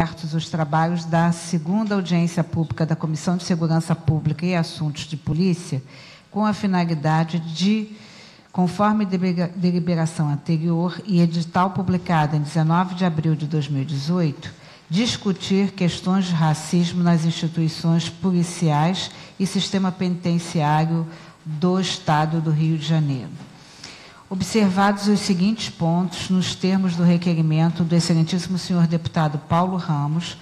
os trabalhos da segunda audiência pública da Comissão de Segurança Pública e Assuntos de Polícia, com a finalidade de, conforme deliberação anterior e edital publicado em 19 de abril de 2018, discutir questões de racismo nas instituições policiais e sistema penitenciário do Estado do Rio de Janeiro. Observados os seguintes pontos, nos termos do requerimento do excelentíssimo senhor deputado Paulo Ramos,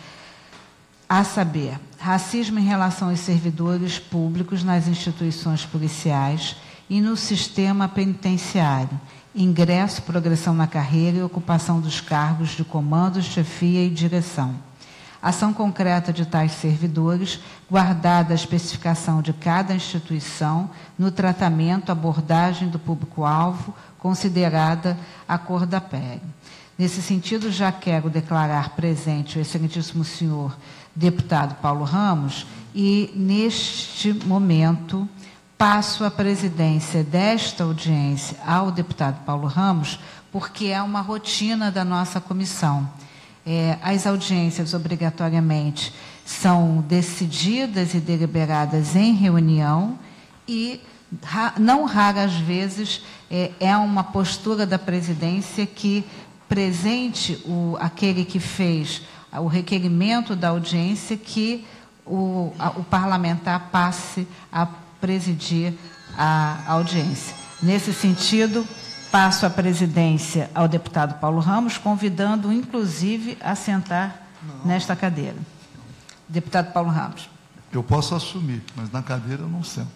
a saber, racismo em relação aos servidores públicos nas instituições policiais e no sistema penitenciário, ingresso, progressão na carreira e ocupação dos cargos de comando, chefia e direção. Ação concreta de tais servidores, guardada a especificação de cada instituição no tratamento, abordagem do público-alvo, considerada a cor da pele. Nesse sentido, já quero declarar presente o excelentíssimo senhor deputado Paulo Ramos e, neste momento, passo a presidência desta audiência ao deputado Paulo Ramos, porque é uma rotina da nossa comissão. As audiências, obrigatoriamente, são decididas e deliberadas em reunião e, não raras vezes, é uma postura da presidência que presente aquele que fez o requerimento da audiência, que o parlamentar passe a presidir a audiência. Nesse sentido, passo a presidência ao deputado Paulo Ramos, convidando, inclusive, a sentar nesta cadeira. Deputado Paulo Ramos. Eu posso assumir, mas na cadeira eu não sento.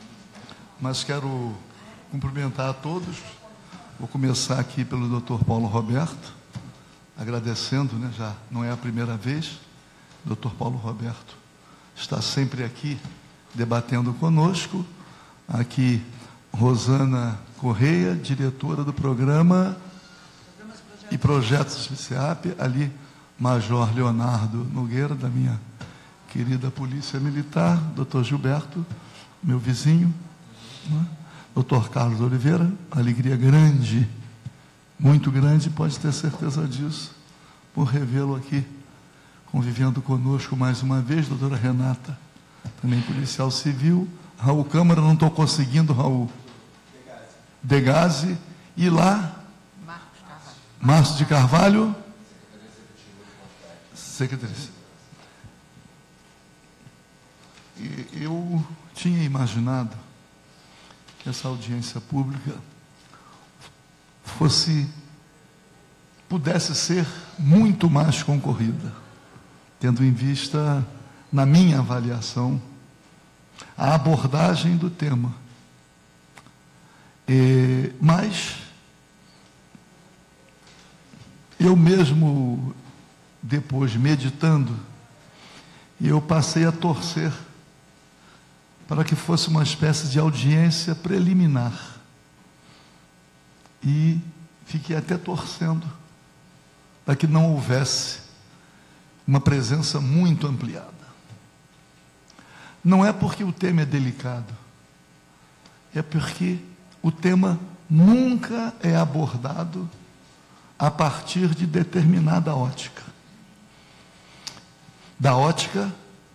Mas quero cumprimentar a todos. Vou começar aqui pelo doutor Paulo Roberto, agradecendo, né, já não é a primeira vez. Doutor Paulo Roberto está sempre aqui debatendo conosco. Aqui, Rosana Correia, diretora do programa e projetos do SEAP, ali, Major Leonardo Nogueira, da minha querida Polícia Militar, doutor Gilberto, meu vizinho, né? Doutor Carlos Oliveira, alegria grande, muito grande, pode ter certeza disso, por revê-lo aqui, convivendo conosco mais uma vez, doutora Renata, também policial civil, Raul Câmara, não estou conseguindo, Raul, Degaze, e lá, Márcio de Carvalho, secretária. Eu tinha imaginado que essa audiência pública pudesse ser muito mais concorrida, tendo em vista, na minha avaliação, a abordagem do tema. Mas eu mesmo, depois meditando, eu passei a torcer para que fosse uma espécie de audiência preliminar. E fiquei até torcendo para que não houvesse uma presença muito ampliada. Não é porque o tema é delicado, é porque o tema nunca é abordado a partir de determinada ótica. Da ótica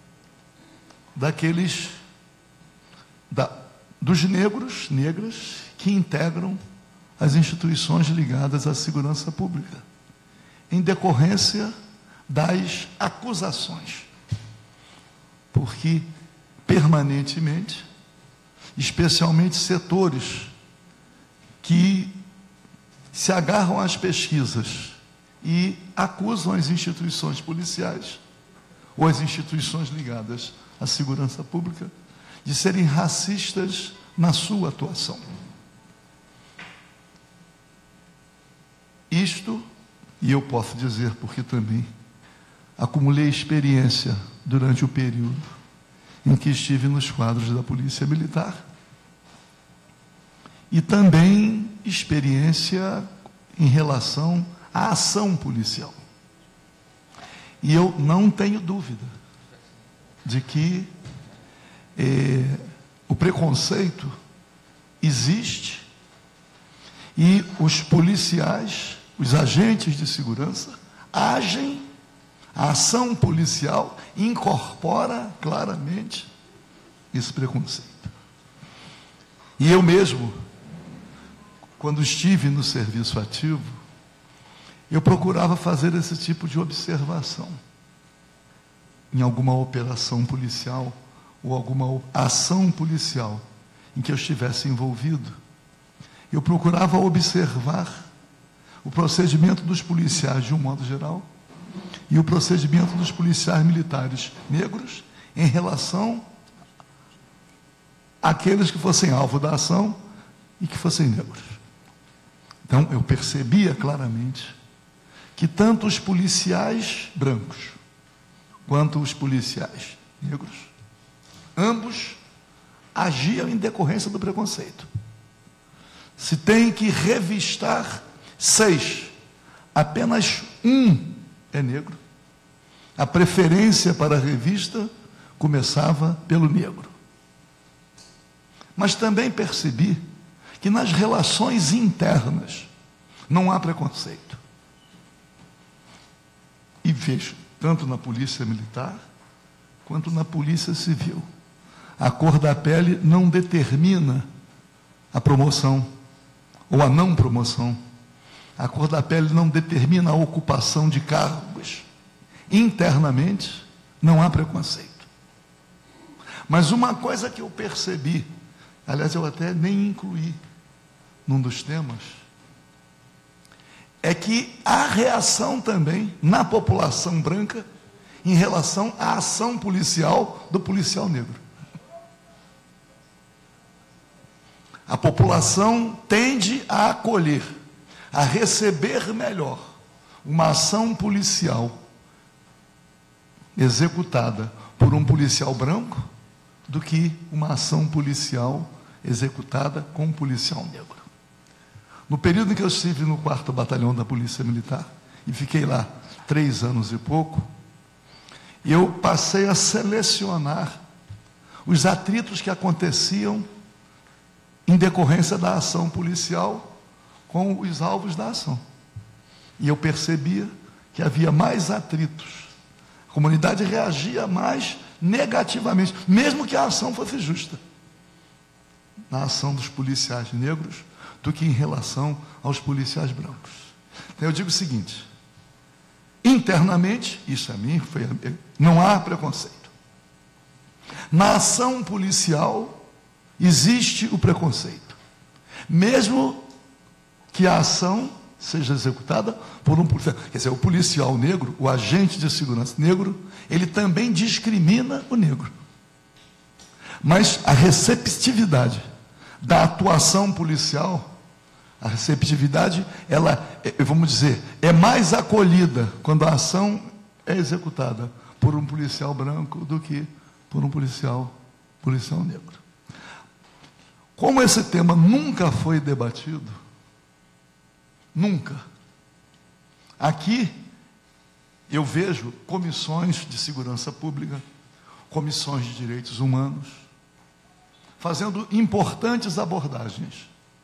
dos negros, negras, que integram as instituições ligadas à segurança pública, em decorrência das acusações. Porque, permanentemente, especialmente setores que se agarram às pesquisas e acusam as instituições policiais ou as instituições ligadas à segurança pública de serem racistas na sua atuação. Isto, e eu posso dizer porque também acumulei experiência durante o período em que estive nos quadros da Polícia Militar, e também experiência em relação à ação policial. E eu não tenho dúvida de que o preconceito existe e os policiais, os agentes de segurança, agem A ação policial incorpora claramente esse preconceito. E eu mesmo, quando estive no serviço ativo, eu procurava fazer esse tipo de observação em alguma operação policial ou alguma ação policial em que eu estivesse envolvido. Eu procurava observar o procedimento dos policiais de um modo geral e o procedimento dos policiais militares negros em relação àqueles que fossem alvo da ação e que fossem negros. Então, eu percebia claramente que tanto os policiais brancos quanto os policiais negros, ambos agiam em decorrência do preconceito. Se tem que revistar 6, apenas um é negro, a preferência para a revista começava pelo negro. Mas também percebi que nas relações internas não há preconceito. E vejo, tanto na polícia militar, quanto na polícia civil. A cor da pele não determina a promoção ou a não promoção. A cor da pele não determina a ocupação de cargos. Internamente, não há preconceito. Mas uma coisa que eu percebi, aliás, eu até nem incluí num dos temas, é que há reação também na população branca em relação à ação policial do policial negro. A população tende a acolher, a receber melhor uma ação policial executada por um policial branco do que uma ação policial executada com um policial negro. No período em que eu estive no 4º Batalhão da Polícia Militar, e fiquei lá 3 anos e pouco, eu passei a selecionar os atritos que aconteciam em decorrência da ação policial com os alvos da ação. E eu percebia que havia mais atritos. A comunidade reagia mais negativamente, mesmo que a ação fosse justa, na ação dos policiais negros, do que em relação aos policiais brancos. Então eu digo o seguinte: internamente, isso a mim não há preconceito. Na ação policial existe o preconceito, mesmo que a ação seja executada por um policial. Quer dizer, o policial negro, o agente de segurança negro, ele também discrimina o negro. Mas a receptividade da atuação policial, a receptividade, ela, vamos dizer, é mais acolhida quando a ação é executada por um policial branco do que por um policial negro. Como esse tema nunca foi debatido, nunca, aqui eu vejo comissões de segurança pública, comissões de direitos humanos, fazendo importantes abordagens.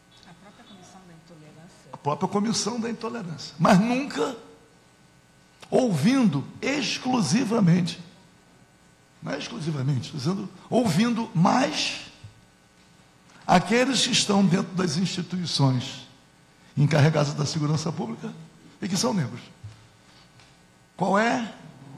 A própria comissão da intolerância. Mas nunca ouvindo exclusivamente, não é exclusivamente, dizendo, ouvindo mais aqueles que estão dentro das instituições encarregadas da segurança pública e que são negros. Qual é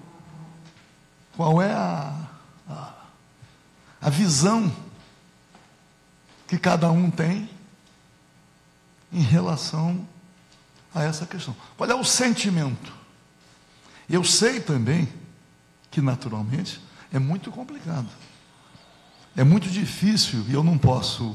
a visão que cada um tem em relação a essa questão? Qual é o sentimento? Eu sei também que, naturalmente, é muito complicado. É muito difícil e eu não posso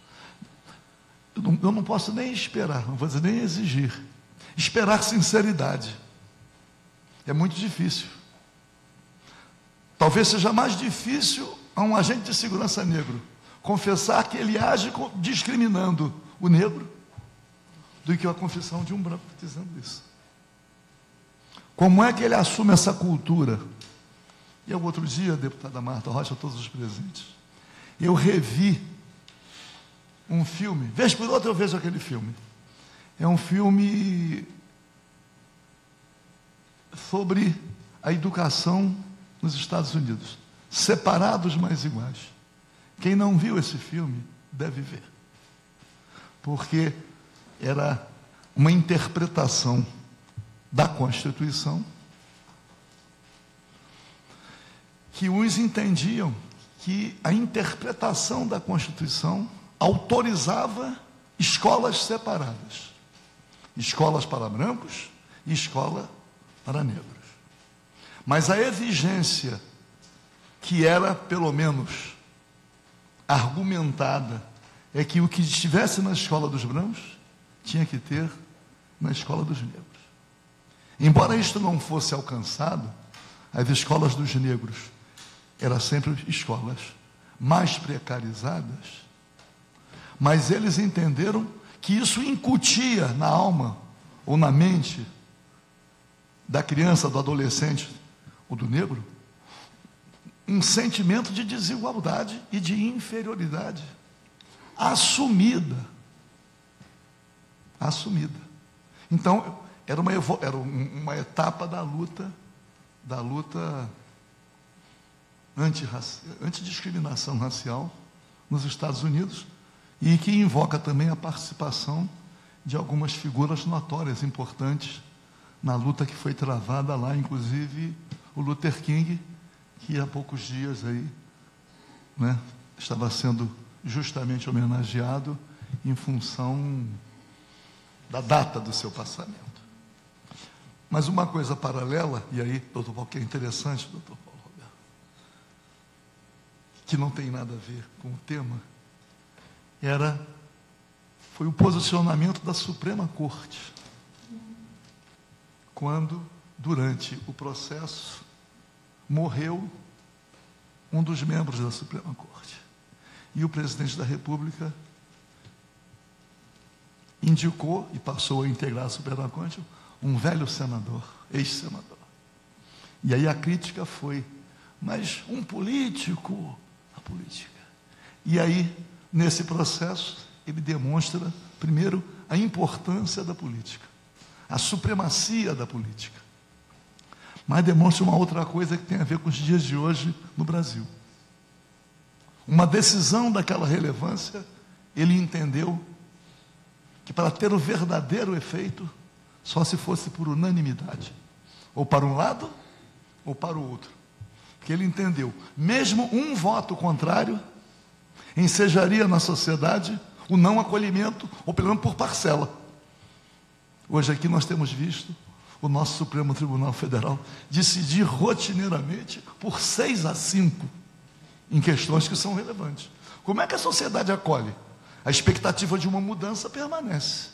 nem esperar, não vou dizer nem exigir. Esperar sinceridade. É muito difícil. Talvez seja mais difícil a um agente de segurança negro confessar que ele age discriminando o negro do que a confissão de um branco dizendo isso. Como é que ele assume essa cultura? E o outro dia, a deputada Marta Rocha, todos os presentes, eu revi um filme, vez por outra eu vejo aquele filme. É um filme sobre a educação nos Estados Unidos. Separados, mas iguais. Quem não viu esse filme deve ver. Porque era uma interpretação da Constituição que uns entendiam que a interpretação da Constituição autorizava escolas separadas. Escolas para brancos e escola para negros. Mas a exigência que era, pelo menos, argumentada, é que o que estivesse na escola dos brancos tinha que ter na escola dos negros. Embora isto não fosse alcançado, as escolas dos negros eram sempre escolas mais precarizadas, mas eles entenderam que isso incutia na alma ou na mente da criança, do adolescente ou do negro um sentimento de desigualdade e de inferioridade assumida. Então, era uma etapa da luta antidiscriminação racial nos Estados Unidos, e que invoca também a participação de algumas figuras notórias, importantes, na luta que foi travada lá, inclusive o Luther King, que há poucos dias aí, né, estava sendo justamente homenageado em função da data do seu passamento. Mas uma coisa paralela, e aí, doutor Paulo, que é interessante, doutor Paulo Roberto, que não tem nada a ver com o tema, foi o posicionamento da Suprema Corte, quando, durante o processo, morreu um dos membros da Suprema Corte. E o presidente da República indicou e passou a integrar a Suprema Corte um velho senador, ex-senador. E aí a crítica foi, mas um político, a política. E aí, nesse processo, ele demonstra, primeiro, a importância da política, a supremacia da política. Mas demonstra uma outra coisa que tem a ver com os dias de hoje no Brasil. Uma decisão daquela relevância, ele entendeu que para ter o verdadeiro efeito, só se fosse por unanimidade, ou para um lado, ou para o outro. Porque ele entendeu, mesmo um voto contrário, ensejaria na sociedade o não acolhimento, ou pelo menos por parcela. Hoje aqui nós temos visto o nosso Supremo Tribunal Federal decidir rotineiramente por 6-5 em questões que são relevantes. Como é que a sociedade acolhe? A expectativa de uma mudança permanece.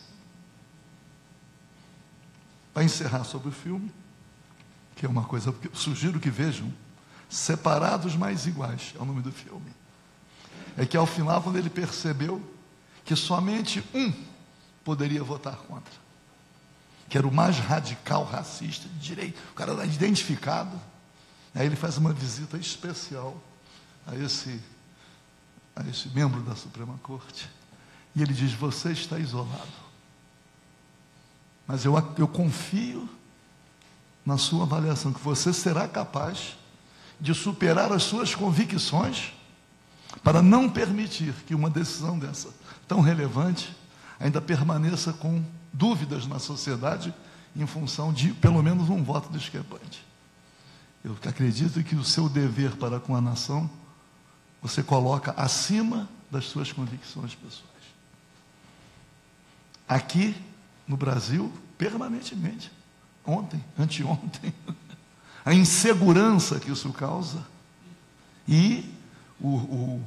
Para encerrar sobre o filme, que é uma coisa que eu sugiro que vejam, Separados Mas Iguais, é o nome do filme. É que ao final, quando ele percebeu que somente um poderia votar contra, que era o mais radical racista de direita, o cara era identificado, aí ele faz uma visita especial a esse membro da Suprema Corte, e ele diz, você está isolado, mas eu confio na sua avaliação, que você será capaz de superar as suas convicções para não permitir que uma decisão dessa, tão relevante, ainda permaneça com dúvidas na sociedade em função de, pelo menos, um voto discrepante. Eu acredito que o seu dever para com a nação, você coloca acima das suas convicções pessoais. Aqui, no Brasil, permanentemente, ontem, anteontem, a insegurança que isso causa e o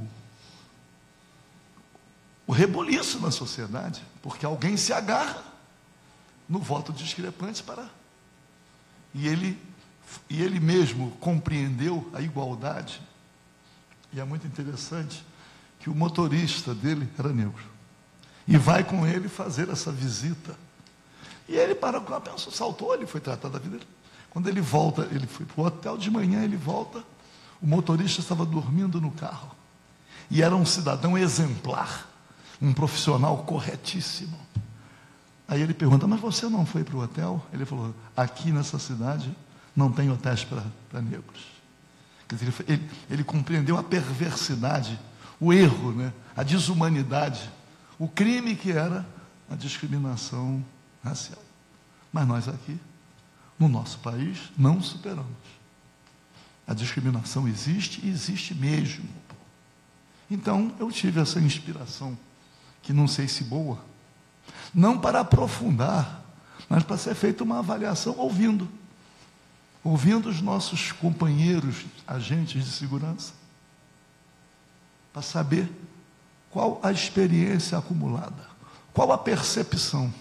reboliço na sociedade, porque alguém se agarra no voto discrepante e ele mesmo compreendeu a igualdade. E é muito interessante que o motorista dele era negro e vai com ele fazer essa visita, e ele para com a pessoa, saltou, ele foi tratar da vida dele. Quando ele volta, ele foi para o hotel, de manhã ele volta, o motorista estava dormindo no carro, e era um cidadão exemplar, um profissional corretíssimo. Aí ele pergunta, mas você não foi para o hotel? Ele falou, aqui nessa cidade não tem hotéis para negros. Quer dizer, ele compreendeu a perversidade, o erro, né? A desumanidade, o crime que era a discriminação racial. Mas nós aqui, no nosso país, não superamos. A discriminação existe e existe mesmo. Então, eu tive essa inspiração, que não sei se boa, não para aprofundar, mas para ser feita uma avaliação ouvindo os nossos companheiros, agentes de segurança, para saber qual a experiência acumulada, qual a percepção.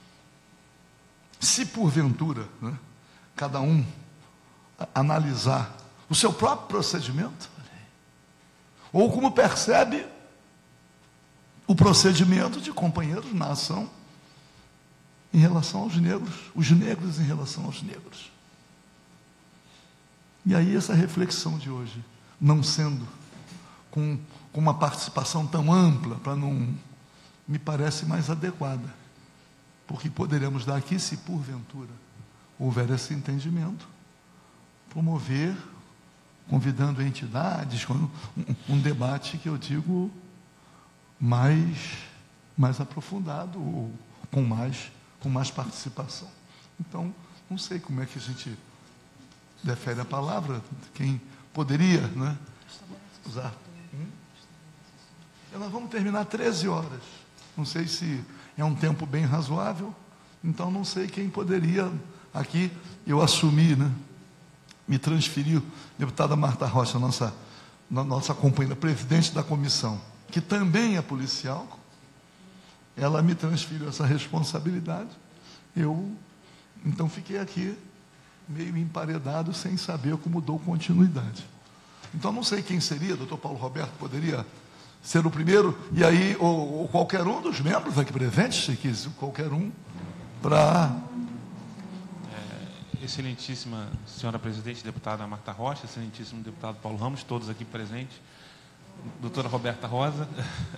Se porventura, né, cada um analisar o seu próprio procedimento, ou como percebe o procedimento de companheiros na ação em relação aos negros, os negros em relação aos negros. E aí essa reflexão de hoje, não sendo com uma participação tão ampla, para não me parece mais adequada, porque poderemos daqui, se porventura houver esse entendimento, promover, convidando entidades, um debate que eu digo mais aprofundado, ou com mais participação. Então, não sei como é que a gente defere a palavra, quem poderia, né, usar. Nós vamos terminar 13 horas. Não sei se é um tempo bem razoável, então não sei quem poderia aqui, eu assumi, né, me transferiu, deputada Marta Rocha, nossa companheira, presidente da comissão, que também é policial, ela me transferiu essa responsabilidade, eu, então, fiquei aqui, meio emparedado, sem saber como dou continuidade. Então, não sei quem seria, doutor Paulo Roberto poderia ser o primeiro, e aí, ou qualquer um dos membros aqui presentes, se quiser, qualquer um, para... Excelentíssima senhora presidente, deputada Marta Rocha, excelentíssimo deputado Paulo Ramos, todos aqui presentes, doutora Roberta Rosa.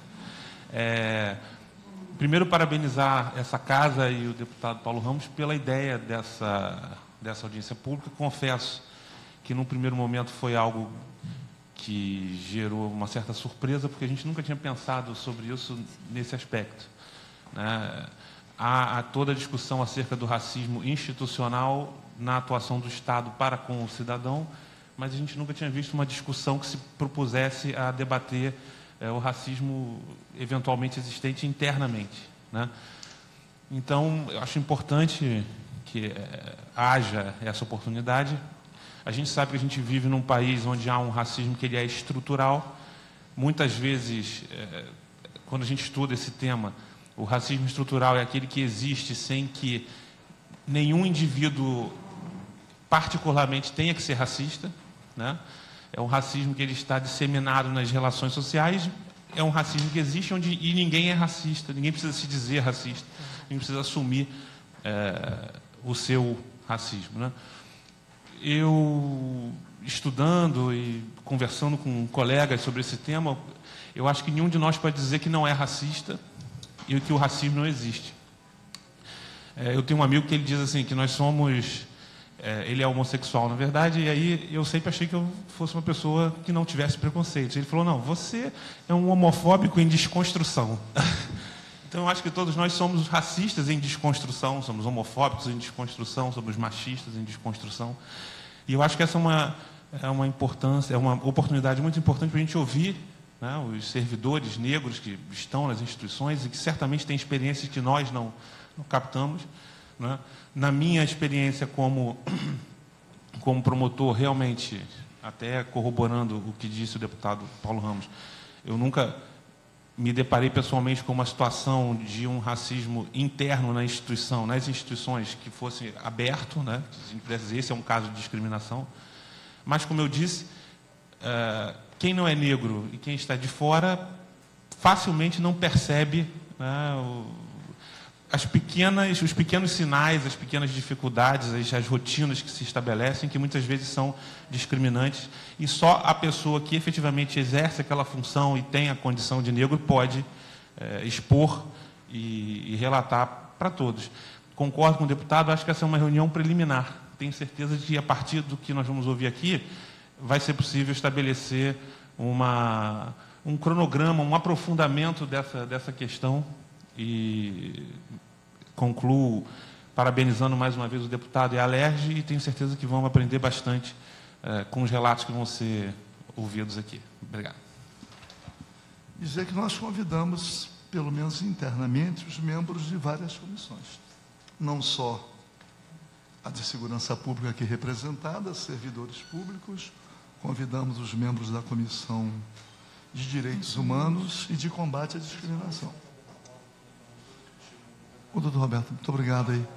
Primeiro, parabenizar essa casa e o deputado Paulo Ramos pela ideia dessa audiência pública. Confesso que, num primeiro momento, foi algo que gerou uma certa surpresa, porque a gente nunca tinha pensado sobre isso nesse aspecto, né? Há toda a discussão acerca do racismo institucional na atuação do Estado para com o cidadão, mas a gente nunca tinha visto uma discussão que se propusesse a debater o racismo eventualmente existente internamente, né? Então, eu acho importante que haja essa oportunidade. A gente sabe que a gente vive num país onde há um racismo que ele é estrutural. Muitas vezes, quando a gente estuda esse tema, o racismo estrutural é aquele que existe sem que nenhum indivíduo particularmente tenha que ser racista, né? É um racismo que ele está disseminado nas relações sociais, é um racismo que existe e ninguém é racista, ninguém precisa se dizer racista, ninguém precisa assumir o seu racismo, né? Eu, estudando e conversando com colegas sobre esse tema, eu acho que nenhum de nós pode dizer que não é racista e que o racismo não existe. Eu tenho um amigo que ele diz assim, que nós somos... ele é homossexual, na verdade, e aí eu sempre achei que eu fosse uma pessoa que não tivesse preconceito. Ele falou, não, você é um homofóbico em desconstrução. Então, eu acho que todos nós somos racistas em desconstrução, somos homofóbicos em desconstrução, somos machistas em desconstrução. E eu acho que essa é uma importância, é uma oportunidade muito importante para a gente ouvir, né, os servidores negros que estão nas instituições e que certamente têm experiências que nós não captamos, né? Na minha experiência como promotor, realmente, até corroborando o que disse o deputado Paulo Ramos, eu nunca me deparei pessoalmente com uma situação de um racismo interno na instituição, nas instituições, que fosse aberto, né? Se a gente pudesse dizer, esse é um caso de discriminação. Mas, como eu disse, quem não é negro e quem está de fora facilmente não percebe, né, os pequenos sinais, as pequenas dificuldades, as rotinas que se estabelecem, que muitas vezes são discriminantes, e só a pessoa que efetivamente exerce aquela função e tem a condição de negro pode expor e relatar para todos. Concordo com o deputado, acho que essa é uma reunião preliminar tenho certeza de que, a partir do que nós vamos ouvir aqui, vai ser possível estabelecer um cronograma, um aprofundamento dessa questão. E concluo parabenizando mais uma vez o deputado e a Alerj, e tenho certeza que vão aprender bastante com os relatos que vão ser ouvidos aqui. Obrigado. Dizer que nós convidamos, pelo menos internamente, os membros de várias comissões. Não só a de Segurança Pública aqui representada, servidores públicos, convidamos os membros da Comissão de Direitos Humanos e de Combate à Discriminação. O doutor Roberto, muito obrigado aí.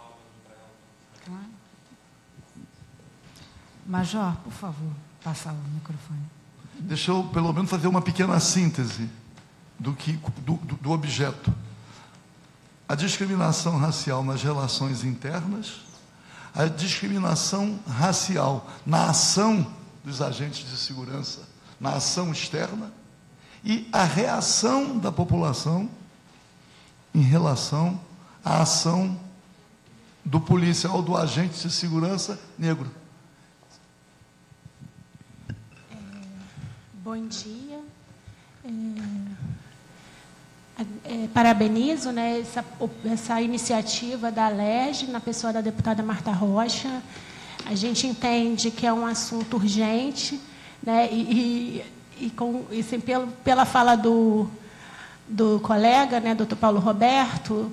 Major, por favor, passar o microfone. Deixa eu, pelo menos, fazer uma pequena síntese do objeto. A discriminação racial nas relações internas, a discriminação racial na ação dos agentes de segurança, na ação externa, e a reação da população em relação à ação do policial, do agente de segurança negro. Bom dia. Parabenizo, né, essa iniciativa da Alerj, na pessoa da deputada Marta Rocha. A gente entende que é um assunto urgente, né, pela fala do colega, né, doutor Paulo Roberto,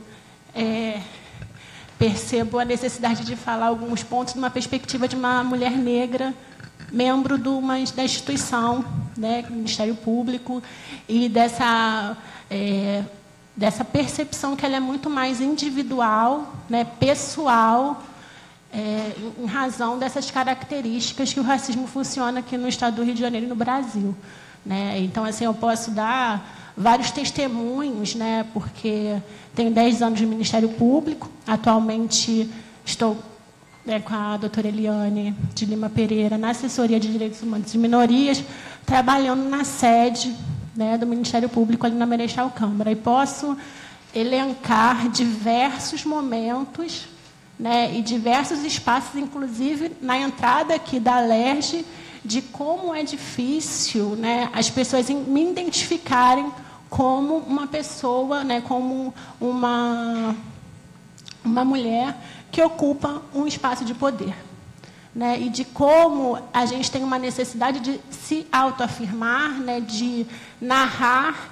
percebo a necessidade de falar alguns pontos de uma perspectiva de uma mulher negra, membro da instituição, né, Ministério Público, e dessa percepção que ela é muito mais individual, né, pessoal, em razão dessas características que o racismo funciona aqui no estado do Rio de Janeiro e no Brasil, né? Então, assim, eu posso dar vários testemunhos, né, porque tenho 10 anos de Ministério Público, atualmente estou com a doutora Eliane de Lima Pereira, na Assessoria de Direitos Humanos e Minorias, trabalhando na sede, né, do Ministério Público, ali na Marechal Câmara. E posso elencar diversos momentos, né, e diversos espaços, inclusive na entrada aqui da Alerj, de como é difícil, né, as pessoas me identificarem como uma pessoa, né, como uma mulher que ocupa um espaço de poder, né, e de como a gente tem uma necessidade de se autoafirmar, né, de narrar,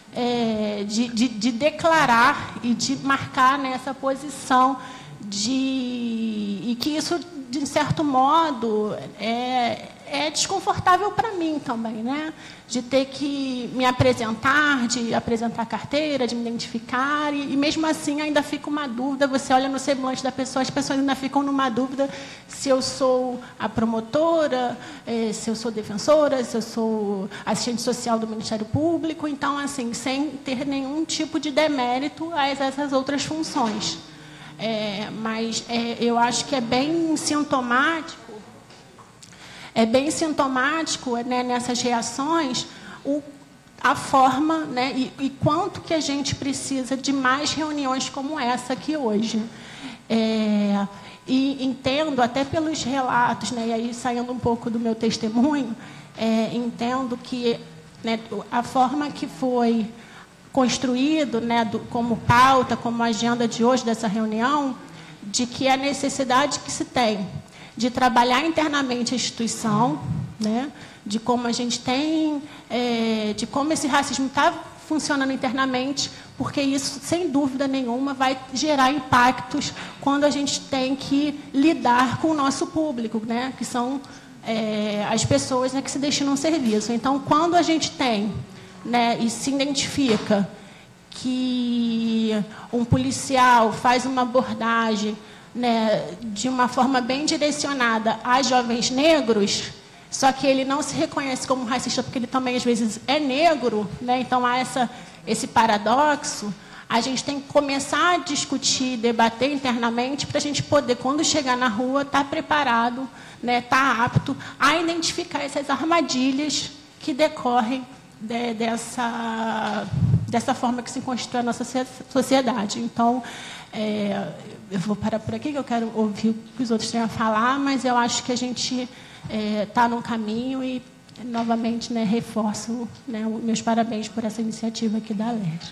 de declarar e de marcar nessa posição e que isso, de certo modo, é desconfortável para mim também, né? De ter que me apresentar, de apresentar a carteira, de me identificar, e mesmo assim ainda fica uma dúvida. Você olha no semblante da pessoa, as pessoas ainda ficam numa dúvida se eu sou a promotora, se eu sou defensora, se eu sou assistente social do Ministério Público. Então, assim, sem ter nenhum tipo de demérito a essas outras funções. Mas eu acho que é bem sintomático, né, nessas reações, a forma, né, e quanto que a gente precisa de mais reuniões como essa aqui hoje. E entendo, até pelos relatos, né, e aí saindo um pouco do meu testemunho, entendo que, né, a forma que foi construído, né, como pauta, como agenda de hoje dessa reunião, de que a necessidade que se tem de trabalhar internamente a instituição, né, de como a gente tem, de como esse racismo está funcionando internamente, porque isso, sem dúvida nenhuma, vai gerar impactos quando a gente tem que lidar com o nosso público, né, que são as pessoas, né, que se destinam ao serviço. Então, quando a gente tem, né, e se identifica que um policial faz uma abordagem, né, de uma forma bem direcionada a jovens negros, só que ele não se reconhece como racista porque ele também, às vezes, é negro, né? Então há esse paradoxo. A gente tem que começar a discutir, debater internamente, para a gente poder, quando chegar na rua, estar preparado, né, estar apto a identificar essas armadilhas que decorrem dessa forma que se constitui a nossa sociedade. Então, eu vou parar por aqui, que eu quero ouvir o que os outros têm a falar, mas eu acho que a gente está no caminho e, novamente, né, reforço, né, meus parabéns por essa iniciativa aqui da LERJ.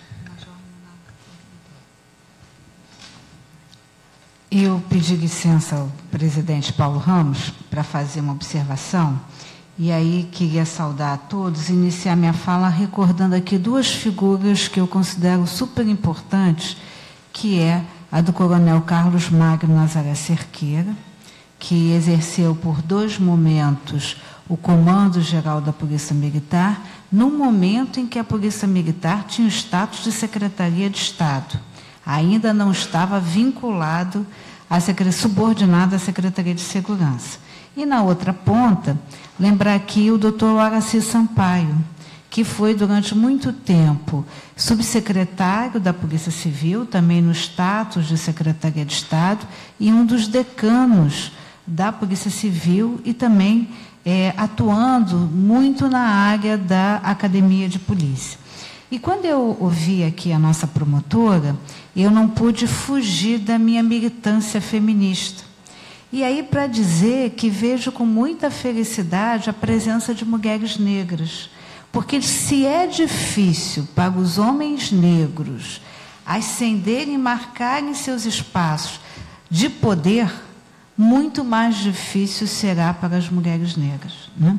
Eu pedi licença ao presidente Paulo Ramos para fazer uma observação, e aí queria saudar a todos, iniciar minha fala recordando aqui duas figuras que eu considero super importantes, que é a do coronel Carlos Magno Nazaré Cerqueira, que exerceu por 2 momentos o comando-geral da Polícia Militar, num momento em que a Polícia Militar tinha o status de Secretaria de Estado. Ainda não estava vinculado, subordinado à Secretaria de Segurança. E, na outra ponta, lembrar aqui o doutor Horaci Sampaio, que foi, durante muito tempo, subsecretário da Polícia Civil, também no status de Secretaria de Estado, e um dos decanos da Polícia Civil, e também atuando muito na área da Academia de Polícia. E quando eu ouvi aqui a nossa promotora, eu não pude fugir da minha militância feminista. E aí, para dizer que vejo com muita felicidade a presença de mulheres negras, porque se é difícil para os homens negros ascenderem e marcarem seus espaços de poder, muito mais difícil será para as mulheres negras, né?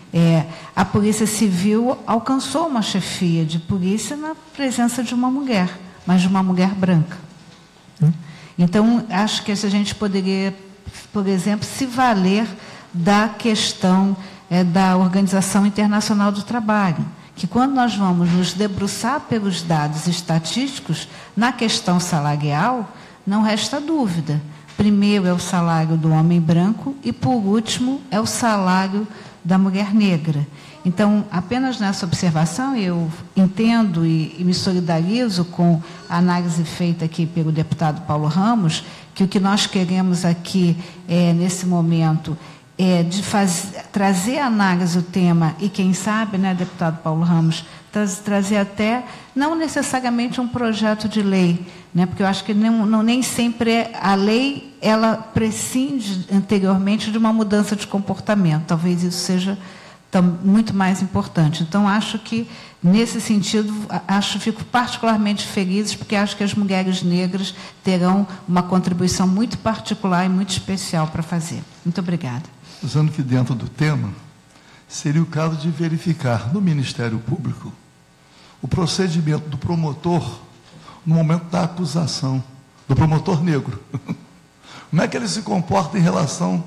A Polícia Civil alcançou uma chefia de polícia na presença de uma mulher, mas de uma mulher branca, né? Então, acho que a gente poderia, por exemplo, se valer da questão da Organização Internacional do Trabalho, que quando nós vamos nos debruçar pelos dados estatísticos, na questão salarial, não resta dúvida. Primeiro é o salário do homem branco e, por último, é o salário da mulher negra. Então, apenas nessa observação, eu entendo e me solidarizo com a análise feita aqui pelo deputado Paulo Ramos, que o que nós queremos aqui, nesse momento, de trazer à análise o tema, e quem sabe, né, deputado Paulo Ramos, trazer até, não necessariamente um projeto de lei, né, porque eu acho que nem sempre a lei, ela prescinde anteriormente de uma mudança de comportamento. Talvez isso seja muito mais importante. Então, acho que, nesse sentido, fico particularmente feliz, porque acho que as mulheres negras terão uma contribuição muito particular e muito especial para fazer. Muito obrigada. Usando que dentro do tema, seria o caso de verificar no Ministério Público o procedimento do promotor no momento da acusação, do promotor negro. Como é que ele se comporta em relação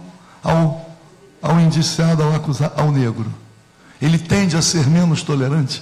ao indiciado, ao negro? Ele tende a ser menos tolerante?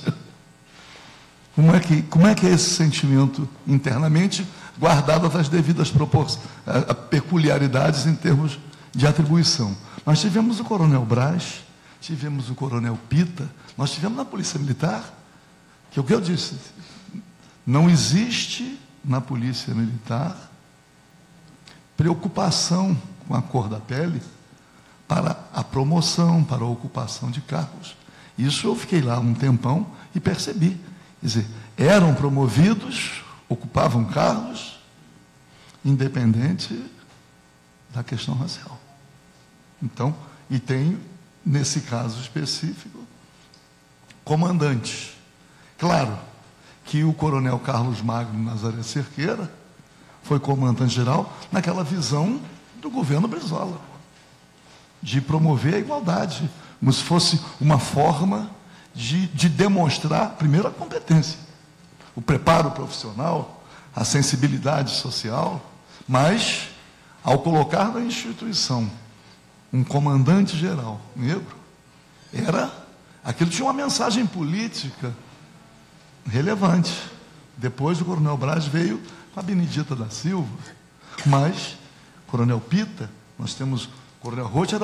Como é que é esse sentimento internamente, guardado as devidas peculiaridades em termos de atribuição? Nós tivemos o coronel Braz, tivemos o coronel Pita, nós tivemos na Polícia Militar, que é o que eu disse, não existe na Polícia Militar preocupação com a cor da pele para a promoção, para a ocupação de cargos. Isso eu fiquei lá um tempão e percebi. Quer dizer, eram promovidos, ocupavam cargos, independente da questão racial. Então, e tem, nesse caso específico, comandantes. Claro que o coronel Carlos Magno Nazaré Cerqueira foi comandante-geral naquela visão do governo Brizola, de promover a igualdade, como se fosse uma forma de demonstrar, primeiro, a competência, o preparo profissional, a sensibilidade social, mas, ao colocar na instituição um comandante-geral negro, aquilo tinha uma mensagem política relevante. Depois o coronel Braz veio com a Benedita da Silva, mas coronel Pita, nós temos coronel Rocha,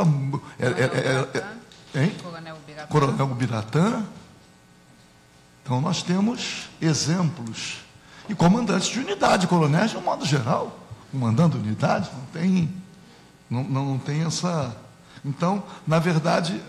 Coronel Biratã. Então nós temos exemplos e comandantes de unidade, coronéis de um modo geral, comandando unidade, não tem essa. Então, na verdade,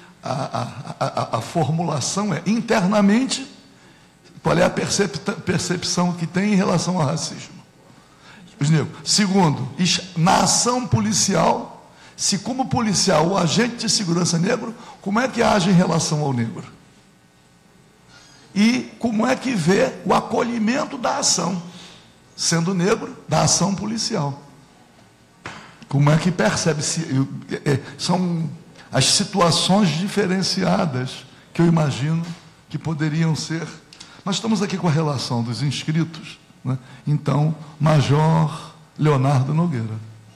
a formulação é internamente qual é a percepção que tem em relação ao racismo. Os negros. Segundo, na ação policial, se como policial o agente de segurança negro, como é que age em relação ao negro? E como é que vê o acolhimento da ação, sendo negro, da ação policial? Como é que percebe? São as situações diferenciadas que eu imagino que poderiam ser. Nós estamos aqui com a relação dos inscritos, né? Então, Major Leonardo Nogueira.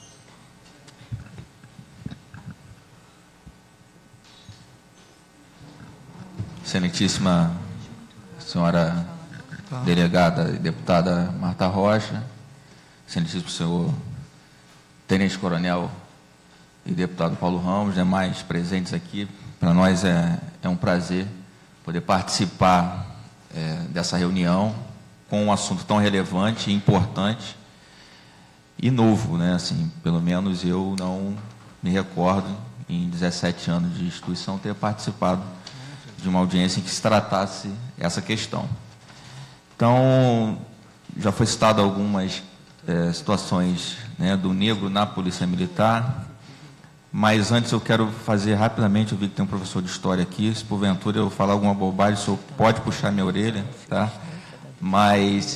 Excelentíssima senhora delegada e deputada Marta Rocha, excelentíssimo senhor tenente coronel e deputado Paulo Ramos, demais presentes aqui, para nós é um prazer poder participar dessa reunião com um assunto tão relevante, importante e novo, né? Assim, pelo menos eu não me recordo, em 17 anos de instituição, ter participado de uma audiência em que se tratasse essa questão. Então, já foi citado algumas situações, né, do negro na Polícia Militar, mas antes eu quero fazer rapidamente, eu vi que tem um professor de História aqui, se porventura eu falar alguma bobagem, o senhor pode puxar minha orelha, tá? Mas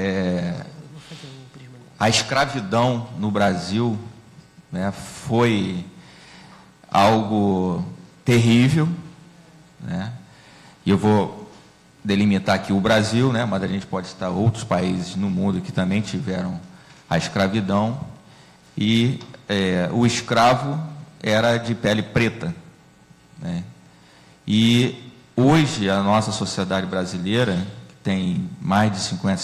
a escravidão no Brasil, né, foi algo terrível, né? E eu vou delimitar aqui o Brasil, né, mas a gente pode citar outros países no mundo que também tiveram a escravidão, e o escravo era de pele preta, né? E hoje a nossa sociedade brasileira, que tem mais de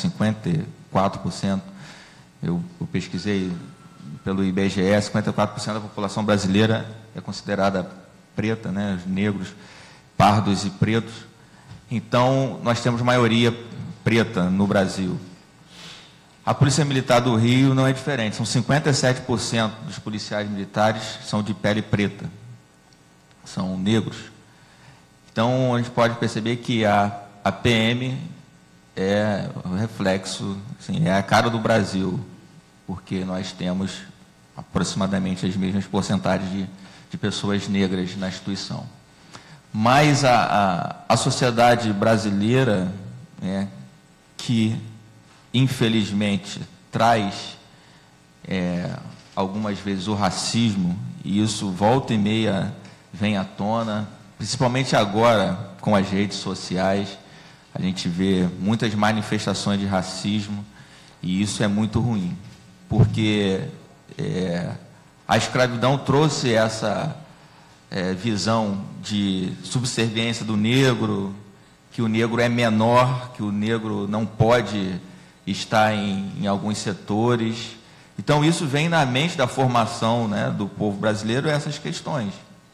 54%, eu pesquisei pelo IBGE, 54% da população brasileira é considerada preta, né? Os negros, pardos e pretos. Então, nós temos maioria preta no Brasil. A Polícia Militar do Rio não é diferente, são 57% dos policiais militares são de pele preta, são negros. Então, a gente pode perceber que a PM é o reflexo, assim, é a cara do Brasil, porque nós temos aproximadamente as mesmas porcentagens de pessoas negras na instituição. Mas a sociedade brasileira, né, que infelizmente traz algumas vezes o racismo, e isso volta e meia vem à tona, principalmente agora com as redes sociais, a gente vê muitas manifestações de racismo, e isso é muito ruim, porque a escravidão trouxe essa visão de subserviência do negro, que o negro é menor, que o negro não pode estar em alguns setores. Então, isso vem na mente da formação, né, do povo brasileiro, essas questões.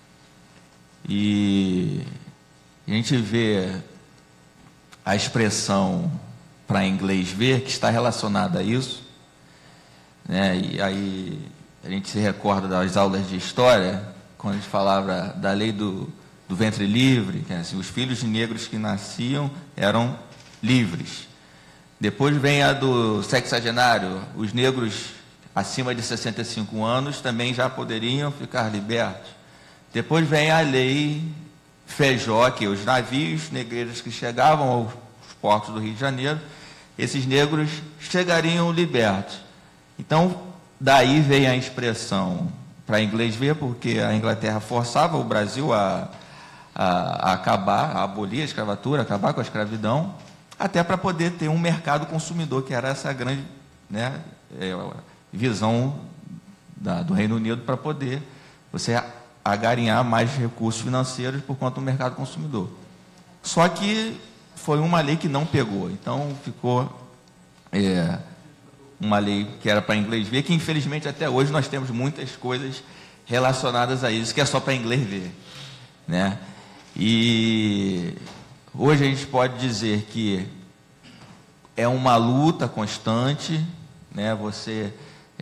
E a gente vê a expressão para inglês ver, que está relacionada a isso, né? E aí a gente se recorda das aulas de história, quando a gente falava da lei do ventre livre, que assim, os filhos de negros que nasciam eram livres. Depois vem a do sexagenário, os negros acima de 65 anos também já poderiam ficar libertos. Depois vem a lei Feijó, que os navios negreiros que chegavam aos portos do Rio de Janeiro, esses negros chegariam libertos. Então, daí vem a expressão para inglês ver, porque a Inglaterra forçava o Brasil a acabar, a abolir a escravatura, acabar com a escravidão, até para poder ter um mercado consumidor, que era essa grande, né, visão do Reino Unido, para poder você agarinhar mais recursos financeiros por conta do mercado consumidor. Só que foi uma lei que não pegou, então ficou uma lei que era para inglês ver, que infelizmente até hoje nós temos muitas coisas relacionadas a isso, que é só para inglês ver, né? E hoje a gente pode dizer que é uma luta constante, né? Você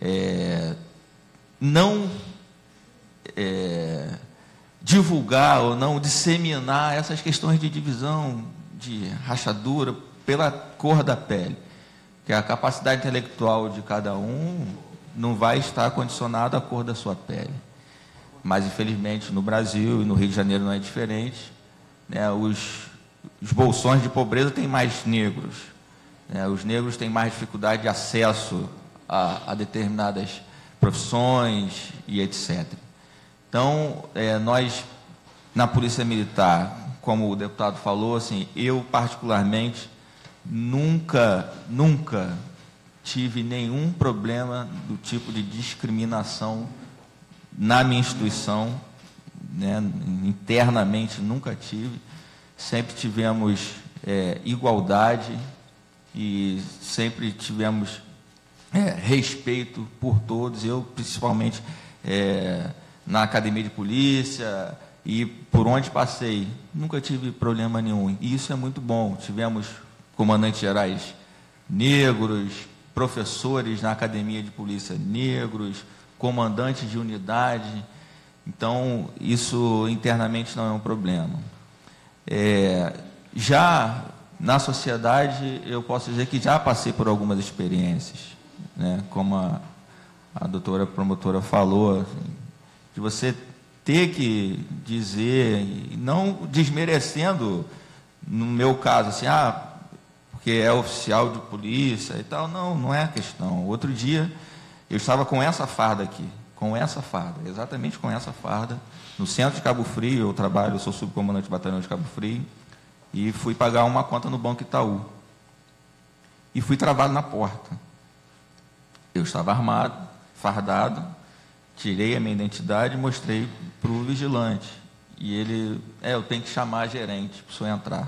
não divulgar ou não disseminar essas questões de divisão, de rachadura pela cor da pele. que a capacidade intelectual de cada um não vai estar condicionada à cor da sua pele. Mas, infelizmente, no Brasil e no Rio de Janeiro não é diferente, né? Os bolsões de pobreza têm mais negros, né? Os negros têm mais dificuldade de acesso a determinadas profissões e etc. Então, nós, na Polícia Militar, como o deputado falou, assim, eu particularmente nunca tive nenhum problema do tipo de discriminação na minha instituição, né? Internamente nunca tive, sempre tivemos igualdade e sempre tivemos respeito por todos. Eu, principalmente, na academia de polícia e por onde passei, nunca tive problema nenhum. E isso é muito bom. Tivemos comandantes gerais negros, professores na academia de polícia negros, comandantes de unidade. Então, isso internamente não é um problema. Já na sociedade, eu posso dizer que já passei por algumas experiências, né? Como a doutora promotora falou, assim, de você ter que dizer, não desmerecendo, no meu caso, assim, porque é oficial de polícia e tal. Não é a questão. Outro dia, eu estava com essa farda aqui, exatamente com essa farda, no centro de Cabo Frio. Eu sou subcomandante do batalhão de Cabo Frio, e fui pagar uma conta no Banco Itaú. E fui travado na porta. Eu estava armado, fardado, tirei a minha identidade e mostrei para o vigilante. E ele, eu tenho que chamar a gerente para o senhor entrar.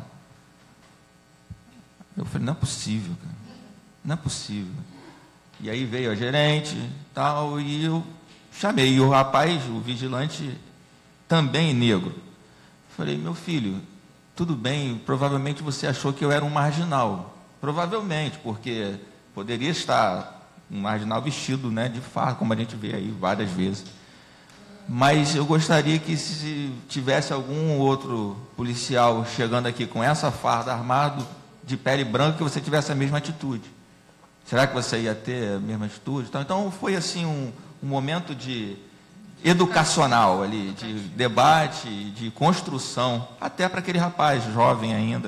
Eu falei, não é possível, cara. Não é possível. E aí veio a gerente, tal, e eu chamei. E o rapaz, o vigilante, também negro. Falei, meu filho, tudo bem, provavelmente você achou que eu era um marginal. Provavelmente, porque poderia estar um marginal vestido, né, de farda, como a gente vê aí várias vezes. Mas eu gostaria que, se tivesse algum outro policial chegando aqui com essa farda, armado, de pele branca, que você tivesse a mesma atitude. Será que você ia ter a mesma atitude? Então foi assim um momento de educacional ali, de debate, de construção, até para aquele rapaz jovem ainda.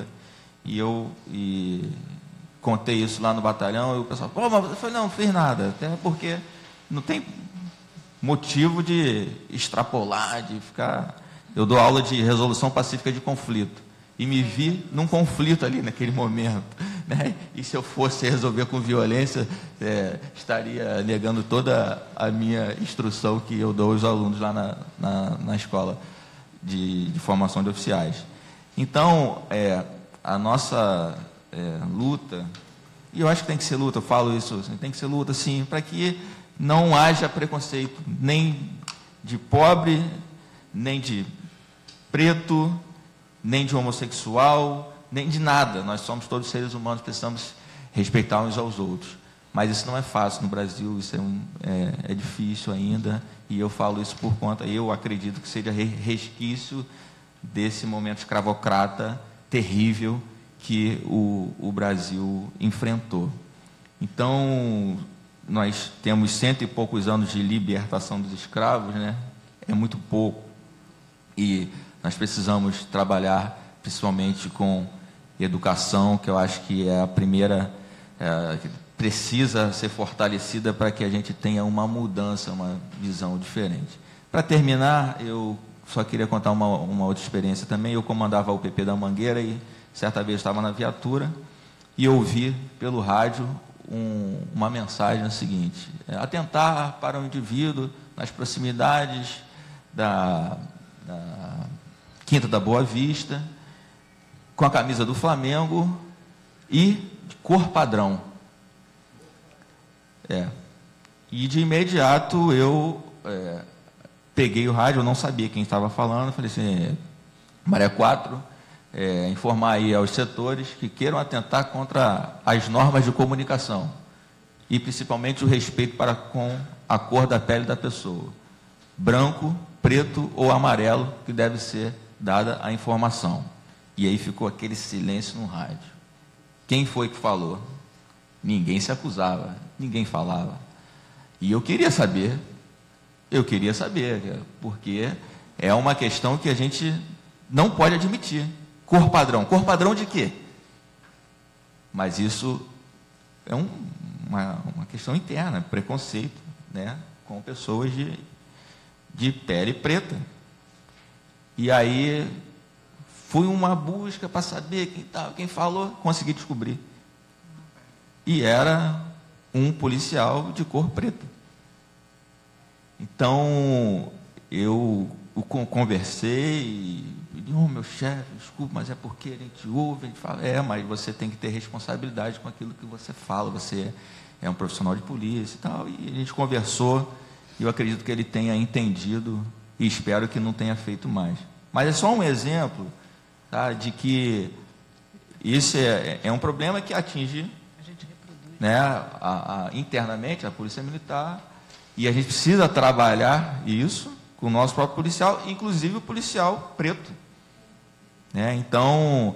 E contei isso lá no batalhão, e o pessoal, mas eu falei, não fiz nada, até porque não tem motivo de extrapolar, de ficar... Eu dou aula de resolução pacífica de conflito, e me vi num conflito ali naquele momento, né? E se eu fosse resolver com violência, estaria negando toda a minha instrução que eu dou aos alunos lá na escola de formação de oficiais. Então, a nossa luta, e eu acho que tem que ser luta, eu falo isso, assim, tem que ser luta, sim, para que não haja preconceito, nem de pobre, nem de preto, nem de homossexual, nem de nada. Nós somos todos seres humanos, precisamos respeitar uns aos outros. Mas isso não é fácil no Brasil, isso é difícil ainda, e eu falo isso por conta, eu acredito que seja resquício desse momento escravocrata terrível que o Brasil enfrentou. Então, nós temos 100 e poucos anos de libertação dos escravos, né? É muito pouco. E nós precisamos trabalhar principalmente com educação, que eu acho que é a primeira, que precisa ser fortalecida para que a gente tenha uma mudança, uma visão diferente. Para terminar, eu só queria contar uma outra experiência também. Eu comandava o PP da Mangueira e certa vez estava na viatura e ouvi pelo rádio uma mensagem seguinte: atentar para o indivíduo nas proximidades da Quinta da Boa Vista, com a camisa do Flamengo e de cor padrão. E de imediato eu peguei o rádio, eu não sabia quem estava falando, falei assim, Maré 4, informar aí aos setores que queiram atentar contra as normas de comunicação e principalmente o respeito para com a cor da pele da pessoa, branco, preto ou amarelo, que deve ser dada a informação. E aí ficou aquele silêncio no rádio. Quem foi que falou? ninguém se acusava, ninguém falava. E eu queria saber, porque é uma questão que a gente não pode admitir. Cor padrão de quê? Mas isso é uma questão interna, preconceito, né, com pessoas de pele preta. E aí foi uma busca para saber quem falou, consegui descobrir. E era um policial de cor preta. Então, eu conversei e pedi, meu chefe, desculpa, mas é porque a gente ouve, a gente fala, mas você tem que ter responsabilidade com aquilo que você fala, você é um profissional de polícia e tal. E a gente conversou, e eu acredito que ele tenha entendido, e espero que não tenha feito mais. Mas é só um exemplo, tá, de que isso é um problema que atinge, né, internamente a Polícia Militar, e a gente precisa trabalhar isso com o nosso próprio policial, inclusive o policial preto, né? Então,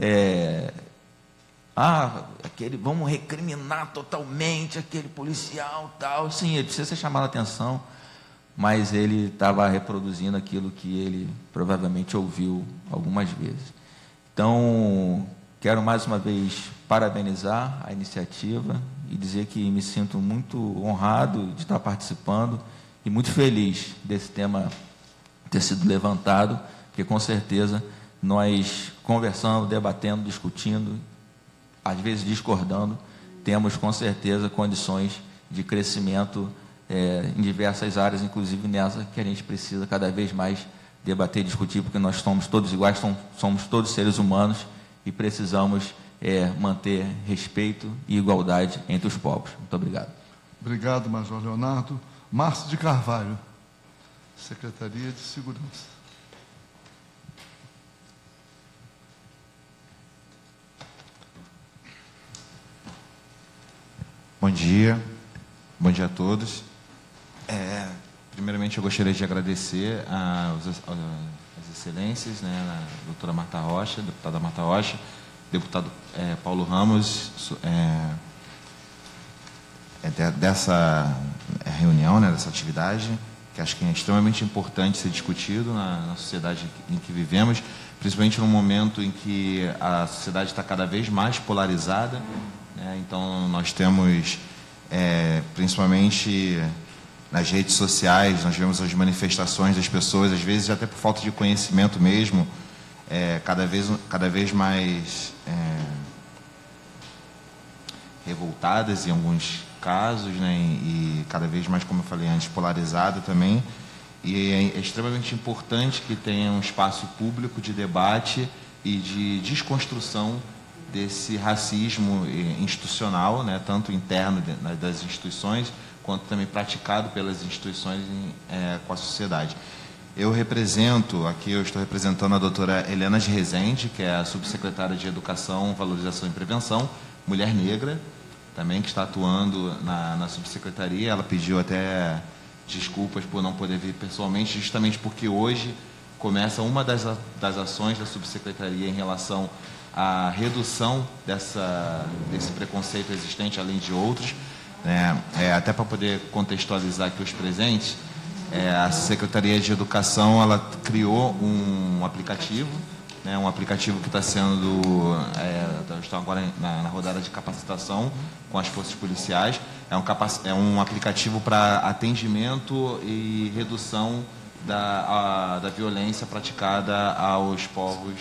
vamos recriminar totalmente aquele policial, tal. Sim, ele precisa ser chamado a atenção, mas ele estava reproduzindo aquilo que ele provavelmente ouviu algumas vezes. Então, quero mais uma vez parabenizar a iniciativa e dizer que me sinto muito honrado de estar participando e muito feliz desse tema ter sido levantado, porque com certeza nós conversando, debatendo, discutindo, às vezes discordando, temos com certeza condições de crescimento em diversas áreas, inclusive nessa que a gente precisa cada vez mais debater e discutir, porque nós somos todos iguais, somos todos seres humanos e precisamos manter respeito e igualdade entre os povos. Muito obrigado. Obrigado, Major Leonardo. Márcio de Carvalho, Secretaria de Segurança. Bom dia a todos. Primeiramente, eu gostaria de agradecer as excelências, né, a doutora Marta Rocha, deputada Marta Rocha, deputado Paulo Ramos, dessa reunião, né, dessa atividade, que acho que é extremamente importante ser discutido na sociedade em que vivemos, principalmente no momento em que a sociedade está cada vez mais polarizada, né? Então, nós temos, principalmente nas redes sociais, nós vemos as manifestações das pessoas, às vezes até por falta de conhecimento mesmo, cada vez mais revoltadas em alguns casos, né, e cada vez mais, como eu falei antes, polarizada também. E é extremamente importante que tenha um espaço público de debate e de desconstrução desse racismo institucional, né, tanto interno das instituições, quanto também praticado pelas instituições com a sociedade. Eu estou representando a doutora Helena de Rezende, que é a subsecretária de Educação, Valorização e Prevenção, mulher negra, também que está atuando na subsecretaria. Ela pediu até desculpas por não poder vir pessoalmente, justamente porque hoje começa uma das ações da subsecretaria em relação à redução desse preconceito existente, além de outros, né? Até para poder contextualizar aqui os presentes, a Secretaria de Educação, ela criou um aplicativo, né, um aplicativo que está sendo, estão agora na rodada de capacitação com as forças policiais. É um aplicativo para atendimento e redução da violência praticada aos povos,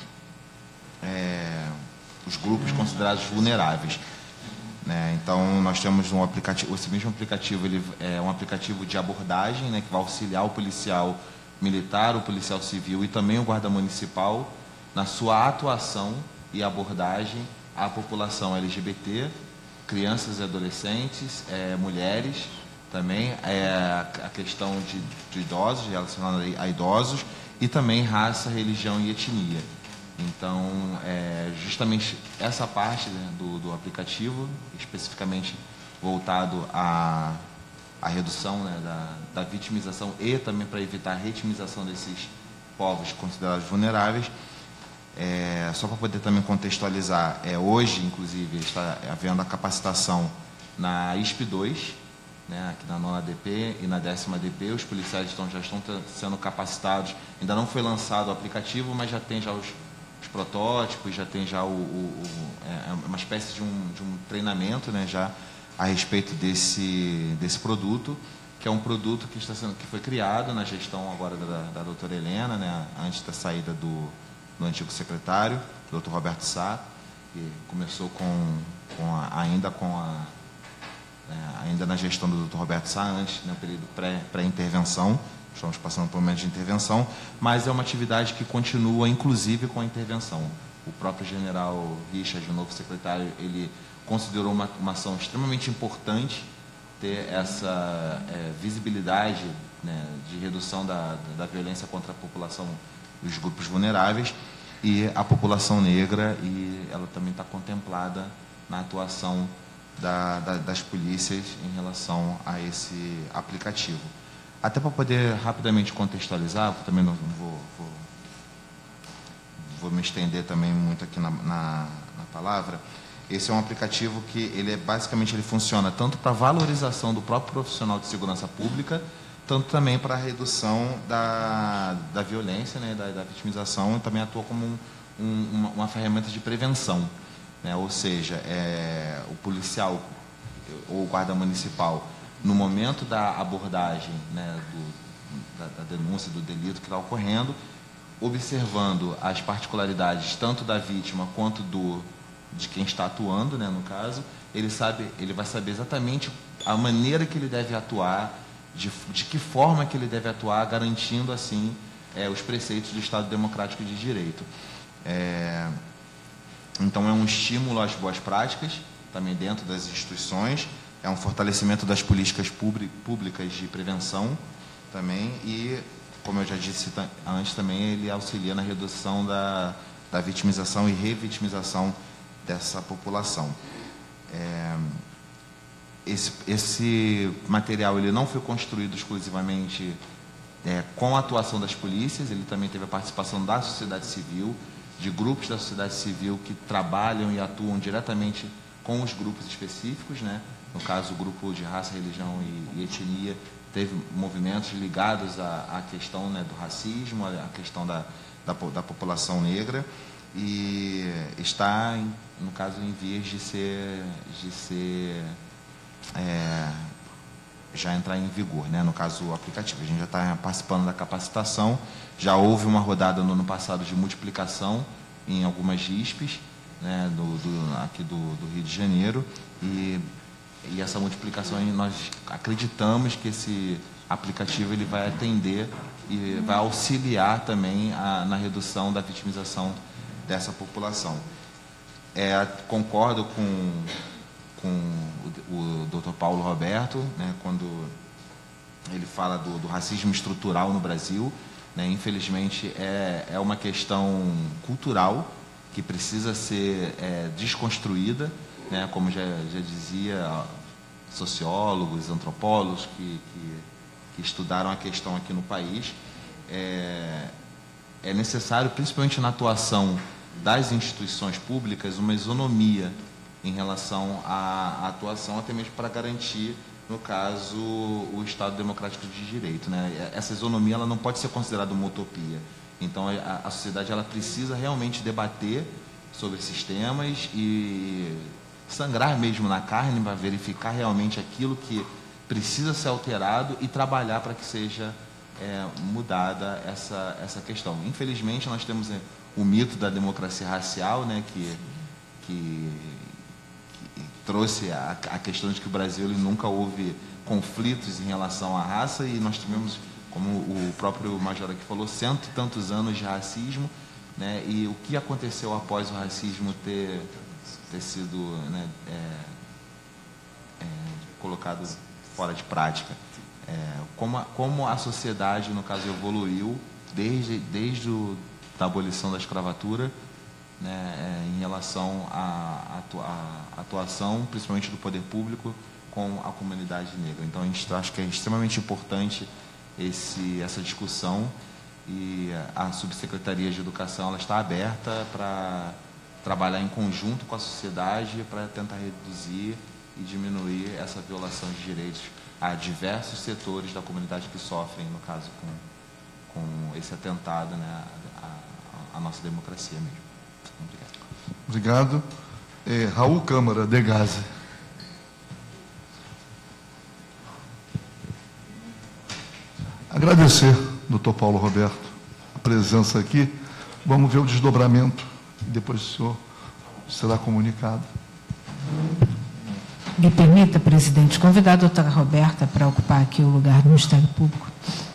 os grupos considerados vulneráveis, né? Então, nós temos um aplicativo, esse mesmo aplicativo, ele é um aplicativo de abordagem, né, que vai auxiliar o policial militar, o policial civil e também o guarda municipal na sua atuação e abordagem à população LGBT, crianças e adolescentes, mulheres também, a questão de idosos, relacionada a idosos, e também raça, religião e etnia. Então, justamente essa parte, né, do aplicativo, especificamente voltado à redução, né, da vitimização e também para evitar a retimização desses povos considerados vulneráveis, Só para poder também contextualizar, hoje, inclusive, está havendo a capacitação na ISP 2, né, aqui na 9ª ADP e na 10ª ADP. Os policiais já estão sendo capacitados. Ainda não foi lançado o aplicativo, mas já tem os protótipos, já tem já uma espécie de um treinamento, né, já a respeito desse produto, que é um produto que foi criado na gestão agora da doutora Helena, né, antes da saída do antigo secretário, doutor Roberto Sá, que começou ainda na gestão do doutor Roberto Sá, antes, no período pré-intervenção. Estamos passando por um momento de intervenção, mas é uma atividade que continua, inclusive, com a intervenção. O próprio general Richard, o novo secretário, ele considerou uma ação extremamente importante ter essa visibilidade, né, de redução da violência contra a população, os grupos vulneráveis e a população negra, e ela também está contemplada na atuação das polícias em relação a esse aplicativo. Até para poder rapidamente contextualizar, também não vou me estender também muito aqui na palavra. Esse é um aplicativo que basicamente ele funciona tanto para a valorização do próprio profissional de segurança pública, tanto também para a redução da violência, né, da vitimização, e também atua como uma ferramenta de prevenção, né? Ou seja, o policial ou o guarda municipal, no momento da abordagem, né, da denúncia do delito que está ocorrendo, observando as particularidades tanto da vítima quanto de quem está atuando, né, no caso, ele vai saber exatamente a maneira que ele deve atuar, de que forma que ele deve atuar, garantindo assim os preceitos do Estado Democrático de Direito. Então é um estímulo às boas práticas, também dentro das instituições, é um fortalecimento das políticas públicas de prevenção também, e, como eu já disse antes também, ele auxilia na redução da vitimização e revitimização dessa população. Esse material ele não foi construído exclusivamente com a atuação das polícias, ele também teve a participação da sociedade civil, de grupos da sociedade civil que trabalham e atuam diretamente com os grupos específicos, né? No caso, o grupo de raça, religião e etnia teve movimentos ligados à questão, né, do racismo, à questão da população negra, e está, no caso, em vias de já entrar em vigor, né? No caso, o aplicativo. A gente já está participando da capacitação, já houve uma rodada no ano passado de multiplicação em algumas ISPs, né, aqui do Rio de Janeiro, e essa multiplicação nós acreditamos que esse aplicativo ele vai atender e vai auxiliar também na redução da vitimização dessa população. Concordo com o Dr. Paulo Roberto, né, quando ele fala do racismo estrutural no Brasil, né? Infelizmente é uma questão cultural que precisa ser desconstruída, né? Como já dizia sociólogos, antropólogos que estudaram a questão aqui no país, é necessário, principalmente na atuação das instituições públicas, uma isonomia em relação à atuação, até mesmo para garantir, no caso, o Estado Democrático de Direito, né? Essa isonomia ela não pode ser considerada uma utopia. Então, a sociedade ela precisa realmente debater sobre esses temas e sangrar mesmo na carne para verificar realmente aquilo que precisa ser alterado e trabalhar para que seja mudada essa questão. Infelizmente, nós temos o mito da democracia racial, né, que trouxe a questão de que o Brasil ele nunca houve conflitos em relação à raça, e nós tivemos, como o próprio Major aqui falou, 100 e tantos anos de racismo, né, e o que aconteceu após o racismo ter sido, né, colocado fora de prática. Como a sociedade, no caso, evoluiu desde a abolição da escravatura, né, em relação à atuação, principalmente do poder público, com a comunidade negra. Então, a gente acha que é extremamente importante essa discussão, e a Subsecretaria de Educação ela está aberta para trabalhar em conjunto com a sociedade para tentar reduzir e diminuir essa violação de direitos a diversos setores da comunidade que sofrem, no caso, com esse atentado, né, à nossa democracia mesmo. Obrigado. Raul Câmara, Degaze. Agradecer, doutor Paulo Roberto, a presença aqui. Vamos ver o desdobramento, depois o senhor será comunicado. Me permita, presidente, convidar a doutora Roberta para ocupar aqui o lugar do Ministério Público.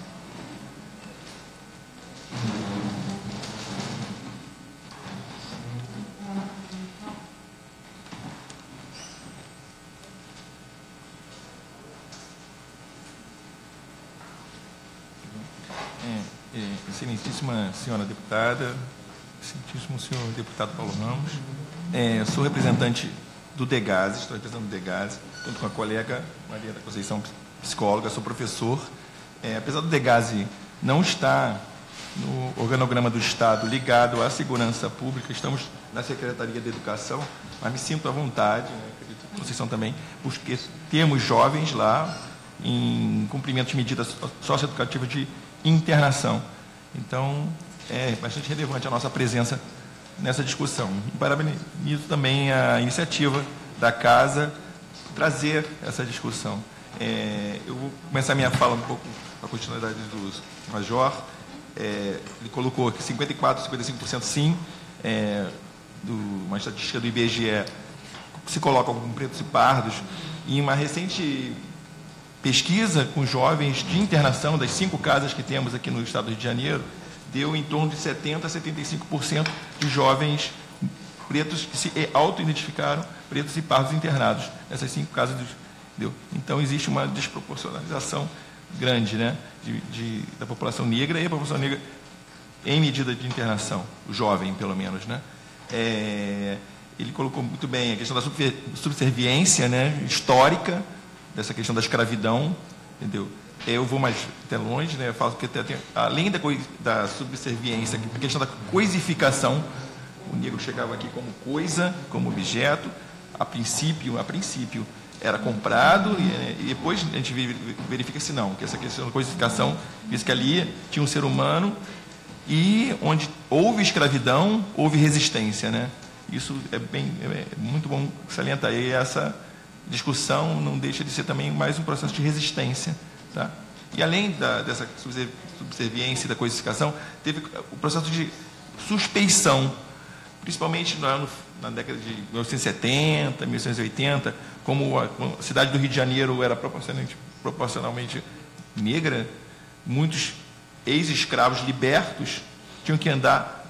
Excelentíssima senhora deputada, excelentíssimo senhor deputado Paulo Ramos, sou representante do Degaze, estou representando o Degaze, junto com a colega Maria da Conceição, psicóloga, sou professor. Apesar do Degaze não estar no organograma do Estado ligado à segurança pública, estamos na Secretaria de Educação, mas me sinto à vontade, né, acredito que a Conceição também, porque temos jovens lá em cumprimento de medidas socioeducativas de internação. Então, é bastante relevante a nossa presença nessa discussão. E parabenizo também a iniciativa da Casa trazer essa discussão. Eu vou começar minha fala um pouco com a continuidade do Major. Ele colocou que 54%, 55% sim, uma estatística do IBGE se coloca como pretos e pardos. Em uma recente pesquisa com jovens de internação, das 5 casas que temos aqui no estado do Rio de Janeiro, deu em torno de 70% a 75% de jovens pretos que se auto-identificaram pretos e pardos internados. Nessas 5 casas, deu. Então, existe uma desproporcionalização grande, né, da população negra e a população negra em medida de internação, o jovem, pelo menos, né. Ele colocou muito bem a questão da subserviência, né, histórica, dessa questão da escravidão, entendeu? Eu vou mais até longe, né? Eu falo que além da subserviência, a questão da coisificação, o negro chegava aqui como coisa, como objeto, a princípio era comprado e depois a gente verifica se não, que essa questão da coisificação diz que ali tinha um ser humano e onde houve escravidão, houve resistência, né? Isso é muito bom salientar. E essa discussão não deixa de ser também mais um processo de resistência, tá? E além dessa subserviência e da coisificação, teve o processo de suspeição, principalmente na década de 1970, 1980, como a cidade do Rio de Janeiro era proporcionalmente negra, muitos ex-escravos libertos tinham que andar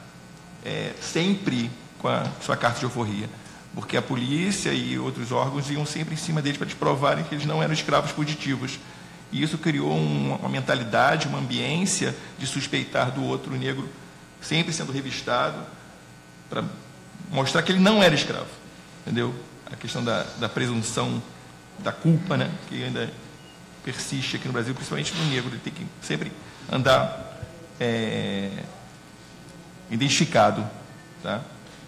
sempre com a sua carta de alforria, porque a polícia e outros órgãos iam sempre em cima deles para eles provarem que eles não eram escravos fugitivos. E isso criou uma mentalidade, uma ambiência de suspeitar do outro negro, sempre sendo revistado, para mostrar que ele não era escravo. Entendeu? A questão da presunção da culpa, né, que ainda persiste aqui no Brasil, principalmente no negro, ele tem que sempre andar identificado. Tá?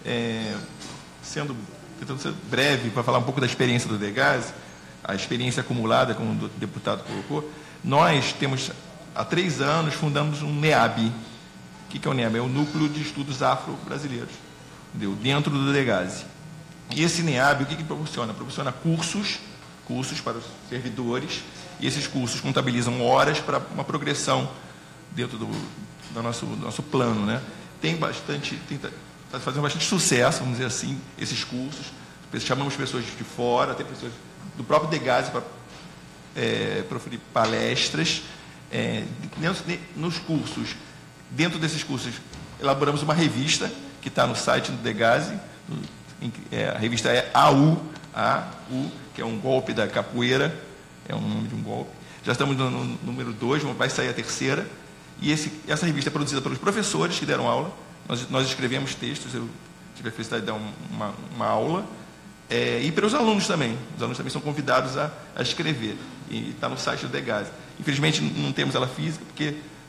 Tentando ser breve, para falar um pouco da experiência do Degaze, a experiência acumulada, como o deputado colocou, nós temos, há 3 anos, fundamos um NEAB. O que é o NEAB? É o Núcleo de Estudos Afro-Brasileiros, dentro do Degaze. E esse NEAB, o que proporciona? Proporciona cursos para os servidores, e esses cursos contabilizam horas para uma progressão dentro do nosso plano, né? Está fazendo bastante sucesso, vamos dizer assim, esses cursos. Chamamos pessoas de fora, até pessoas do próprio Degaze para proferir palestras. Nos cursos, dentro desses cursos, elaboramos uma revista que está no site do Degaze. A revista é AU, que é um golpe da capoeira, é o nome de um golpe. Já estamos no número 2, vai sair a 3ª. E essa revista é produzida pelos professores que deram aula. Nós escrevemos textos, eu tive a felicidade de dar uma aula, e pelos alunos também. Os alunos também são convidados a escrever, e está no site do Degaze. Infelizmente, não temos ela física, porque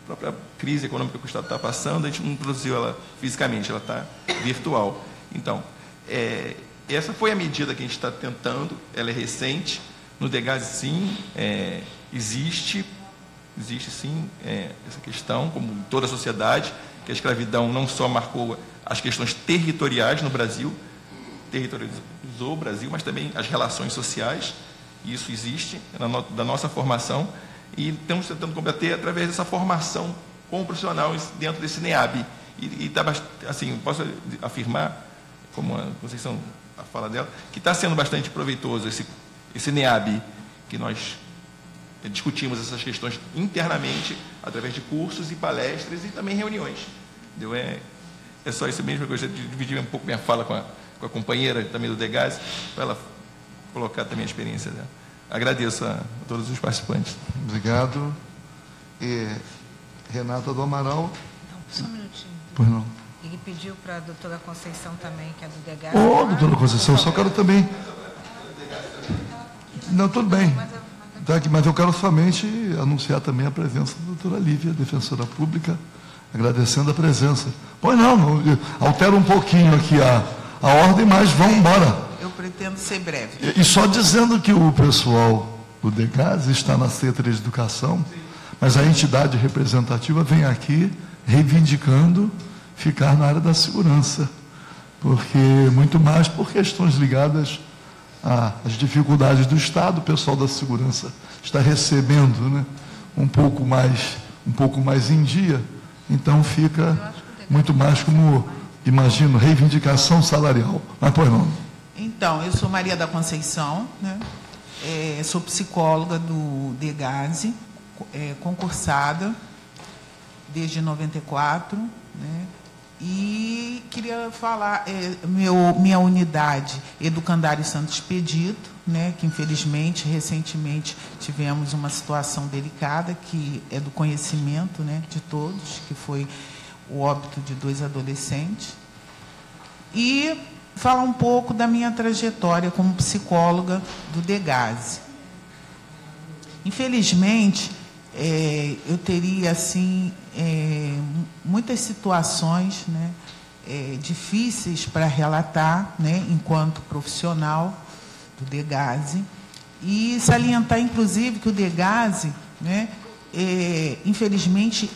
própria crise econômica que o Estado está passando, a gente não produziu ela fisicamente, ela está virtual. Então, essa foi a medida que a gente está tentando, ela é recente. No DEGASE, sim, existe sim essa questão, como em toda a sociedade, que a escravidão não só marcou as questões territoriais no Brasil, territorializou o Brasil, mas também as relações sociais. Isso existe da nossa formação e estamos tentando combater através dessa formação como profissional dentro desse NEAB. E tá, assim, posso afirmar, como a Conceição, a fala dela, que está sendo bastante proveitoso esse NEAB, que nós discutimos essas questões internamente através de cursos e palestras e também reuniões. Entendeu? É só isso mesmo, eu gostaria de dividir um pouco minha fala com a companheira também do DEGASE, para ela colocar também a experiência dela. Agradeço a todos os participantes. Obrigado. Renata do Amaral. Não, só um minutinho. Pois não. Ele pediu para a doutora Conceição também, que é do DEGASE. Doutora Conceição, só quero também... Não, tudo bem. Tá aqui, mas eu quero somente anunciar também a presença da doutora Lívia, defensora pública, agradecendo a presença. Pois não, altera um pouquinho aqui a ordem, mas vamos embora. Eu pretendo ser breve. E só dizendo que o pessoal do DEGASE está na Secretaria de Educação, mas a entidade representativa vem aqui reivindicando ficar na área da segurança, porque muito mais por questões ligadas às dificuldades do Estado. O pessoal da segurança está recebendo, né, um pouco mais em dia, então fica muito mais como, imagino, reivindicação salarial. Mas pois não. Então, eu sou Maria da Conceição, né? Sou psicóloga do DEGASE, concursada desde 94, né? E queria falar, minha unidade, Educandário Santo Expedito, né? Que infelizmente, recentemente, tivemos uma situação delicada, que é do conhecimento, né, de todos, que foi o óbito de 2 adolescentes. E falar um pouco da minha trajetória como psicóloga do DEGASE. Infelizmente, eu teria assim muitas situações, né, difíceis para relatar, né, enquanto profissional do DEGASE, e salientar, inclusive, que o DEGASE, né, infelizmente,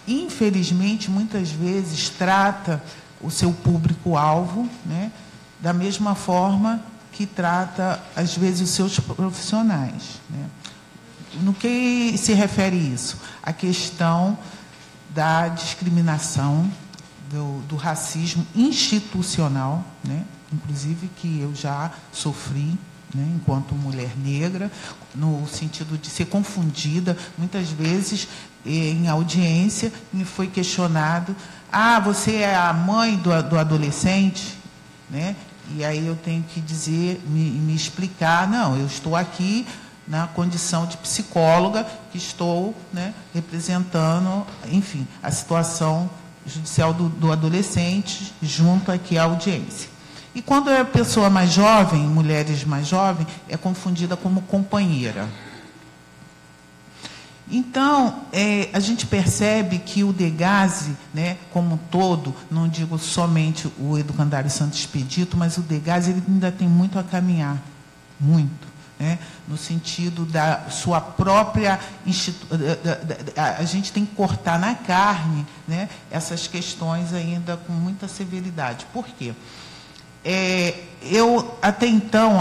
muitas vezes trata o seu público-alvo, né, da mesma forma que trata, às vezes, os seus profissionais, né. No que se refere isso? A questão da discriminação, do racismo institucional, né, inclusive que eu já sofri, né, enquanto mulher negra, no sentido de ser confundida, muitas vezes, em audiência, me foi questionado: você é a mãe do adolescente? Né? E aí eu tenho que dizer, me explicar: não, eu estou aqui na condição de psicóloga, que estou, né, representando, enfim, a situação judicial do adolescente, junto aqui à audiência. E quando é pessoa mais jovem, mulheres mais jovens, é confundida como companheira. Então, a gente percebe que o DEGASE, né, como um todo, não digo somente o Educandário Santo Expedito, mas o DEGASE ele ainda tem muito a caminhar, muito, né, no sentido da sua própria a gente tem que cortar na carne, né, essas questões ainda com muita severidade. Por quê? Eu, até então,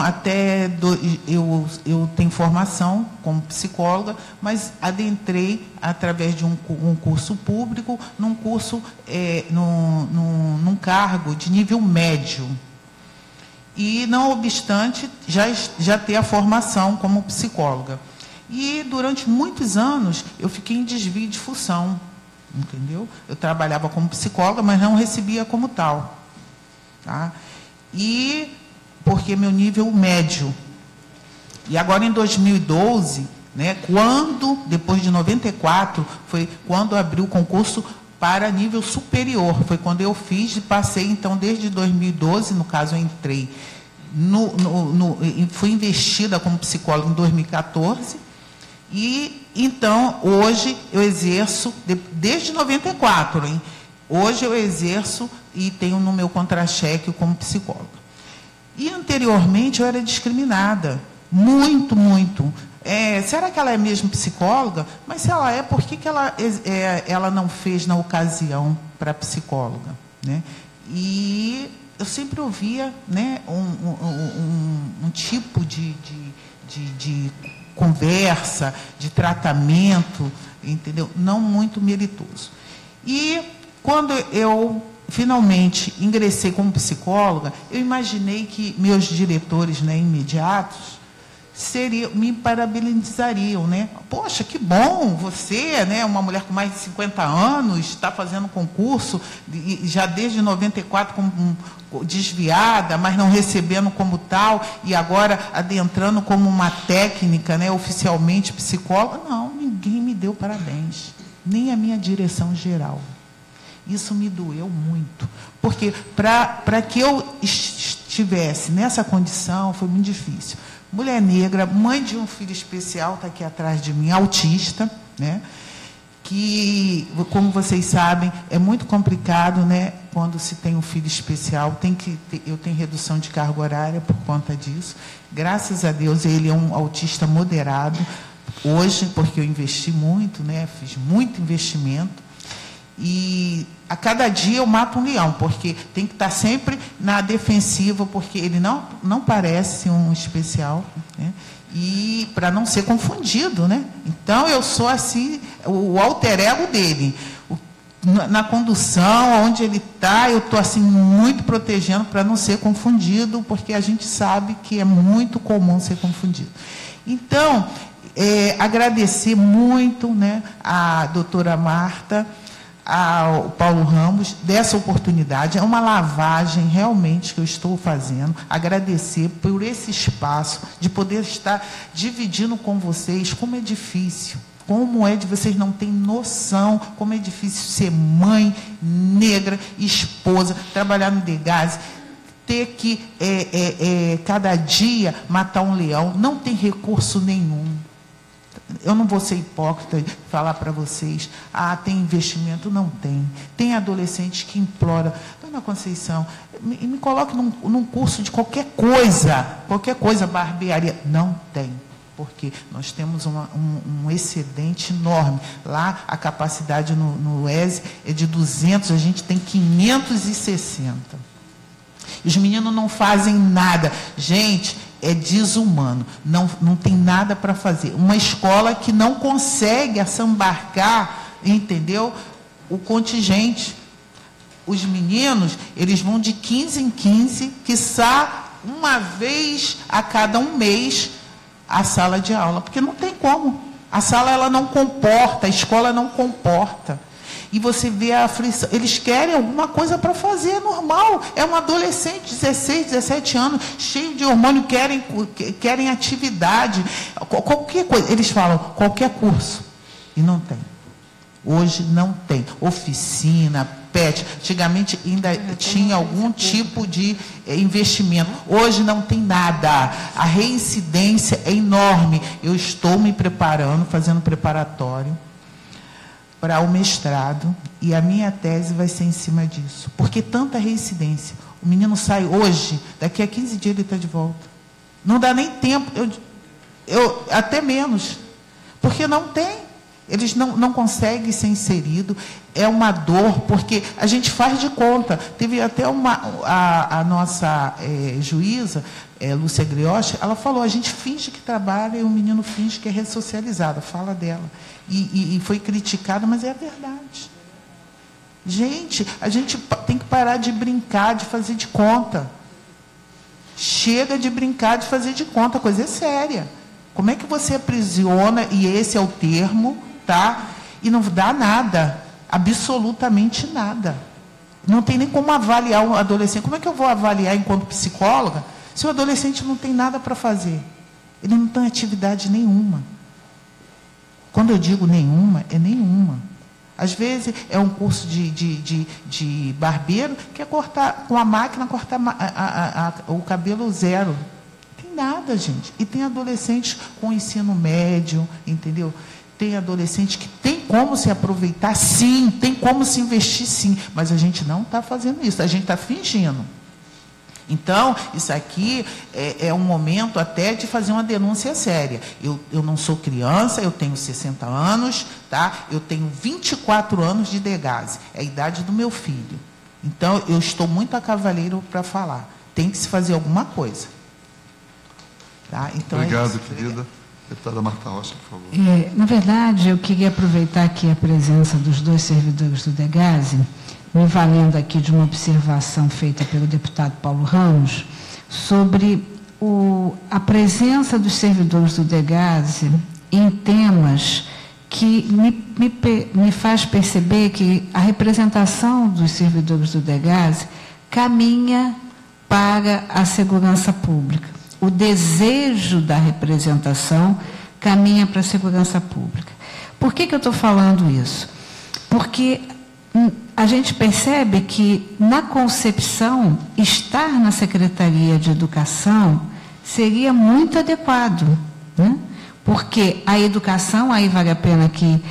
eu tenho formação como psicóloga, mas adentrei através de um curso público, num curso, num cargo de nível médio. E, não obstante, já ter a formação como psicóloga. E, durante muitos anos, eu fiquei em desvio de função, entendeu? Eu trabalhava como psicóloga, mas não recebia como tal, tá? E porque meu nível médio. E agora, em 2012, né, depois de 94, foi quando abriu o concurso para nível superior. Foi quando eu fiz e passei, então, desde 2012, no caso, eu entrei, fui investida como psicóloga em 2014, E, então, hoje eu exerço, desde 94, hein? Hoje eu exerço e tenho no meu contra-cheque como psicóloga. E, anteriormente, eu era discriminada. Muito, muito. Será que ela é mesmo psicóloga? Mas se ela é, por que ela não fez na ocasião para psicóloga? Né? E eu sempre ouvia, né, um tipo de conversa, de tratamento, entendeu? Não muito meritoso. E quando eu finalmente ingressei como psicóloga, eu imaginei que meus diretores, né, imediatos me parabenizariam, né? Poxa, que bom, você, né, uma mulher com mais de 50 anos, está fazendo concurso, já desde 94 como desviada, mas não recebendo como tal, e agora adentrando como uma técnica, né, oficialmente psicóloga. Não, ninguém me deu parabéns, nem a minha direção geral. Isso me doeu muito, porque para que eu estivesse nessa condição foi muito difícil. Mulher negra, mãe de um filho especial, está aqui atrás de mim, autista, né? Que, como vocês sabem, é muito complicado, né? Quando se tem um filho especial, eu tenho redução de carga horária por conta disso. Graças a Deus, ele é um autista moderado, hoje, porque eu investi muito, né? Fiz muito investimento. E a cada dia eu mato um leão, porque tem que estar sempre na defensiva, porque ele não parece ser um especial, né? E para não ser confundido, né? Então eu sou assim, o alter ego dele. Na condução, onde ele está, eu estou assim muito protegendo para não ser confundido, porque a gente sabe que é muito comum ser confundido. Então, agradecer muito, né, a doutora Marta, ao Paulo Ramos, dessa oportunidade. É uma lavagem realmente que eu estou fazendo. Agradecer por esse espaço, de poder estar dividindo com vocês como é difícil. Como é de vocês não terem noção, como é difícil ser mãe, negra, esposa, trabalhar no Degase, ter que, cada dia, matar um leão, não tem recurso nenhum. Eu não vou ser hipócrita e falar para vocês, tem investimento? Não tem. Tem adolescente que implora, dona Conceição, me coloque num curso de qualquer coisa, barbearia. Não tem, porque nós temos um excedente enorme. Lá, a capacidade no ESE é de 200, a gente tem 560. Os meninos não fazem nada. Gente, é desumano, não tem nada para fazer. Uma escola que não consegue assambarcar, entendeu, o contingente. Os meninos, eles vão de 15 em 15, quiçá uma vez a cada um mês, a sala de aula, porque não tem como. A sala ela não comporta, a escola não comporta. E você vê a aflição, eles querem alguma coisa para fazer, é normal. É um adolescente, 16, 17 anos, cheio de hormônio, querem atividade, qualquer coisa. Eles falam, qualquer curso. E não tem. Hoje não tem. Oficina, PET. Antigamente ainda tinha algum tipo de investimento. Hoje não tem nada. A reincidência é enorme. Eu estou me preparando, fazendo preparatório para o mestrado, e a minha tese vai ser em cima disso. Porque tanta reincidência. O menino sai hoje, daqui a 15 dias ele está de volta. Não dá nem tempo, até menos. Porque não tem. Eles não conseguem ser inseridos. É uma dor, porque a gente faz de conta. Teve até a nossa juíza, Lúcia Grioche, ela falou, a gente finge que trabalha e o menino finge que é ressocializado. Fala dela. E foi criticada, mas é a verdade. Gente, a gente tem que parar de brincar, de fazer de conta. Chega de brincar, de fazer de conta, a coisa é séria. Como é que você aprisiona, e esse é o termo, tá? E não dá nada, absolutamente nada. Não tem nem como avaliar um adolescente. Como é que eu vou avaliar enquanto psicóloga se o adolescente não tem nada para fazer? Ele não tem atividade nenhuma. Quando eu digo nenhuma, é nenhuma. Às vezes é um curso de barbeiro que é cortar com a máquina, cortar o cabelo zero. Não tem nada, gente. E tem adolescentes com ensino médio, entendeu? Tem adolescente que tem como se aproveitar, sim, tem como se investir, sim, mas a gente não está fazendo isso, a gente está fingindo. Então, isso aqui é um momento até de fazer uma denúncia séria. Eu não sou criança, eu tenho 60 anos, tá? Eu tenho 24 anos de Degase, é a idade do meu filho. Então, eu estou muito a cavaleiro para falar. Tem que se fazer alguma coisa. Tá? Então, obrigado, querida. Deputada Marta Rocha, por favor. Na verdade, eu queria aproveitar aqui a presença dos dois servidores do Degase, me valendo aqui de uma observação feita pelo deputado Paulo Ramos, sobre a presença dos servidores do Degase em temas que me faz perceber que a representação dos servidores do Degase caminha para a segurança pública. O desejo da representação caminha para a segurança pública. Por que eu estou falando isso? Porque a gente percebe que, na concepção, estar na Secretaria de Educação seria muito adequado, né? Porque a educação, aí vale a pena aqui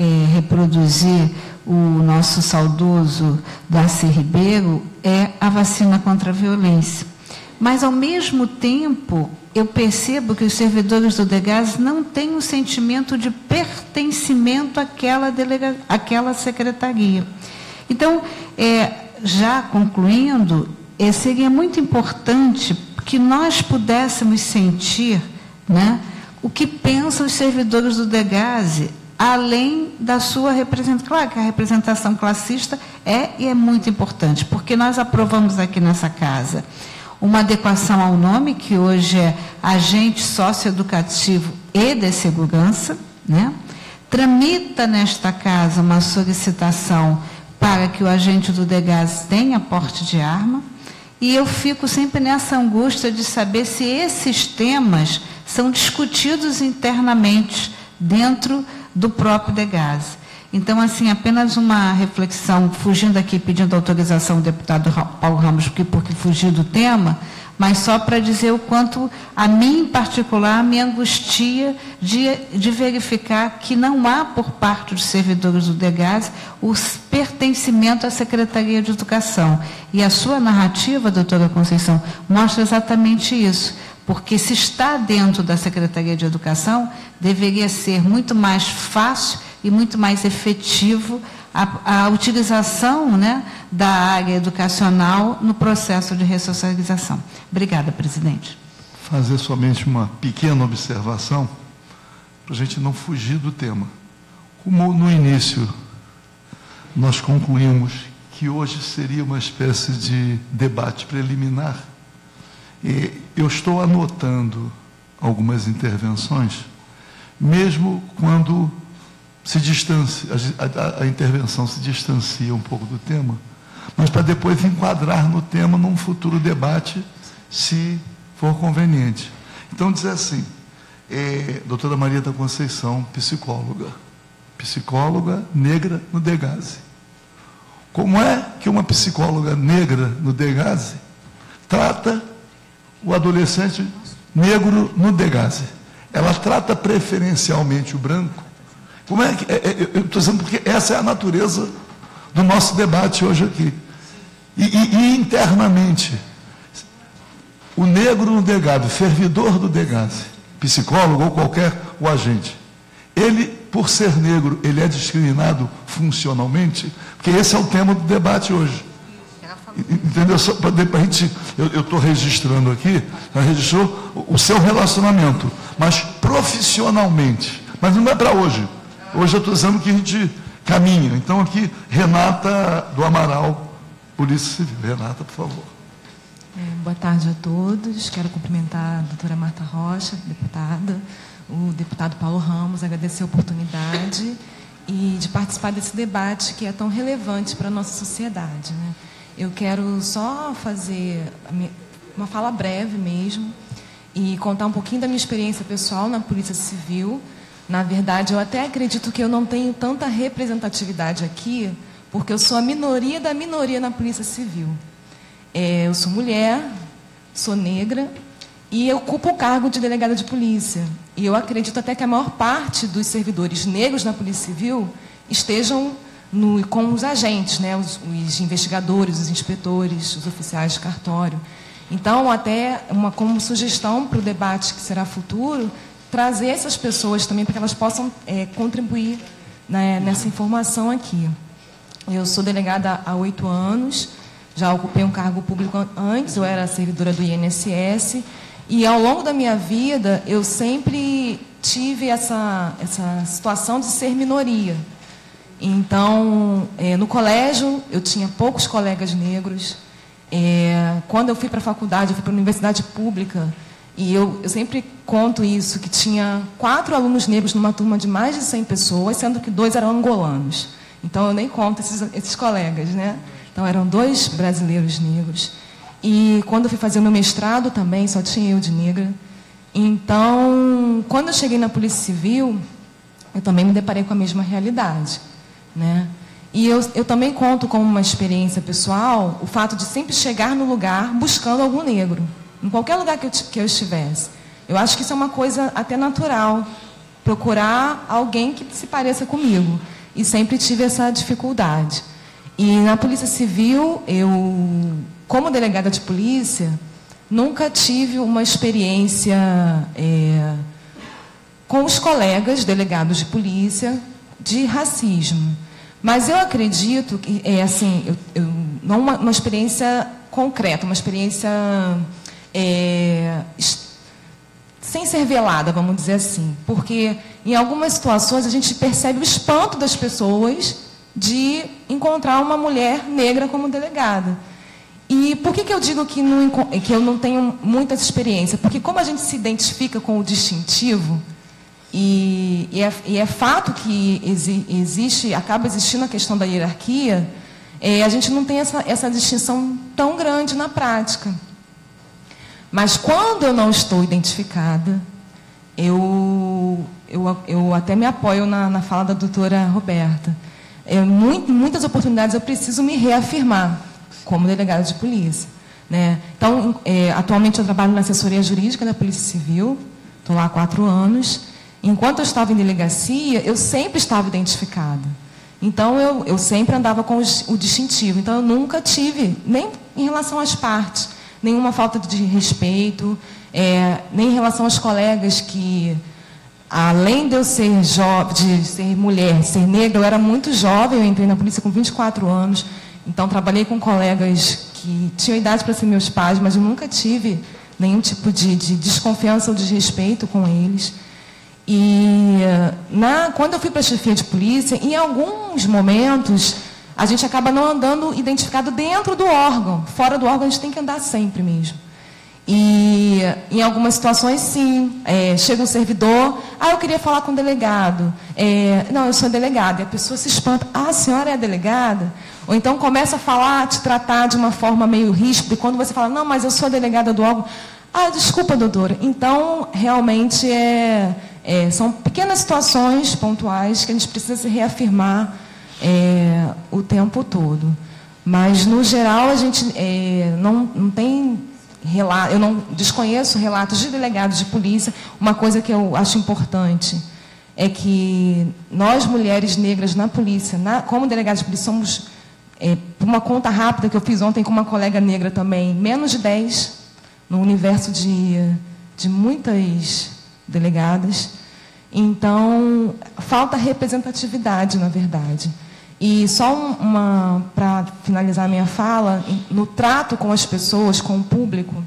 reproduzir o nosso saudoso Darcy Ribeiro, é a vacina contra a violência. Mas, ao mesmo tempo, eu percebo que os servidores do Degase não têm um sentimento de pertencimento àquela secretaria. Então, já concluindo, seria muito importante que nós pudéssemos sentir, né, o que pensam os servidores do Degase, além da sua representação. Claro que a representação classista é muito importante, porque nós aprovamos aqui nessa casa uma adequação ao nome, que hoje é agente socioeducativo e de segurança, né? Tramita nesta casa uma solicitação para que o agente do Degase tenha porte de arma, e eu fico sempre nessa angústia de saber se esses temas são discutidos internamente dentro do próprio Degase. Então, assim, apenas uma reflexão, fugindo aqui, pedindo autorização ao deputado Paulo Ramos, porque fugi do tema, mas só para dizer o quanto, a mim em particular, me angustia de verificar que não há, por parte dos servidores do Degase, o pertencimento à Secretaria de Educação. E a sua narrativa, doutora Conceição, mostra exatamente isso. Porque se está dentro da Secretaria de Educação, deveria ser muito mais fácil e muito mais efetivo a utilização, né, da área educacional no processo de ressocialização. Obrigada, presidente. Fazer somente uma pequena observação, para a gente não fugir do tema. Como no início nós concluímos que hoje seria uma espécie de debate preliminar, eu estou anotando algumas intervenções, mesmo quando a intervenção se distancia um pouco do tema, mas para depois enquadrar no tema num futuro debate, se for conveniente. Então, dizer assim, doutora Maria da Conceição, psicóloga negra no Degase. Como é que uma psicóloga negra no Degase trata o adolescente negro no Degase? Ela trata preferencialmente o branco? Como é que... eu estou dizendo porque essa é a natureza do nosso debate hoje aqui. E internamente, o negro no Degase, servidor do Degase, psicólogo ou qualquer o agente, ele, por ser negro, ele é discriminado funcionalmente? Porque esse é o tema do debate hoje. Entendeu? Só para a gente, eu estou registrando aqui, já registrou o seu relacionamento, mas profissionalmente. Mas não é para hoje. Hoje eu estou dizendo que a gente caminha. Então aqui, Renata do Amaral, Polícia Civil. Renata, por favor. Boa tarde a todos. Quero cumprimentar a doutora Marta Rocha, deputada, o deputado Paulo Ramos, agradecer a oportunidade e de participar desse debate que é tão relevante para a nossa sociedade, né? Eu quero só fazer uma fala breve mesmo e contar um pouquinho da minha experiência pessoal na Polícia Civil. Na verdade, eu até acredito que eu não tenho tanta representatividade aqui, porque eu sou a minoria da minoria na Polícia Civil. Eu sou mulher, sou negra E eu ocupo o cargo de delegada de polícia. E eu acredito até que a maior parte dos servidores negros na Polícia Civil estejam com os agentes, né? Os investigadores, os inspetores, os oficiais de cartório. Então, até como sugestão para o debate que será futuro, trazer essas pessoas também para que elas possam contribuir, né, nessa informação aqui. Eu sou delegada há 8 anos, já ocupei um cargo público antes, eu era servidora do INSS, e ao longo da minha vida eu sempre tive essa situação de ser minoria. Então, no colégio eu tinha poucos colegas negros. Quando eu fui para a faculdade, eu fui para a universidade pública, e eu sempre conto isso, que tinha 4 alunos negros numa turma de mais de 100 pessoas, sendo que 2 eram angolanos. Então, eu nem conto esses colegas, né? Então, eram 2 brasileiros negros. E quando eu fui fazer o meu mestrado também, só tinha eu de negra. Então, quando eu cheguei na Polícia Civil, eu também me deparei com a mesma realidade, né? E eu também conto como uma experiência pessoal o fato de sempre chegar no lugar buscando algum negro, em qualquer lugar que eu estivesse. Eu acho que isso é uma coisa até natural, procurar alguém que se pareça comigo. E sempre tive essa dificuldade. E na Polícia Civil, eu, como delegada de polícia, nunca tive uma experiência com os colegas delegados de polícia de racismo. Mas eu acredito que, não uma experiência concreta, uma experiência sem ser velada, vamos dizer assim. Porque, em algumas situações, a gente percebe o espanto das pessoas de encontrar uma mulher negra como delegada. E por que eu digo que eu não tenho muita experiência? Porque como a gente se identifica com o distintivo, e é fato que acaba existindo a questão da hierarquia, a gente não tem essa distinção tão grande na prática. Mas quando eu não estou identificada, eu até me apoio na fala da doutora Roberta. Muitas oportunidades eu preciso me reafirmar como delegada de polícia, né? Então, atualmente eu trabalho na assessoria jurídica da Polícia Civil, estou lá há 4 anos. Enquanto eu estava em delegacia, eu sempre estava identificada. Então, eu sempre andava com o distintivo. Então, eu nunca tive, nem em relação às partes, nenhuma falta de respeito, nem em relação aos colegas que, além de eu ser jovem, de ser mulher, ser negra, eu era muito jovem, eu entrei na polícia com 24 anos, então trabalhei com colegas que tinham idade para ser meus pais, mas eu nunca tive nenhum tipo de desconfiança ou desrespeito com eles. E quando eu fui para a chefia de polícia, em alguns momentos, a gente acaba não andando identificado dentro do órgão. Fora do órgão, a gente tem que andar sempre mesmo. E em algumas situações, sim. Chega um servidor, eu queria falar com o delegado. Não, eu sou delegada. E a pessoa se espanta, a senhora é a delegada? Ou então começa a falar, te tratar de uma forma meio ríspida. E quando você fala, não, mas eu sou a delegada do órgão. Desculpa, doutora. Então, realmente, são pequenas situações pontuais que a gente precisa se reafirmar o tempo todo. Mas, no geral, a gente não tem relato, eu não desconheço relatos de delegados de polícia. Uma coisa que eu acho importante é que nós, mulheres negras na polícia, como delegados de polícia, somos, por uma conta rápida que eu fiz ontem com uma colega negra também, menos de 10 no universo de muitas delegadas. Então, falta representatividade, na verdade. E só para finalizar a minha fala, no trato com as pessoas, com o público,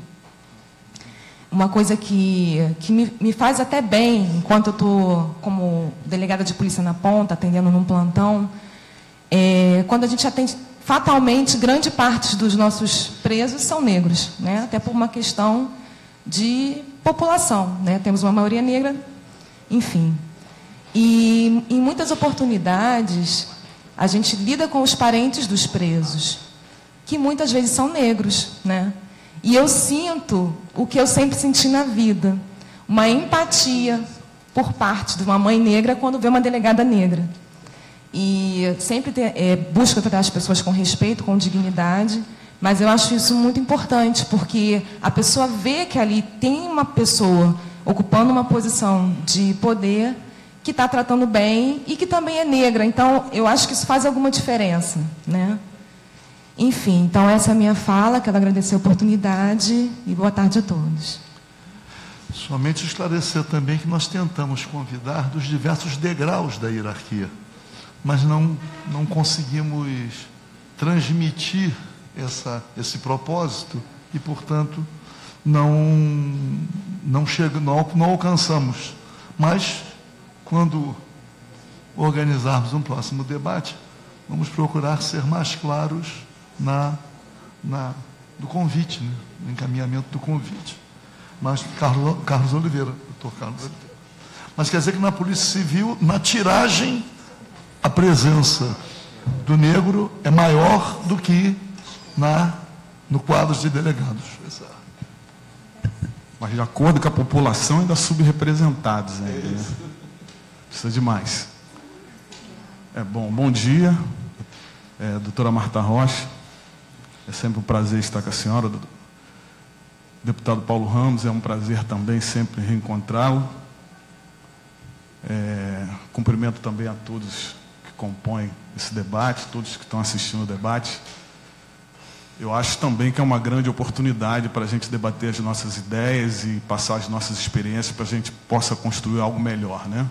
uma coisa que me faz até bem, enquanto eu estou como delegada de polícia na ponta, atendendo num plantão, quando a gente atende, fatalmente, grande parte dos nossos presos são negros, né? Até por uma questão de população, né? Temos uma maioria negra, enfim. E em muitas oportunidades, a gente lida com os parentes dos presos, que muitas vezes são negros, né? E eu sinto o que eu sempre senti na vida, uma empatia por parte de uma mãe negra quando vê uma delegada negra. E sempre busco tratar as pessoas com respeito, com dignidade, Mas eu acho isso muito importante, porque a pessoa vê que ali tem uma pessoa ocupando uma posição de poder que está tratando bem e que também é negra. Então, eu acho que isso faz alguma diferença, né? Enfim, então essa é a minha fala, quero agradecer a oportunidade e boa tarde a todos. Somente esclarecer também que nós tentamos convidar dos diversos degraus da hierarquia, mas não conseguimos transmitir esse propósito e, portanto, não alcançamos. Mas, quando organizarmos um próximo debate, vamos procurar ser mais claros do convite, né? No encaminhamento do convite. Mas Carlos Oliveira, doutor Carlos Oliveira. Mas quer dizer que na Polícia Civil, na tiragem, a presença do negro é maior do que no quadro de delegados. Mas de acordo com a população, ainda subrepresentados ainda, né? Precisa de mais. Bom dia, doutora Marta Rocha. É sempre um prazer estar com a senhora, deputado Paulo Ramos. É um prazer também sempre reencontrá-lo. Cumprimento também a todos que compõem esse debate, todos que estão assistindo o debate. Eu acho também que é uma grande oportunidade para a gente debater as nossas ideias e passar as nossas experiências para a gente possa construir algo melhor, né?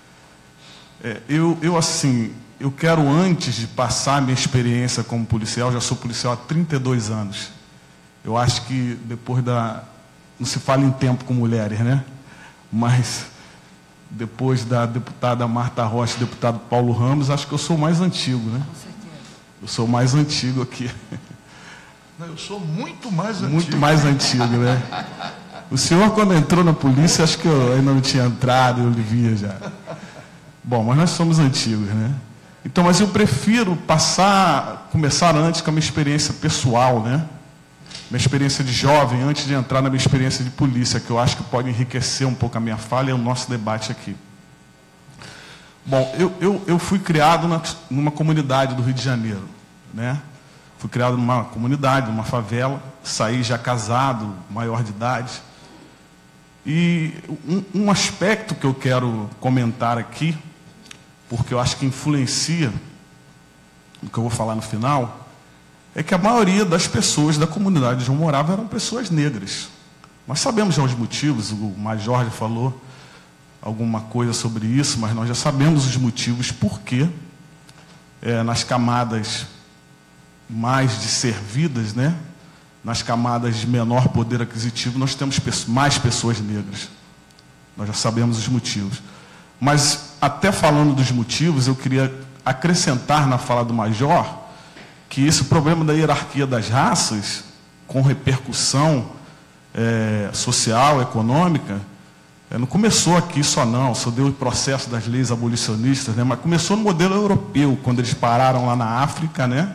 Eu quero, antes de passar a minha experiência como policial, já sou policial há 32 anos. Eu acho que depois não se fala em tempo com mulheres, né? Mas depois da deputada Marta Rocha e deputado Paulo Ramos, acho que eu sou o mais antigo, né? Com certeza. Eu sou o mais antigo aqui. Eu sou muito mais antigo. Muito mais antigo, né? O senhor, quando entrou na polícia, acho que eu ainda não tinha entrado, eu lhe via já. Bom, mas nós somos antigos, né? Então, mas eu prefiro começar antes com a minha experiência pessoal, né? Minha experiência de jovem, antes de entrar na minha experiência de polícia, que eu acho que pode enriquecer um pouco a minha fala e o nosso debate aqui. Bom, eu fui criado numa comunidade do Rio de Janeiro, né? Fui criado numa comunidade, numa favela, saí já casado, maior de idade. E um aspecto que eu quero comentar aqui, porque eu acho que influencia o que eu vou falar no final, é que a maioria das pessoas da comunidade onde eu morava eram pessoas negras. Nós sabemos já os motivos, o Major já falou alguma coisa sobre isso, mas nós já sabemos os motivos por que nas camadas mais desservidas, né? Nas camadas de menor poder aquisitivo, nós temos mais pessoas negras. Nós já sabemos os motivos. Mas, até falando dos motivos, eu queria acrescentar na fala do Major que esse problema da hierarquia das raças, com repercussão social, econômica, não começou aqui só deu o processo das leis abolicionistas, né? Mas começou no modelo europeu, quando eles pararam lá na África, né?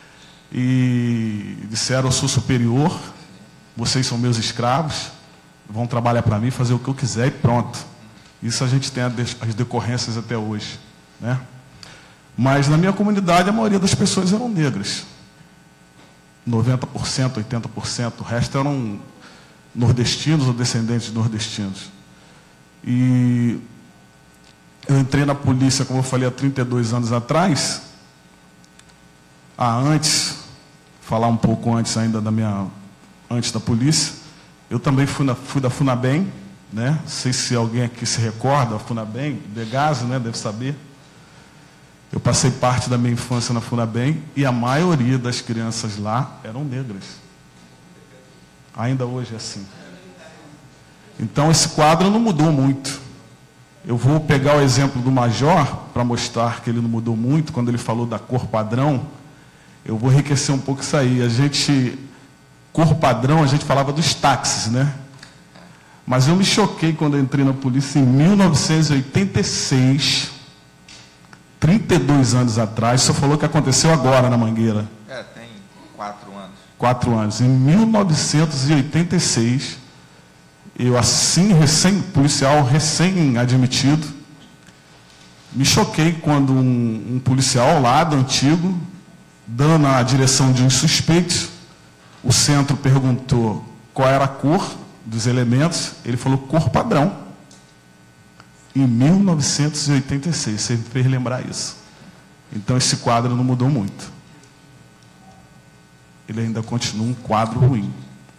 E disseram: eu sou superior, vocês são meus escravos, vão trabalhar para mim, fazer o que eu quiser e pronto. Isso a gente tem as decorrências até hoje, né? Mas na minha comunidade a maioria das pessoas eram negras, 90%, 80%, o resto eram nordestinos ou descendentes de nordestinos. E eu entrei na polícia, como eu falei, há 32 anos atrás. Falar um pouco antes ainda antes da polícia, eu também fui da FUNABEM, né? Não sei se alguém aqui se recorda, a FUNABEM, Degásio, né? Deve saber. Eu passei parte da minha infância na FUNABEM e a maioria das crianças lá eram negras. Ainda hoje é assim. Então esse quadro não mudou muito. Eu vou pegar o exemplo do Major para mostrar que ele não mudou muito, quando ele falou da cor padrão. Eu vou enriquecer um pouco isso aí. Cor padrão, a gente falava dos táxis, né? Mas eu me choquei quando eu entrei na polícia em 1986, 32 anos atrás. Você falou que aconteceu agora na Mangueira. Tem 4 anos. 4 anos. Em 1986, eu policial recém-admitido, me choquei quando um policial ao lado, antigo, dando a direção de uns suspeitos, O centro perguntou qual era a cor dos elementos, ele falou cor padrão. Em 1986, você me fez lembrar isso. Então esse quadro não mudou muito. Ele ainda continua um quadro ruim.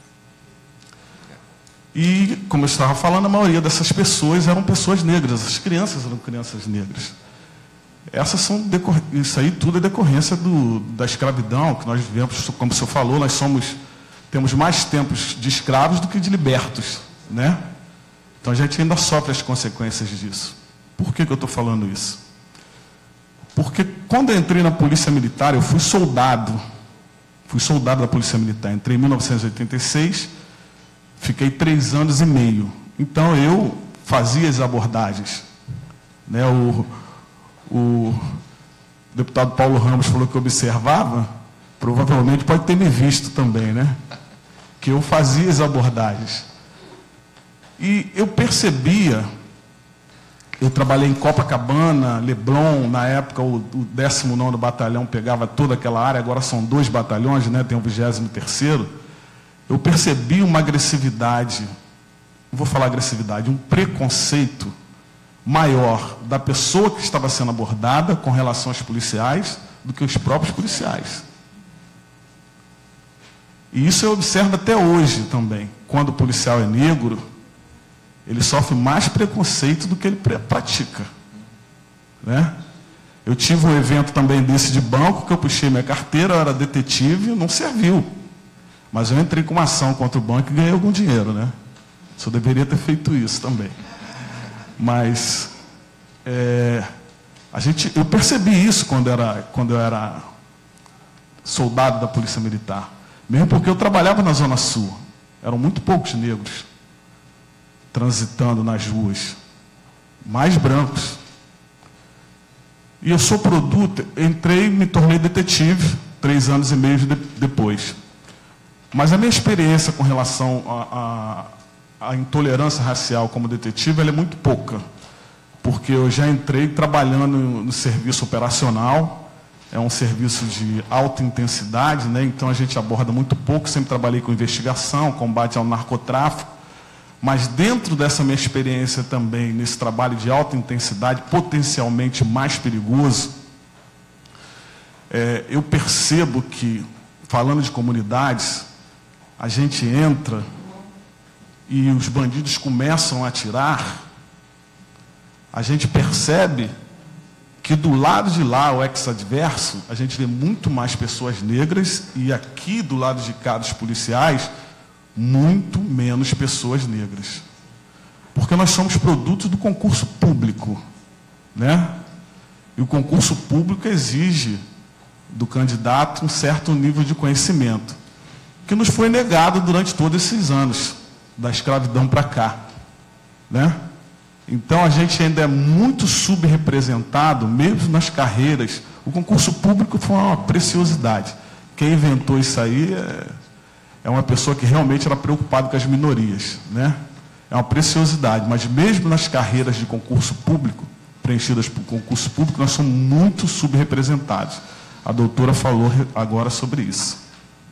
E, como eu estava falando, a maioria dessas pessoas eram pessoas negras, as crianças eram crianças negras. Isso aí tudo é decorrência da escravidão que nós vivemos, como o senhor falou, temos mais tempos de escravos do que de libertos, né? Então a gente ainda sofre as consequências disso. Por que eu estou falando isso? Porque quando eu entrei na Polícia Militar, eu fui soldado da Polícia Militar. Entrei em 1986, fiquei 3 anos e meio. Então eu fazia as abordagens, né? O deputado Paulo Ramos falou que observava, provavelmente pode ter me visto também, né? Que eu fazia as abordagens. E eu percebia, eu trabalhei em Copacabana, Leblon, na época o 19º Batalhão pegava toda aquela área, agora são 2 batalhões, né? Tem o 23º. Eu percebi uma agressividade, não vou falar agressividade, um preconceito maior da pessoa que estava sendo abordada com relação aos policiais do que os próprios policiais. E isso eu observo até hoje também. Quando o policial é negro, ele sofre mais preconceito do que ele pratica, né? Eu tive um evento também desse de banco, que eu puxei minha carteira, eu era detetive, não serviu. Mas eu entrei com uma ação contra o banco e ganhei algum dinheiro, né? Só deveria ter feito isso também. Mas eu percebi isso quando eu era soldado da Polícia Militar. Mesmo porque eu trabalhava na Zona Sul. Eram muito poucos negros transitando nas ruas. Mais brancos. E eu sou produto, entrei e me tornei detetive 3 anos e meio depois. Mas a minha experiência com relação à intolerância racial como detetive, ela é muito pouca. Porque eu já entrei trabalhando no serviço operacional, é um serviço de alta intensidade, né? Então a gente aborda muito pouco, sempre trabalhei com investigação, combate ao narcotráfico, mas dentro dessa minha experiência também, nesse trabalho de alta intensidade, potencialmente mais perigoso, eu percebo que, falando de comunidades, a gente entra e os bandidos começam a atirar, a gente percebe que do lado de lá, o ex-adverso, a gente vê muito mais pessoas negras e aqui do lado de cá dos policiais, muito menos pessoas negras. Porque nós somos produtos do concurso público, né? E o concurso público exige do candidato um certo nível de conhecimento, que nos foi negado durante todos esses anos, da escravidão para cá, né? Então, a gente ainda é muito subrepresentado, mesmo nas carreiras. O concurso público foi uma preciosidade. Quem inventou isso aí é uma pessoa que realmente era preocupada com as minorias, né? É uma preciosidade, mas mesmo nas carreiras de concurso público, preenchidas por concurso público, nós somos muito subrepresentados. A doutora falou agora sobre isso.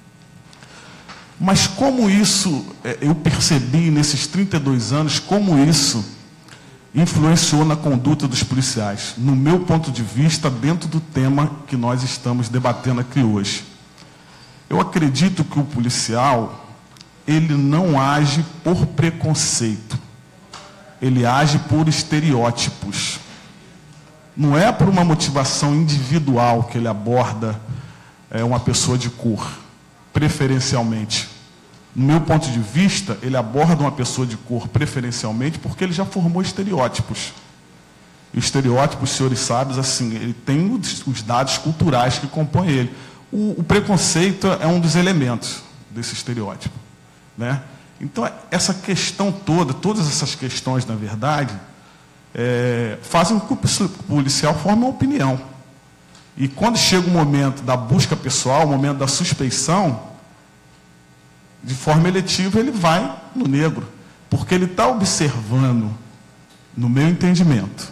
Mas como isso, eu percebi nesses 32 anos, como isso influenciou na conduta dos policiais, no meu ponto de vista, dentro do tema que nós estamos debatendo aqui hoje. Eu acredito que o policial, ele não age por preconceito, ele age por estereótipos. Não é por uma motivação individual que ele aborda uma pessoa de cor, preferencialmente. No meu ponto de vista, ele aborda uma pessoa de cor preferencialmente porque ele já formou estereótipos. E os estereótipos, senhores sábios, assim, ele tem os dados culturais que compõem ele. O preconceito é um dos elementos desse estereótipo, né? Então, essa questão toda, todas essas questões, na verdade, fazem com que o policial forme uma opinião. E quando chega o momento da busca pessoal, o momento da suspeição, de forma eletiva, ele vai no negro, porque ele está observando, no meu entendimento,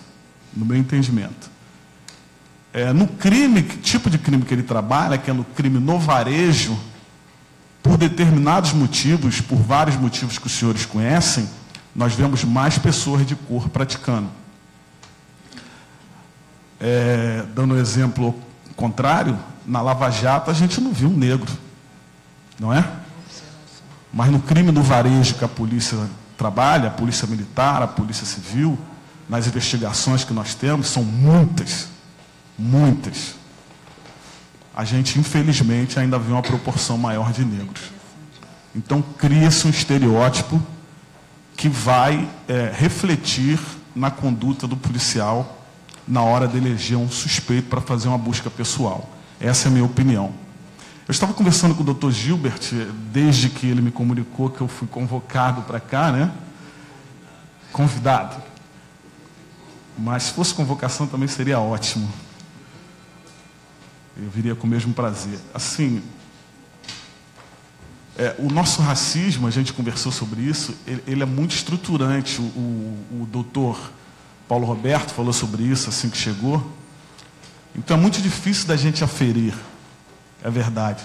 no crime, que tipo de crime que ele trabalha, que é no crime no varejo, por determinados motivos, por vários motivos que os senhores conhecem, nós vemos mais pessoas de cor praticando. Dando um exemplo contrário, na Lava Jato a gente não viu um negro, não é? Mas no crime do varejo que a polícia trabalha, a polícia militar, a polícia civil, nas investigações que nós temos, são muitas, muitas. A gente, infelizmente, ainda vê uma proporção maior de negros. Então, cria-se um estereótipo que vai refletir na conduta do policial na hora de eleger um suspeito para fazer uma busca pessoal. Essa é a minha opinião. Eu estava conversando com o Dr. Gilbert, desde que ele me comunicou que eu fui convocado para cá, né? Convidado. Mas se fosse convocação também seria ótimo. Eu viria com o mesmo prazer. Assim, o nosso racismo, a gente conversou sobre isso, ele é muito estruturante. O doutor Paulo Roberto falou sobre isso assim que chegou. Então é muito difícil da gente aferir, é verdade.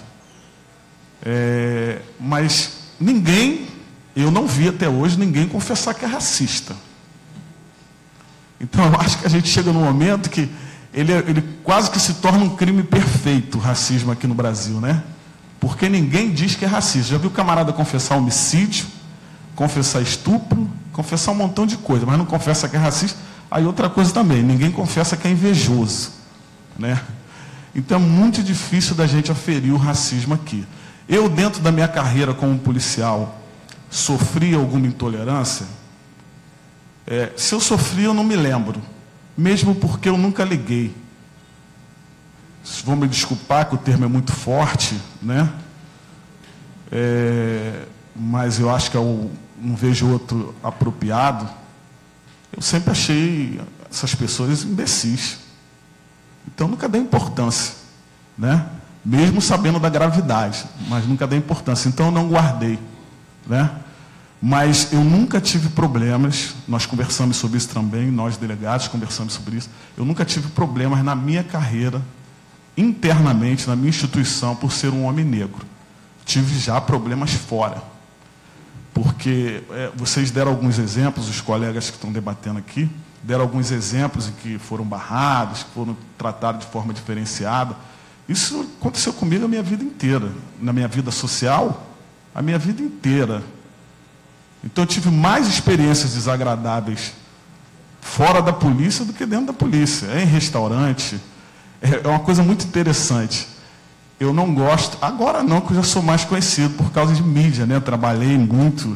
Mas ninguém, eu não vi até hoje ninguém confessar que é racista. Então eu acho que a gente chega num momento que ele quase que se torna um crime perfeito, o racismo aqui no Brasil, né? Porque ninguém diz que é racista. Já viu o camarada confessar homicídio, confessar estupro, confessar um montão de coisa, mas não confessa que é racista. Aí outra coisa também, ninguém confessa que é invejoso, né? Então é muito difícil da gente aferir o racismo aqui. Eu, dentro da minha carreira como policial, sofri alguma intolerância? Se eu sofri, eu não me lembro. Mesmo porque eu nunca liguei. Vão me desculpar que o termo é muito forte, né? Mas eu acho que eu não vejo outro apropriado. Eu sempre achei essas pessoas imbecis. Então nunca dei importância, né? Mesmo sabendo da gravidade, mas nunca dei importância. Então eu não guardei, né? Mas eu nunca tive problemas, nós conversamos sobre isso também, nós delegados conversamos sobre isso. Eu nunca tive problemas na minha carreira, internamente, na minha instituição, por ser um homem negro. Tive já problemas fora. Porque vocês deram alguns exemplos, os colegas que estão debatendo aqui, deram alguns exemplos em que foram barrados, que foram tratados de forma diferenciada. Isso aconteceu comigo a minha vida inteira. Na minha vida social, a minha vida inteira. Então eu tive mais experiências desagradáveis fora da polícia do que dentro da polícia. Em restaurante. É uma coisa muito interessante. Eu não gosto, agora não, que eu já sou mais conhecido por causa de mídia, né? Eu trabalhei muito.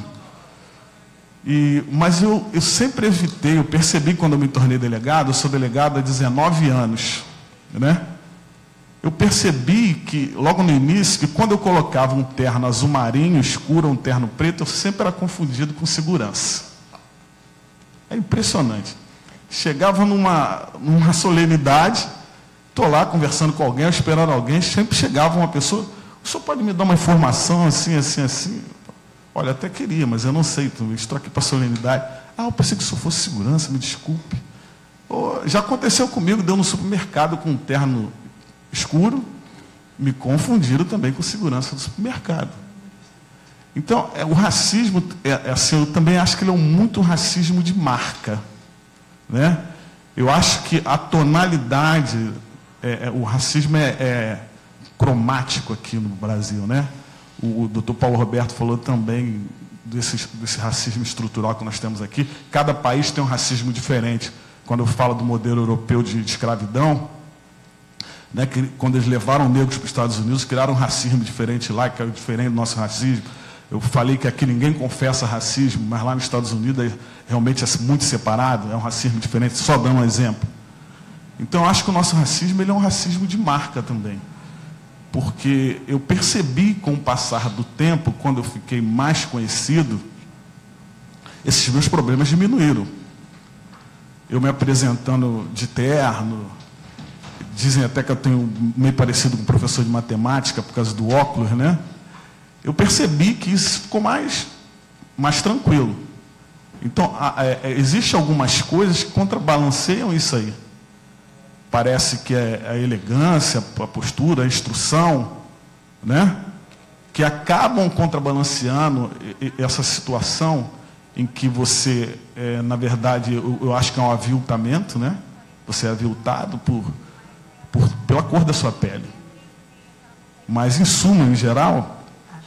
Mas eu sempre evitei, eu percebi quando eu me tornei delegado, eu sou delegado há 19 anos, né? Eu percebi que, logo no início, que quando eu colocava um terno azul marinho escuro, um terno preto, eu sempre era confundido com segurança. É impressionante. Chegava numa solenidade, estou lá conversando com alguém, esperando alguém, sempre chegava uma pessoa, o senhor pode me dar uma informação assim, assim, assim? Olha, até queria, mas eu não sei, estou aqui para a solenidade. Eu pensei que o senhor fosse segurança, me desculpe. Já aconteceu comigo, deu no supermercado com um terno escuro, me confundiram também com segurança do supermercado. Então, o racismo, assim, eu também acho que ele é muito racismo de marca, né? Eu acho que a tonalidade, o racismo é cromático aqui no Brasil, né? O doutor Paulo Roberto falou também desse racismo estrutural que nós temos aqui. Cada país tem um racismo diferente. Quando eu falo do modelo europeu de escravidão, né, que quando eles levaram negros para os Estados Unidos, criaram um racismo diferente lá, que era diferente do nosso racismo. Eu falei que aqui ninguém confessa racismo, mas lá nos Estados Unidos realmente é muito separado, é um racismo diferente, só dando um exemplo. Então eu acho que o nosso racismo ele é um racismo de marca também. Porque eu percebi com o passar do tempo, quando eu fiquei mais conhecido, esses meus problemas diminuíram. Eu me apresentando de terno, dizem até que eu tenho meio parecido com o professor de matemática por causa do óculos, né? Eu percebi que isso ficou mais tranquilo. Então, existem algumas coisas que contrabalanceiam isso aí. Parece que é a elegância, a postura, a instrução, né? que acabam contrabalanceando essa situação em que você, na verdade, eu acho que é um aviltamento, né? Você é aviltado pela cor da sua pele. Mas, em suma, em geral,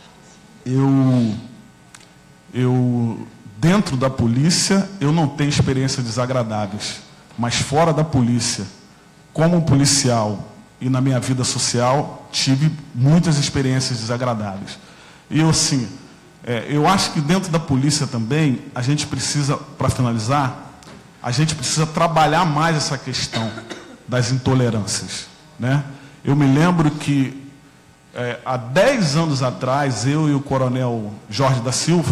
dentro da polícia, eu não tenho experiências desagradáveis. Mas fora da polícia, como policial e na minha vida social, tive muitas experiências desagradáveis. E eu, assim, eu acho que dentro da polícia também, a gente precisa, para finalizar, a gente precisa trabalhar mais essa questão das intolerâncias, né? Eu me lembro que, há 10 anos atrás, eu e o Coronel Jorge da Silva,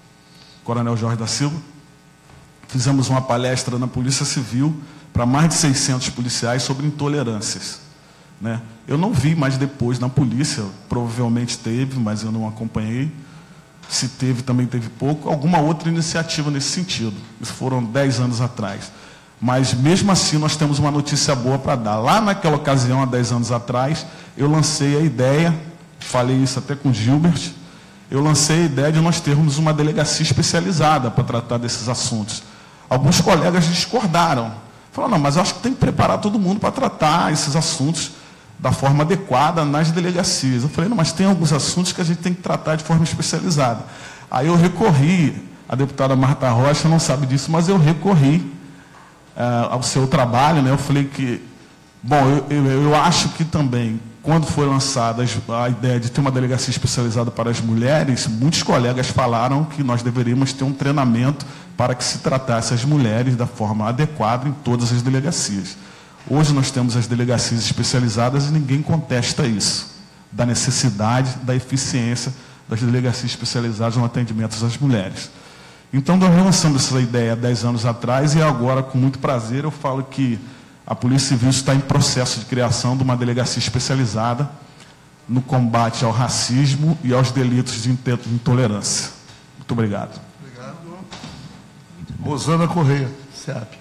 fizemos uma palestra na Polícia Civil para mais de 600 policiais sobre intolerâncias, né? Eu não vi, mas depois na polícia, provavelmente teve, mas eu não acompanhei. Se teve, também teve pouco. Alguma outra iniciativa nesse sentido. Isso foram 10 anos atrás. Mas, mesmo assim, nós temos uma notícia boa para dar. Lá naquela ocasião, há 10 anos atrás, eu lancei a ideia, falei isso até com o Gilbert, eu lancei a ideia de nós termos uma delegacia especializada para tratar desses assuntos. Alguns colegas discordaram. Falaram, não, mas eu acho que tem que preparar todo mundo para tratar esses assuntos da forma adequada nas delegacias. Eu falei, não, mas tem alguns assuntos que a gente tem que tratar de forma especializada. Aí eu recorri, a deputada Marta Rocha não sabe disso, mas eu recorri ao seu trabalho, né? Eu falei que, bom, eu acho que também, quando foi lançada a ideia de ter uma delegacia especializada para as mulheres, muitos colegas falaram que nós deveríamos ter um treinamento para que se tratasse as mulheres da forma adequada em todas as delegacias. Hoje nós temos as delegacias especializadas e ninguém contesta isso, da necessidade, da eficiência das delegacias especializadas no atendimento às mulheres. Então, nós lançamos essa ideia há 10 anos atrás e agora, com muito prazer, eu falo que a Polícia Civil está em processo de criação de uma delegacia especializada no combate ao racismo e aos delitos de intolerância. Muito obrigado. Obrigado. Rosana Correia, SEAP.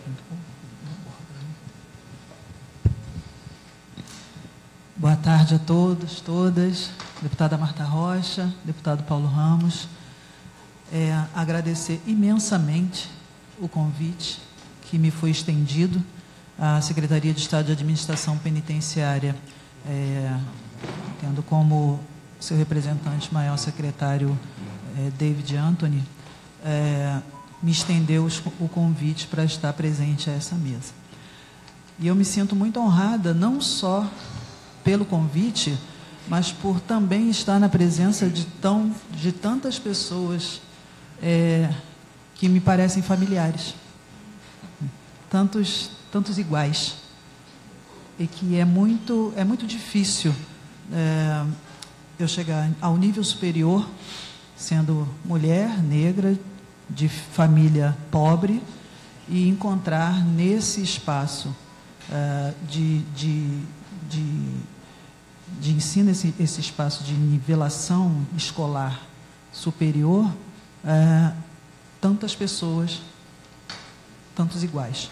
Boa tarde a todos, todas. Deputada Marta Rocha, deputado Paulo Ramos. Agradecer imensamente o convite que me foi estendido à Secretaria de Estado de Administração Penitenciária, tendo como seu representante maior secretário David Anthony, me estendeu o convite para estar presente a essa mesa. E eu me sinto muito honrada, não só pelo convite, mas por também estar na presença de tantas pessoas que me parecem familiares, tantos iguais, e que é muito difícil eu chegar ao nível superior, sendo mulher, negra, de família pobre, e encontrar nesse espaço de ensino, esse espaço de nivelação escolar superior, tantas pessoas, tantos iguais.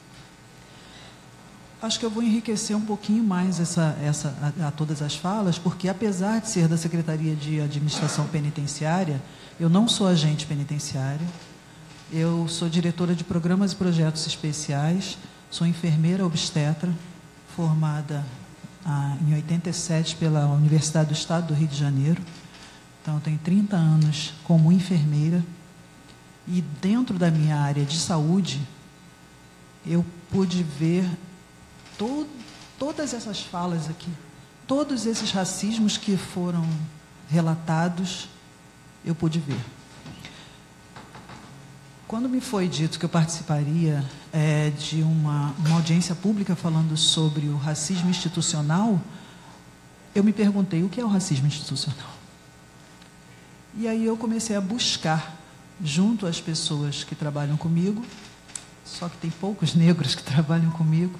Acho que eu vou enriquecer um pouquinho mais a todas as falas, porque, apesar de ser da Secretaria de Administração Penitenciária, eu não sou agente penitenciário, eu sou diretora de programas e projetos especiais, sou enfermeira obstetra, formada em 87 pela Universidade do Estado do Rio de Janeiro. Então, eu tenho 30 anos como enfermeira, e dentro da minha área de saúde, eu pude ver todas essas falas aqui, todos esses racismos que foram relatados, eu pude ver. Quando me foi dito que eu participaria de uma audiência pública falando sobre o racismo institucional, eu me perguntei, o que é o racismo institucional? E aí eu comecei a buscar, junto às pessoas que trabalham comigo, só que tem poucos negros que trabalham comigo,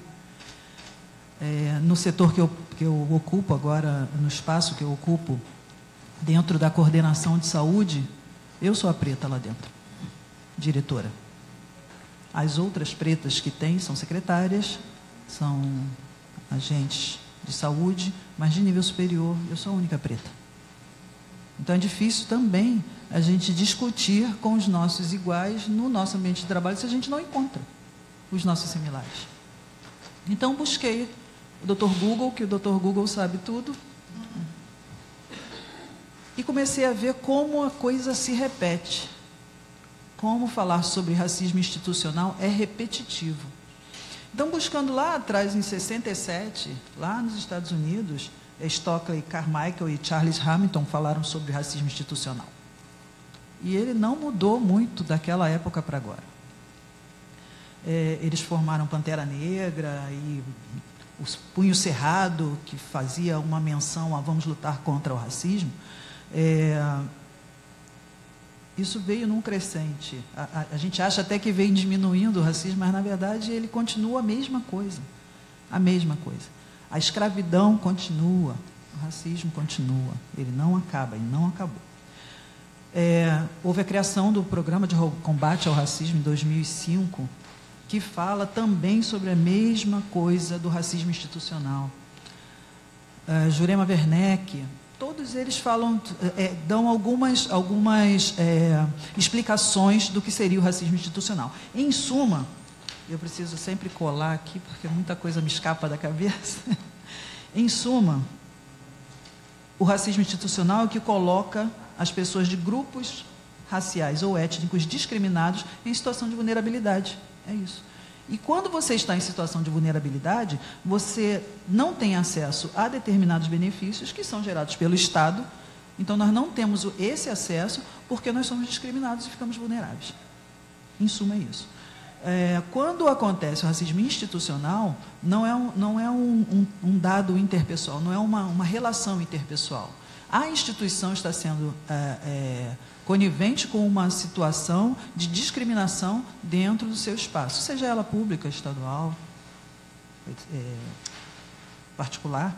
no setor que eu ocupo agora, no espaço que eu ocupo, dentro da coordenação de saúde, eu sou a preta lá dentro, diretora. As outras pretas que tem são secretárias, são agentes de saúde, mas de nível superior, eu sou a única preta. Então, é difícil também a gente discutir com os nossos iguais no nosso ambiente de trabalho se a gente não encontra os nossos similares. Então, busquei o Dr. Google, que o Dr. Google sabe tudo, e comecei a ver como a coisa se repete. Como falar sobre racismo institucional é repetitivo. Então, buscando lá atrás, em 67, lá nos Estados Unidos, Stockley Carmichael e Charles Hamilton falaram sobre racismo institucional. E ele não mudou muito daquela época para agora. Eles formaram Pantera Negra e o Punho Cerrado, que fazia uma menção a vamos lutar contra o racismo. Isso veio num crescente. A gente acha até que vem diminuindo o racismo, mas, na verdade, ele continua a mesma coisa. A mesma coisa. A escravidão continua, o racismo continua. Ele não acaba, ele não acabou. Houve a criação do Programa de Combate ao Racismo em 2005, que fala também sobre a mesma coisa do racismo institucional. Jurema Werneck, todos eles falam, dão algumas explicações do que seria o racismo institucional. Em suma, eu preciso sempre colar aqui, porque muita coisa me escapa da cabeça. Em suma, o racismo institucional é o que coloca as pessoas de grupos raciais ou étnicos discriminados em situação de vulnerabilidade. É isso. E quando você está em situação de vulnerabilidade, você não tem acesso a determinados benefícios que são gerados pelo Estado. Então, nós não temos esse acesso porque nós somos discriminados e ficamos vulneráveis. Em suma, é isso. Quando acontece o racismo institucional, não é um dado interpessoal, não é uma relação interpessoal. A instituição está sendo conivente com uma situação de discriminação dentro do seu espaço, seja ela pública, estadual, particular.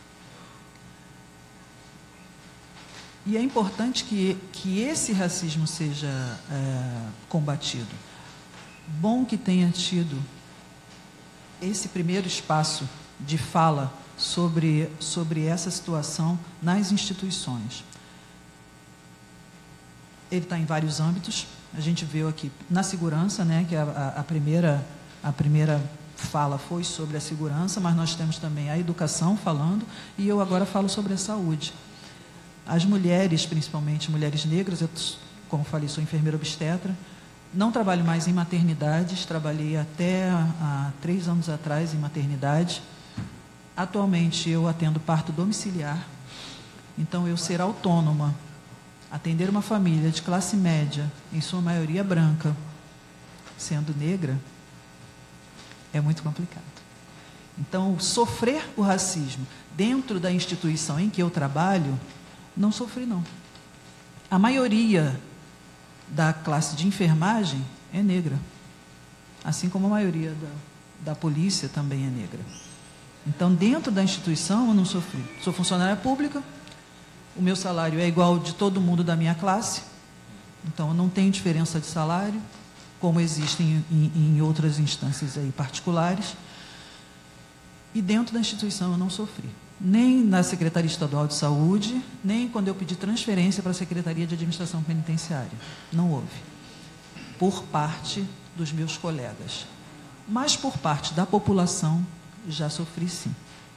E é importante que esse racismo seja combatido. Bom que tenha tido esse primeiro espaço de fala sobre essa situação nas instituições. Ele está em vários âmbitos. A gente viu aqui na segurança, né, que a primeira fala foi sobre a segurança, mas nós temos também a educação falando, e eu agora falo sobre a saúde. As mulheres, principalmente mulheres negras, eu, como falei, sou enfermeira obstetra, não trabalho mais em maternidades, trabalhei até há 3 anos atrás em maternidade. Atualmente eu atendo parto domiciliar, então eu ser autônoma, atender uma família de classe média, em sua maioria branca, sendo negra, é muito complicado. Então, sofrer o racismo dentro da instituição em que eu trabalho, não sofri, não. A maioria da classe de enfermagem é negra, assim como a maioria da polícia também é negra. Então, dentro da instituição, eu não sofri. Sou funcionária pública, o meu salário é igual de todo mundo da minha classe, então eu não tenho diferença de salário, como existem em outras instâncias aí particulares. E dentro da instituição eu não sofri. Nem na Secretaria Estadual de Saúde, nem quando eu pedi transferência para a Secretaria de Administração Penitenciária. Não houve. Por parte dos meus colegas. Mas por parte da população, já sofri sim.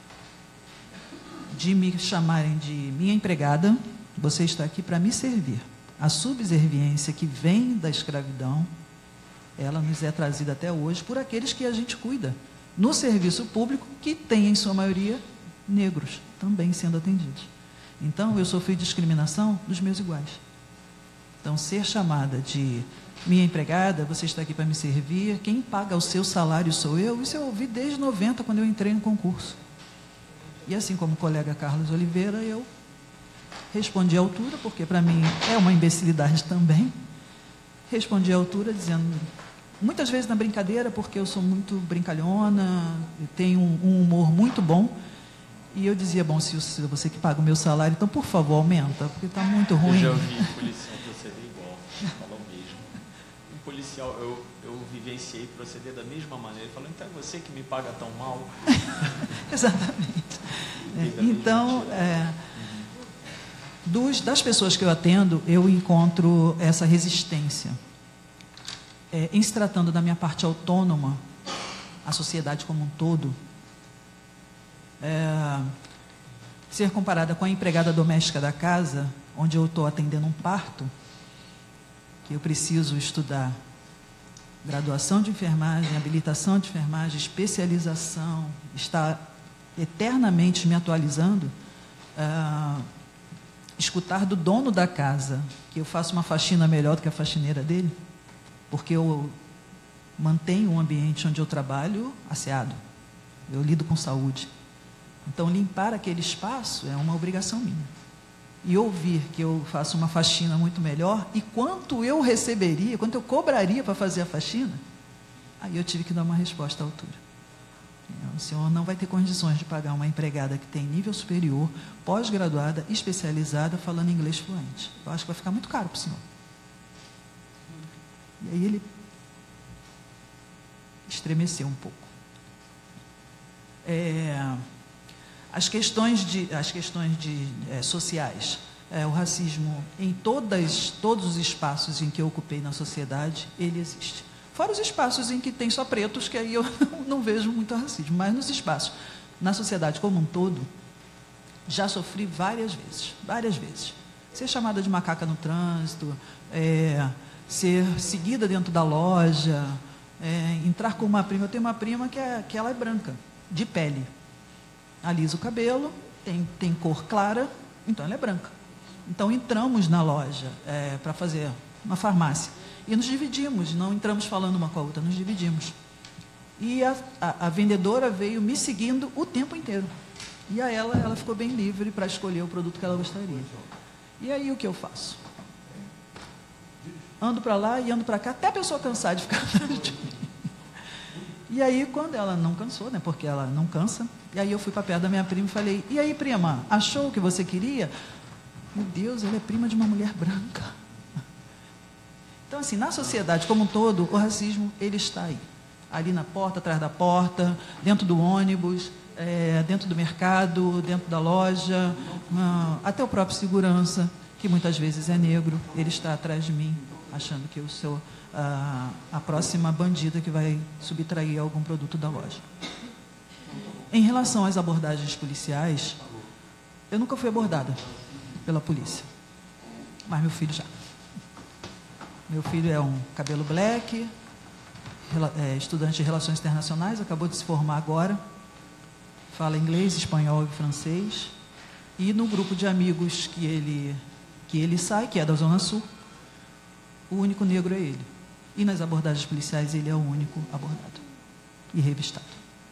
De me chamarem de minha empregada, você está aqui para me servir. A subserviência que vem da escravidão, ela nos é trazida até hoje por aqueles que a gente cuida. No serviço público, que tem, em sua maioria, negros também sendo atendidos. Então, eu sofri discriminação dos meus iguais. Então, ser chamada de minha empregada, você está aqui para me servir, quem paga o seu salário sou eu, isso eu ouvi desde 90, quando eu entrei no concurso. E assim como o colega Carlos Oliveira, eu respondi à altura, porque para mim é uma imbecilidade também. Respondi à altura dizendo, muitas vezes na brincadeira, porque eu sou muito brincalhona, tenho um humor muito bom, e eu dizia, bom, se você que paga o meu salário, então, por favor, aumenta, porque está muito ruim. Eu já ouvi policial proceder igual, falou mesmo. Um policial, eu vivenciei proceder da mesma maneira, ele falou, então é você que me paga tão mal. Exatamente. Então, Das pessoas que eu atendo, eu encontro essa resistência. Em se tratando da minha parte autônoma, a sociedade como um todo, ser comparada com a empregada doméstica da casa, onde eu estou atendendo um parto, que eu preciso estudar graduação de enfermagem, habilitação de enfermagem, especialização, estar eternamente me atualizando, escutar do dono da casa que eu faço uma faxina melhor do que a faxineira dele, porque eu mantenho um ambiente onde eu trabalho asseado, eu lido com saúde. Então, limpar aquele espaço é uma obrigação minha. E ouvir que eu faço uma faxina muito melhor, e quanto eu receberia, quanto eu cobraria para fazer a faxina, aí eu tive que dar uma resposta à altura. O senhor não vai ter condições de pagar uma empregada que tem nível superior, pós-graduada, especializada, falando inglês fluente. Eu acho que vai ficar muito caro para o senhor. E aí ele estremeceu um pouco. As questões sociais, o racismo em todos os espaços em que eu ocupei na sociedade, ele existe. Fora os espaços em que tem só pretos, que aí eu não vejo muito racismo, mas nos espaços, na sociedade como um todo, já sofri várias vezes. Ser chamada de macaca no trânsito, ser seguida dentro da loja, entrar com uma prima. Eu tenho uma prima que ela é branca, de pele. Alisa o cabelo, tem cor clara, então ela é branca. Então entramos na loja para fazer uma farmácia e nos dividimos, não entramos falando uma com a outra, nos dividimos. E a vendedora veio me seguindo o tempo inteiro. E a ela ficou bem livre para escolher o produto que ela gostaria. E aí o que eu faço? Ando para lá e ando para cá, até a pessoa cansar de ficar atrás de mim. E aí, quando ela não cansou, né, porque ela não cansa, e aí eu fui para perto da minha prima e falei, e aí, prima, achou o que você queria? Meu Deus, ela é prima de uma mulher branca. Então, assim, na sociedade como um todo, o racismo, ele está aí. Ali na porta, atrás da porta, dentro do ônibus, dentro do mercado, dentro da loja, até o próprio segurança, que muitas vezes é negro, ele está atrás de mim, achando que eu sou a próxima bandida que vai subtrair algum produto da loja. Em relação às abordagens policiais, eu nunca fui abordada pela polícia, mas meu filho já. Meu filho é um cabelo black, estudante de Relações Internacionais, acabou de se formar agora, fala inglês, espanhol e francês, e no grupo de amigos que ele sai, que é da Zona Sul, o único negro é ele. E nas abordagens policiais ele é o único abordado e revistado.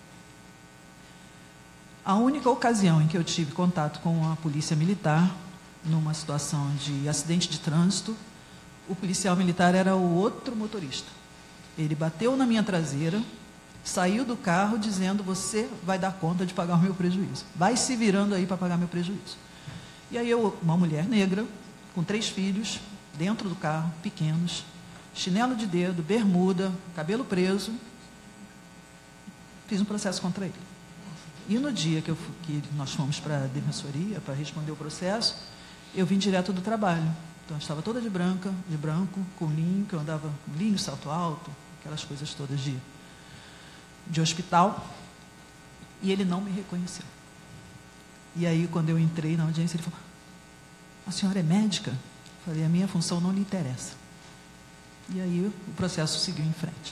A única ocasião em que eu tive contato com a polícia militar, numa situação de acidente de trânsito, o policial militar era o outro motorista. Ele bateu na minha traseira, saiu do carro dizendo, você vai dar conta de pagar o meu prejuízo. Vai se virando aí para pagar meu prejuízo. E aí uma mulher negra, com 3 filhos, dentro do carro, pequenos, chinelo de dedo, bermuda, cabelo preso, fiz um processo contra ele. E no dia que nós fomos para a defensoria, para responder o processo, eu vim direto do trabalho. Então, eu estava toda de branco, com linho, que eu andava com linho, salto alto, aquelas coisas todas de hospital, e ele não me reconheceu. E aí, quando eu entrei na audiência, ele falou, a senhora é médica? Eu falei, a minha função não lhe interessa. E aí, o processo seguiu em frente.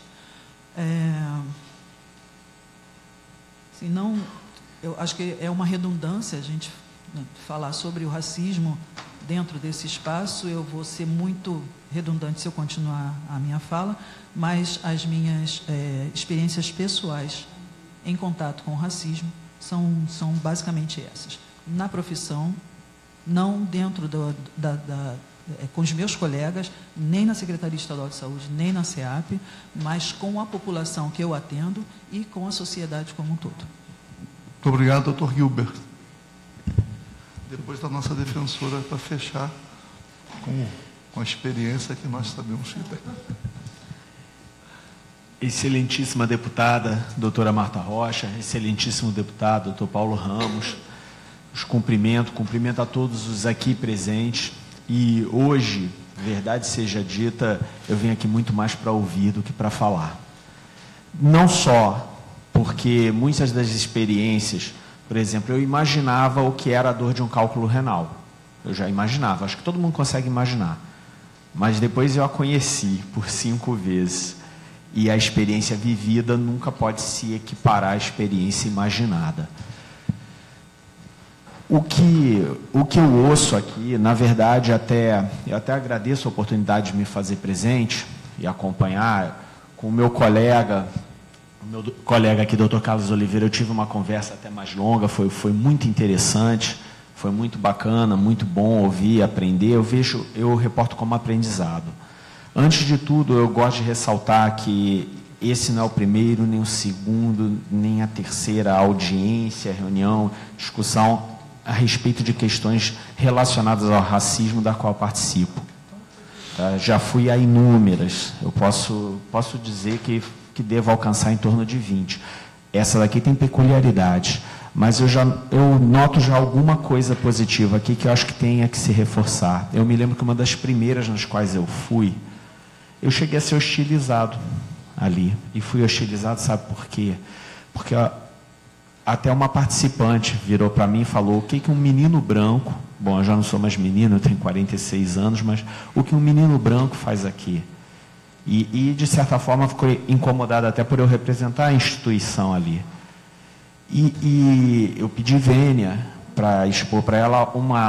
Assim, não, eu acho que é uma redundância a gente falar sobre o racismo dentro desse espaço. Eu vou ser muito redundante se eu continuar a minha fala, mas as minhas experiências pessoais em contato com o racismo são basicamente essas. Na profissão, não dentro com os meus colegas, nem na Secretaria Estadual de Saúde, nem na SEAP, mas com a população que eu atendo e com a sociedade como um todo. Muito obrigado, doutor Gilbert. Depois da nossa defensora, para fechar com a experiência que nós sabemos que tem. Excelentíssima deputada, doutora Marta Rocha, excelentíssimo deputado, doutor Paulo Ramos, os cumprimento a todos os aqui presentes. E hoje, verdade seja dita, eu venho aqui muito mais para ouvir do que para falar. Não só porque muitas das experiências, por exemplo, eu imaginava o que era a dor de um cálculo renal. Eu já imaginava, acho que todo mundo consegue imaginar. Mas depois eu a conheci por 5 vezes. E a experiência vivida nunca pode se equiparar à experiência imaginada. O que eu ouço aqui, na verdade, eu até agradeço a oportunidade de me fazer presente e acompanhar com o meu colega aqui, Dr. Carlos Oliveira. Eu tive uma conversa até mais longa, foi muito interessante, foi muito bacana, muito bom ouvir, aprender. Eu reporto como aprendizado. Antes de tudo, eu gosto de ressaltar que esse não é o primeiro, nem o segundo, nem a terceira audiência, reunião, discussão a respeito de questões relacionadas ao racismo da qual participo. Tá? Já fui a inúmeras, eu posso dizer que devo alcançar em torno de 20. Essa daqui tem peculiaridade, mas eu noto já alguma coisa positiva aqui que eu acho que tem que se reforçar. Eu me lembro que uma das primeiras nas quais eu fui, eu cheguei a ser hostilizado ali. E fui hostilizado, sabe por quê? Porque até uma participante virou para mim e falou: o que um menino branco, bom, eu já não sou mais menino, eu tenho 46 anos, mas o que um menino branco faz aqui? E de certa forma, ficou incomodado até por eu representar a instituição ali. E eu pedi vênia para expor para ela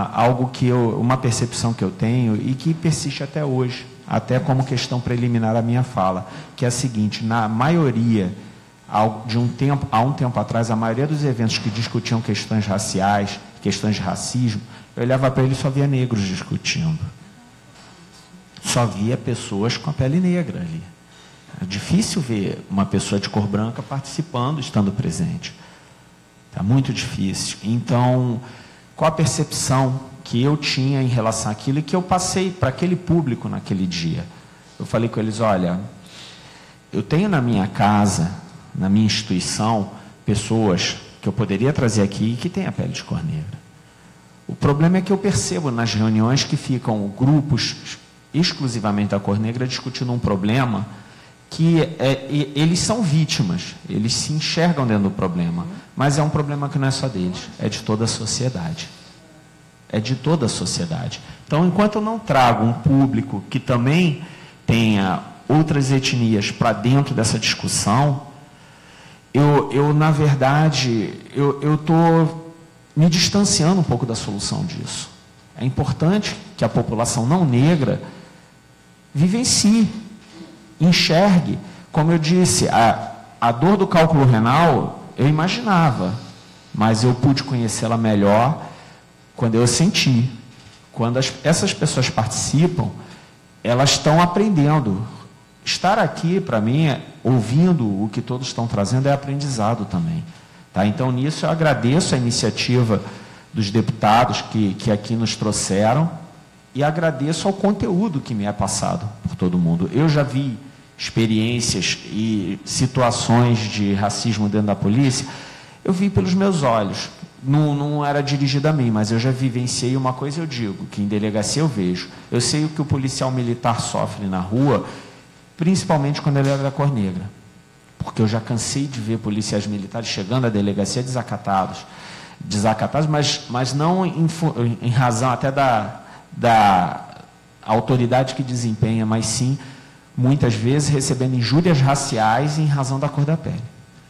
uma percepção que eu tenho e que persiste até hoje, até como questão preliminar à minha fala, que é a seguinte: na maioria, há um tempo atrás, a maioria dos eventos que discutiam questões raciais, questões de racismo, eu olhava para ele e só via negros discutindo. Só via pessoas com a pele negra ali. É difícil ver uma pessoa de cor branca participando, estando presente. Está muito difícil. Então, qual a percepção que eu tinha em relação àquilo e que eu passei para aquele público naquele dia? Eu falei com eles: olha, eu tenho na minha casa, na minha instituição, pessoas que eu poderia trazer aqui que têm a pele de cor negra. O problema é que eu percebo nas reuniões que ficam grupos exclusivamente da cor negra discutindo um problema que eles são vítimas, eles se enxergam dentro do problema, mas é um problema que não é só deles, é de toda a sociedade. É de toda a sociedade. Então, enquanto eu não trago um público que também tenha outras etnias para dentro dessa discussão, na verdade, eu estou me distanciando um pouco da solução disso. É importante que a população não negra vivencie, enxergue. Como eu disse, a dor do cálculo renal eu imaginava, mas eu pude conhecê-la melhor quando eu senti. Quando essas pessoas participam, elas estão aprendendo. Estar aqui, para mim, ouvindo o que todos estão trazendo, é aprendizado também. Tá? Então, nisso, eu agradeço a iniciativa dos deputados que aqui nos trouxeram e agradeço ao conteúdo que me é passado por todo mundo. Eu já vi experiências e situações de racismo dentro da polícia, eu vi pelos meus olhos. Não era dirigido a mim, mas eu já vivenciei uma coisa, eu digo, que em delegacia eu vejo. Eu sei o que o policial militar sofre na rua, principalmente quando ele é da cor negra. Porque eu já cansei de ver policiais militares chegando à delegacia desacatados, mas não em razão até da autoridade que desempenha, mas sim, muitas vezes, recebendo injúrias raciais em razão da cor da pele.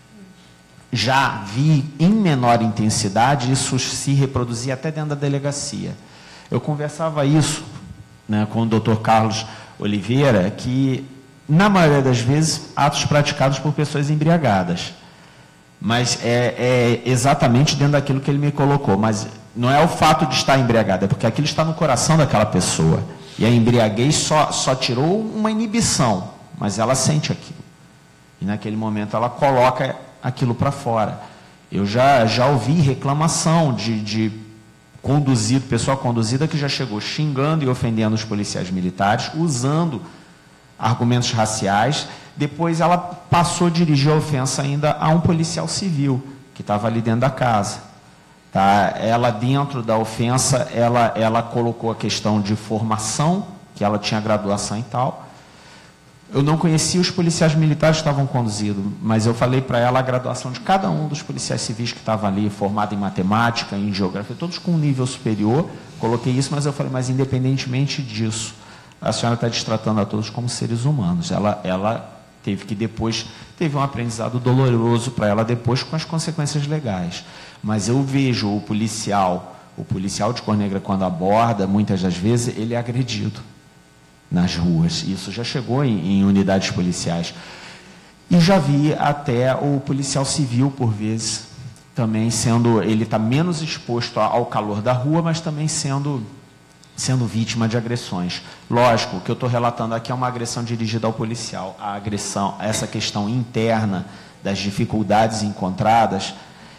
Já vi, em menor intensidade, isso se reproduzir até dentro da delegacia. Eu conversava isso, né, com o Dr. Carlos Oliveira, que, na maioria das vezes, atos praticados por pessoas embriagadas. Mas é exatamente dentro daquilo que ele me colocou. Mas não é o fato de estar embriagado, é porque aquilo está no coração daquela pessoa. E a embriaguez só tirou uma inibição, mas ela sente aquilo. E naquele momento ela coloca aquilo para fora. Eu já ouvi reclamação de pessoa conduzida que já chegou xingando e ofendendo os policiais militares, usando argumentos raciais. Depois ela passou a dirigir a ofensa ainda a um policial civil, que estava ali dentro da casa. Tá? Ela, dentro da ofensa, ela colocou a questão de formação, que ela tinha graduação e tal. Eu não conhecia os policiais militares que estavam conduzidos, mas eu falei para ela a graduação de cada um dos policiais civis que estavam ali, formado em matemática, em geografia, todos com um nível superior. Coloquei isso, mas eu falei, mas independentemente disso, a senhora está destratando a todos como seres humanos. Ela teve que depois, teve um aprendizado doloroso para ela depois com as consequências legais. Mas eu vejo o policial de cor negra, quando aborda, muitas das vezes, ele é agredido nas ruas. Isso já chegou em unidades policiais. E já vi até o policial civil, por vezes, também sendo, ele está menos exposto ao calor da rua, mas também sendo vítima de agressões. Lógico, o que eu estou relatando aqui é uma agressão dirigida ao policial. A agressão, essa questão interna das dificuldades encontradas,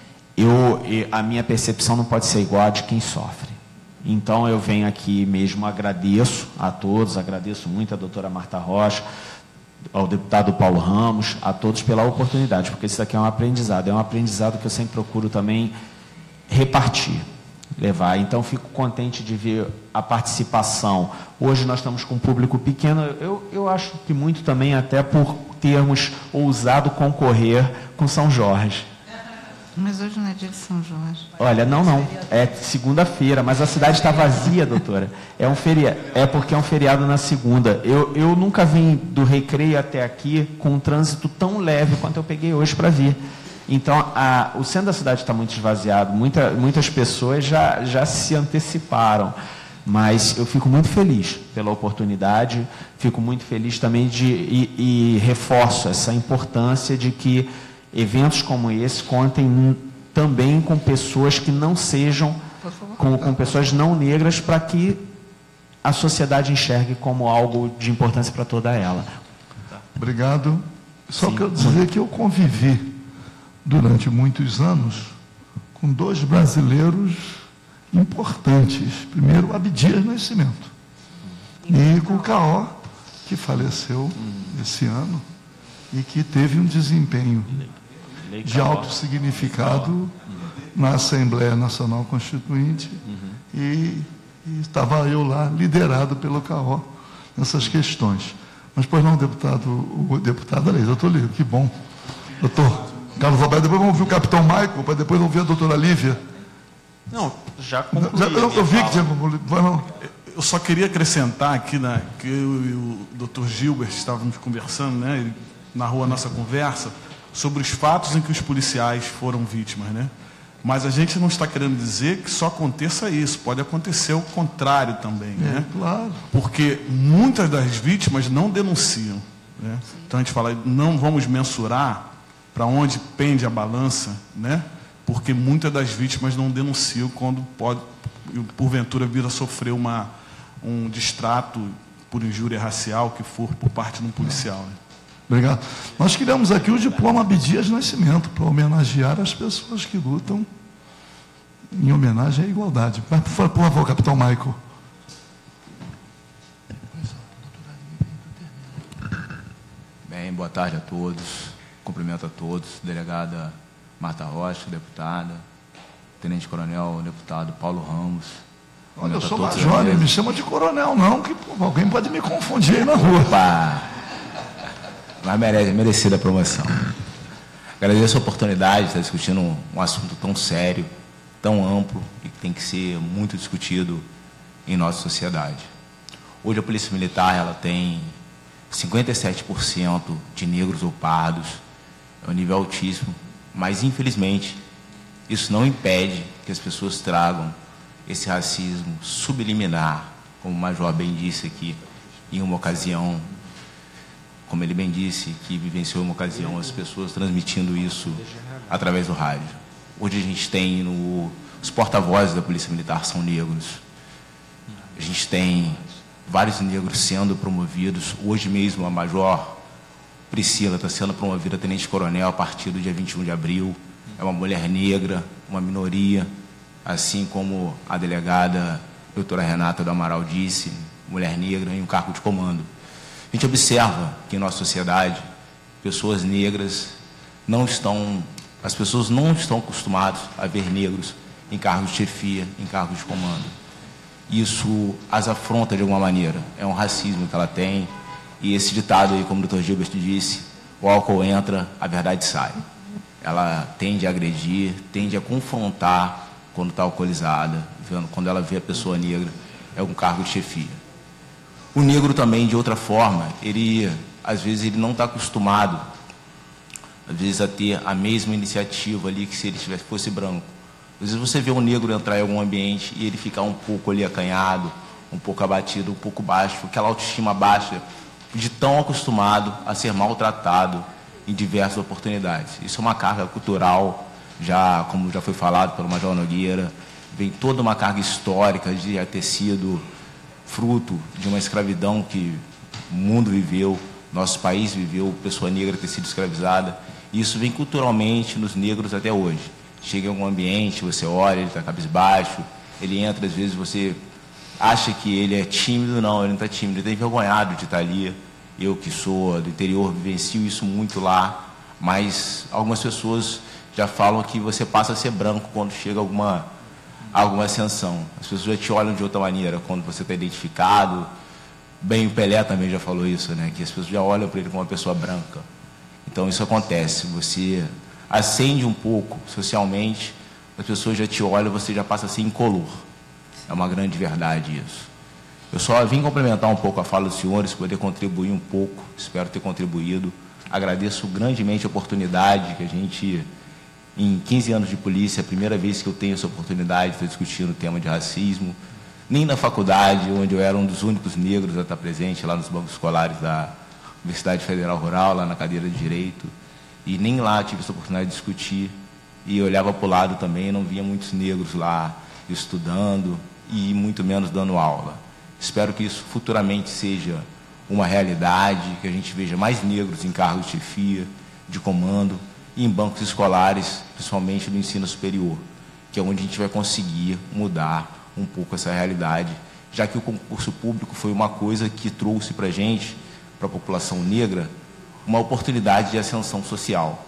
a minha percepção não pode ser igual a de quem sofre. Então, eu venho aqui mesmo, agradeço a todos, agradeço muito a doutora Marta Rocha, ao deputado Paulo Ramos, a todos pela oportunidade, porque isso aqui é um aprendizado que eu sempre procuro também repartir, levar. Então, fico contente de ver a participação. Hoje nós estamos com um público pequeno, eu acho que muito também até por termos ousado concorrer com São Jorge. Mas hoje não é dia de São Jorge. Olha, não. É segunda-feira, mas a cidade está vazia, doutora. É porque é um feriado na segunda. Eu nunca vim do Recreio até aqui com um trânsito tão leve quanto eu peguei hoje para vir. Então, o centro da cidade está muito esvaziado. Muitas pessoas já se anteciparam. Mas eu fico muito feliz pela oportunidade. Fico muito feliz também e reforço essa importância de que eventos como esse contem também com pessoas que não sejam, com pessoas não negras, para que a sociedade enxergue como algo de importância para toda ela. Obrigado. Só quero dizer que eu convivi durante muitos anos com dois brasileiros importantes. Primeiro, Abdias Nascimento, e com o Caó, que faleceu esse ano e que teve um desempenho de alto significado na Assembleia Nacional Constituinte, e estava eu lá, liderado pelo Caó, nessas questões. Mas, pois não, o deputado Alex, doutor Lívia, que bom. Doutor Carlos Roberto, depois vamos ouvir o capitão Michael, para depois ouvir a doutora Lívia. Não, já concluí. Eu vi que tinha concluído. Eu só queria acrescentar aqui, né, que eu e o doutor Gilbert estávamos conversando, né, na rua Nossa Conversa, sobre os fatos em que os policiais foram vítimas, né? Mas a gente não está querendo dizer que só aconteça isso, pode acontecer o contrário também, né? Claro. Porque muitas das vítimas não denunciam, né? Então a gente fala, não vamos mensurar para onde pende a balança, né? Porque muitas das vítimas não denunciam quando pode, porventura, vir a sofrer um distrato por injúria racial, que for por parte de um policial, né? Obrigado. Nós criamos aqui o diploma Abdias Nascimento, para homenagear as pessoas que lutam em homenagem à igualdade. Mas, por favor, capitão Michael. Bem, boa tarde a todos. Cumprimento a todos. Delegada Marta Rocha, deputada. Tenente-coronel, deputado Paulo Ramos. Olha, eu sou major, não me chama de coronel, não, que alguém pode me confundir aí na rua. Opa! Mas merecida a promoção. Agradeço a oportunidade de estar discutindo um assunto tão sério, tão amplo e que tem que ser muito discutido em nossa sociedade. Hoje a Polícia Militar ela tem 57% de negros ou pardos, é um nível altíssimo, mas infelizmente isso não impede que as pessoas tragam esse racismo subliminar, como o Major bem disse aqui, em uma ocasião, como ele bem disse, que vivenciou uma ocasião, as pessoas transmitindo isso através do rádio. Hoje a gente tem os porta-vozes da Polícia Militar são negros. A gente tem vários negros sendo promovidos. Hoje mesmo a Major Priscila está sendo promovida a tenente-coronel a partir do dia 21 de abril. É uma mulher negra, uma minoria, assim como a delegada doutora Renata do Amaral disse, mulher negra em um cargo de comando. A gente observa que em nossa sociedade, pessoas negras as pessoas não estão acostumadas a ver negros em cargos de chefia, em cargos de comando. Isso as afronta de alguma maneira, é um racismo que ela tem, e esse ditado aí, como o Dr. Gilbert disse, o álcool entra, a verdade sai. Ela tende a agredir, tende a confrontar quando está alcoolizada, quando ela vê a pessoa negra, é um cargo de chefia. O negro também, de outra forma, às vezes ele não está acostumado, às vezes, a ter a mesma iniciativa ali que se ele fosse branco. Às vezes você vê um negro entrar em algum ambiente e ele ficar um pouco ali acanhado, um pouco abatido, um pouco baixo, aquela autoestima baixa, de tão acostumado a ser maltratado em diversas oportunidades. Isso é uma carga cultural, como já foi falado pelo Major Nogueira, vem toda uma carga histórica de ter sido fruto de uma escravidão que o mundo viveu, nosso país viveu, pessoa negra ter sido escravizada. Isso vem culturalmente nos negros até hoje. Chega em algum ambiente, você olha, ele está cabisbaixo, ele entra, às vezes você acha que ele é tímido, não, ele não está tímido, ele está envergonhado de estar ali. Eu que sou do interior, vivencio isso muito lá, mas algumas pessoas já falam que você passa a ser branco quando chega alguma ascensão. As pessoas já te olham de outra maneira, quando você está identificado. Bem, o Pelé também já falou isso, né? Que as pessoas já olham para ele como uma pessoa branca. Então isso acontece, você acende um pouco socialmente, as pessoas já te olham, você já passa a ser incolor. É uma grande verdade isso. Eu só vim complementar um pouco a fala dos senhores, poder contribuir um pouco, espero ter contribuído. Agradeço grandemente a oportunidade que a gente, em 15 anos de polícia, é a primeira vez que eu tenho essa oportunidade de estar discutindo o tema de racismo. Nem na faculdade, onde eu era um dos únicos negros a estar presente, lá nos bancos escolares da Universidade Federal Rural, lá na cadeira de Direito, e nem lá tive essa oportunidade de discutir, e eu olhava para o lado também, não via muitos negros lá estudando, e muito menos dando aula. Espero que isso futuramente seja uma realidade, que a gente veja mais negros em cargos de chefia, de comando, e em bancos escolares, principalmente no ensino superior, que é onde a gente vai conseguir mudar um pouco essa realidade, já que o concurso público foi uma coisa que trouxe para a gente, para a população negra, uma oportunidade de ascensão social.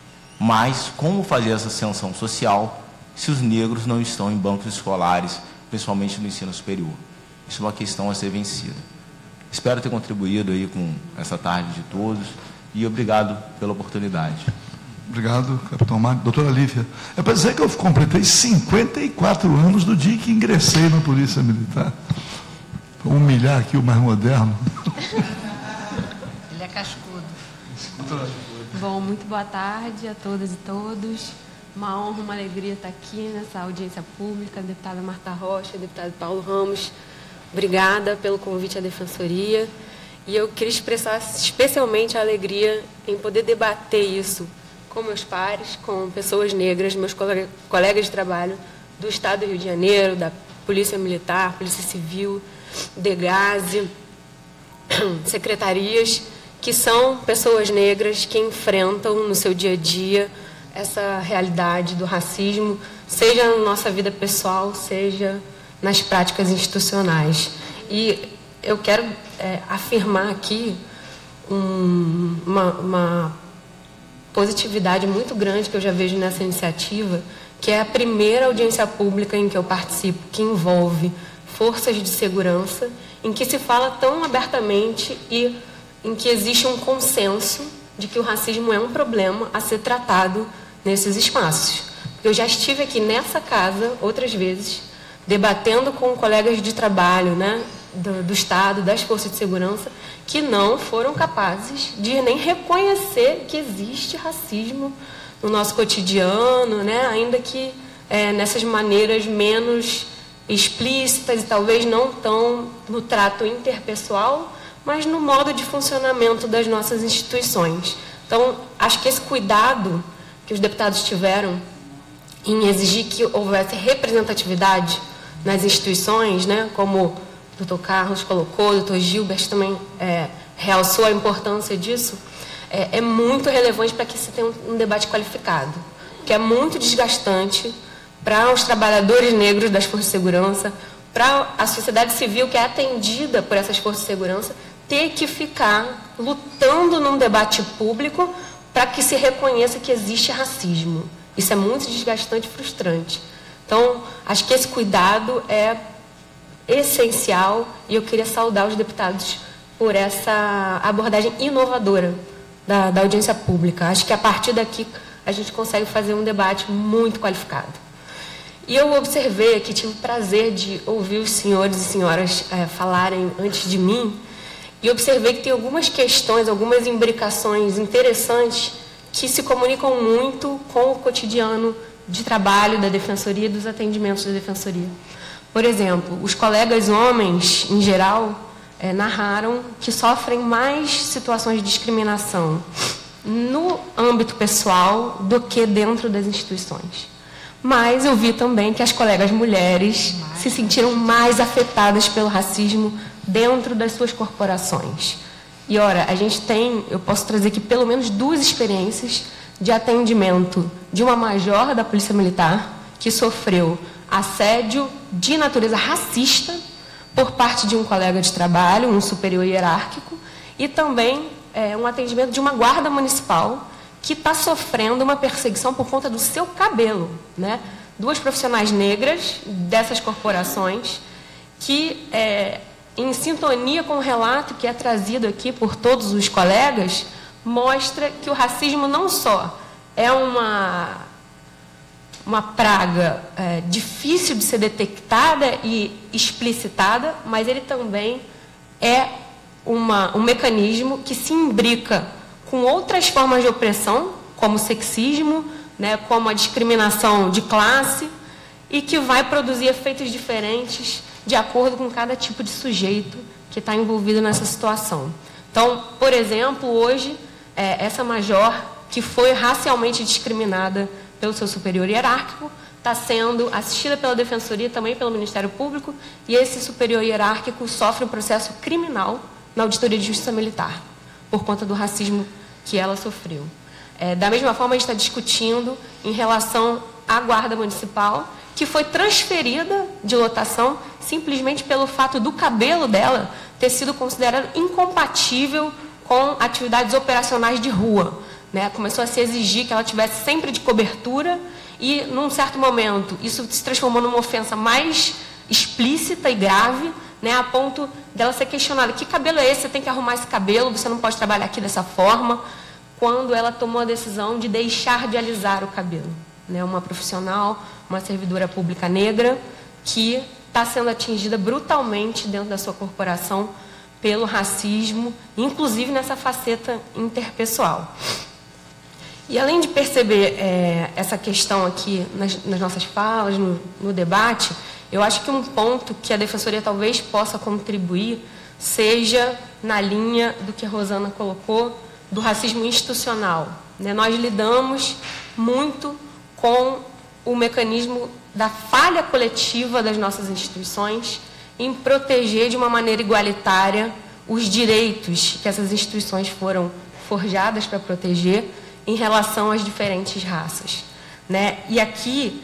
Mas como fazer essa ascensão social se os negros não estão em bancos escolares, principalmente no ensino superior? Isso é uma questão a ser vencida. Espero ter contribuído aí com essa tarde de todos e obrigado pela oportunidade. Obrigado, capitão Mário. Doutora Lívia, é para dizer que eu completei 54 anos do dia que ingressei na Polícia Militar. Para humilhar aqui o mais moderno. Ele é cascudo. Bom, muito boa tarde a todas e todos. Uma honra, uma alegria estar aqui nessa audiência pública. Deputada Marta Rocha, deputado Paulo Ramos, obrigada pelo convite à Defensoria. E eu queria expressar especialmente a alegria em poder debater isso com meus pares, com pessoas negras, meus colegas de trabalho do Estado do Rio de Janeiro, da Polícia Militar, Polícia Civil, DEGASE, secretarias, que são pessoas negras que enfrentam no seu dia a dia essa realidade do racismo, seja na nossa vida pessoal, seja nas práticas institucionais. E eu quero afirmar aqui uma positividade muito grande que eu já vejo nessa iniciativa, que é a primeira audiência pública em que eu participo, que envolve forças de segurança, em que se fala tão abertamente e em que existe um consenso de que o racismo é um problema a ser tratado nesses espaços. Eu já estive aqui nessa casa outras vezes, debatendo com colegas de trabalho, né, do Estado, das forças de segurança, que não foram capazes de nem reconhecer que existe racismo no nosso cotidiano, né, ainda que nessas maneiras menos explícitas e talvez não tão no trato interpessoal, mas no modo de funcionamento das nossas instituições. Então, acho que esse cuidado que os deputados tiveram em exigir que houvesse representatividade nas instituições, né, como o doutor Carlos colocou, o doutor Gilbert também realçou a importância disso, é muito relevante para que se tenha um debate qualificado, que é muito desgastante para os trabalhadores negros das forças de segurança, para a sociedade civil que é atendida por essas forças de segurança, ter que ficar lutando num debate público para que se reconheça que existe racismo. Isso é muito desgastante e frustrante. Então, acho que esse cuidado é essencial e eu queria saudar os deputados por essa abordagem inovadora da audiência pública. Acho que a partir daqui a gente consegue fazer um debate muito qualificado. E eu observei aqui, tive o prazer de ouvir os senhores e senhoras falarem antes de mim, e observei que tem algumas questões, algumas imbricações interessantes que se comunicam muito com o cotidiano de trabalho da Defensoria e dos atendimentos da Defensoria. Por exemplo, os colegas homens, em geral, narraram que sofrem mais situações de discriminação no âmbito pessoal do que dentro das instituições. Mas eu vi também que as colegas mulheres se sentiram mais afetadas pelo racismo dentro das suas corporações. E, ora, a gente tem, eu posso trazer aqui pelo menos 2 experiências de atendimento de uma major da Polícia Militar que sofreu assédio de natureza racista por parte de um colega de trabalho, um superior hierárquico, e também um atendimento de uma guarda municipal que está sofrendo uma perseguição por conta do seu cabelo, né? 2 profissionais negras dessas corporações que, em sintonia com o relato que é trazido aqui por todos os colegas, mostra que o racismo não só é uma praga difícil de ser detectada e explicitada, mas ele também é um mecanismo que se imbrica com outras formas de opressão, como o sexismo, né, como a discriminação de classe, e que vai produzir efeitos diferentes de acordo com cada tipo de sujeito que está envolvido nessa situação. Então, por exemplo, hoje, essa major que foi racialmente discriminada pelo seu superior hierárquico está sendo assistida pela Defensoria, também pelo Ministério Público, e esse superior hierárquico sofre um processo criminal na Auditoria de Justiça Militar, por conta do racismo que ela sofreu. Da mesma forma, a gente está discutindo em relação à Guarda Municipal, que foi transferida de lotação simplesmente pelo fato do cabelo dela ter sido considerado incompatível com atividades operacionais de rua, né? Começou a se exigir que ela tivesse sempre de cobertura e, num certo momento, isso se transformou numa ofensa mais explícita e grave, né, a ponto dela ser questionada: que cabelo é esse? Você tem que arrumar esse cabelo, você não pode trabalhar aqui dessa forma, quando ela tomou a decisão de deixar de alisar o cabelo. Né, uma profissional, uma servidora pública negra, que está sendo atingida brutalmente dentro da sua corporação pelo racismo, inclusive nessa faceta interpessoal. E além de perceber essa questão aqui nas nossas falas, no debate, eu acho que um ponto que a Defensoria talvez possa contribuir seja na linha do que a Rosana colocou, do racismo institucional. Né? Nós lidamos muito com o mecanismo da falha coletiva das nossas instituições em proteger de uma maneira igualitária os direitos que essas instituições foram forjadas para proteger em relação às diferentes raças. Né? E aqui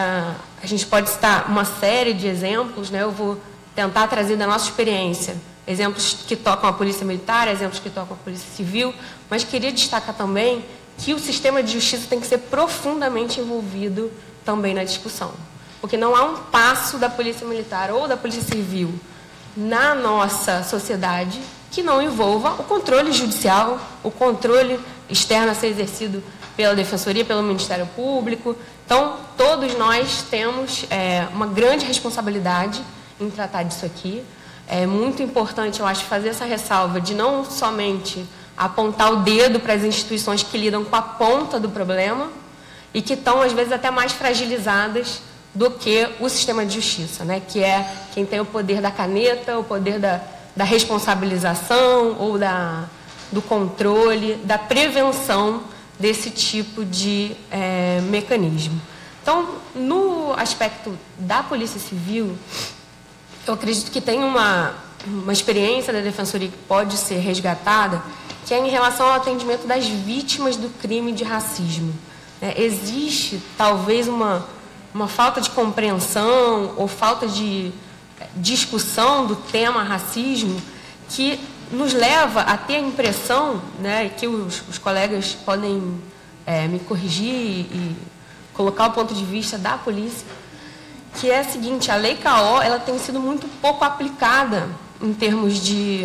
a gente pode citar uma série de exemplos, né? Eu vou tentar trazer da nossa experiência exemplos que tocam a Polícia Militar, exemplos que tocam a Polícia Civil, mas queria destacar também que o sistema de justiça tem que ser profundamente envolvido também na discussão. Porque não há um passo da Polícia Militar ou da Polícia Civil na nossa sociedade que não envolva o controle judicial, o controle externo a ser exercido pela Defensoria, pelo Ministério Público. Então, todos nós temos uma grande responsabilidade em tratar disso aqui. É muito importante, eu acho, fazer essa ressalva de não somente apontar o dedo para as instituições que lidam com a ponta do problema e que estão, às vezes, até mais fragilizadas do que o sistema de justiça, né? Que é quem tem o poder da caneta, o poder da responsabilização ou do controle, da prevenção desse tipo de mecanismo. Então, no aspecto da Polícia Civil, eu acredito que tem uma experiência da Defensoria que pode ser resgatada, que é em relação ao atendimento das vítimas do crime de racismo. Existe, talvez, uma falta de compreensão ou falta de discussão do tema racismo que nos leva a ter a impressão, né, que os colegas podem me corrigir e colocar o ponto de vista da polícia, que é a seguinte: a Lei CAO ela tem sido muito pouco aplicada em termos de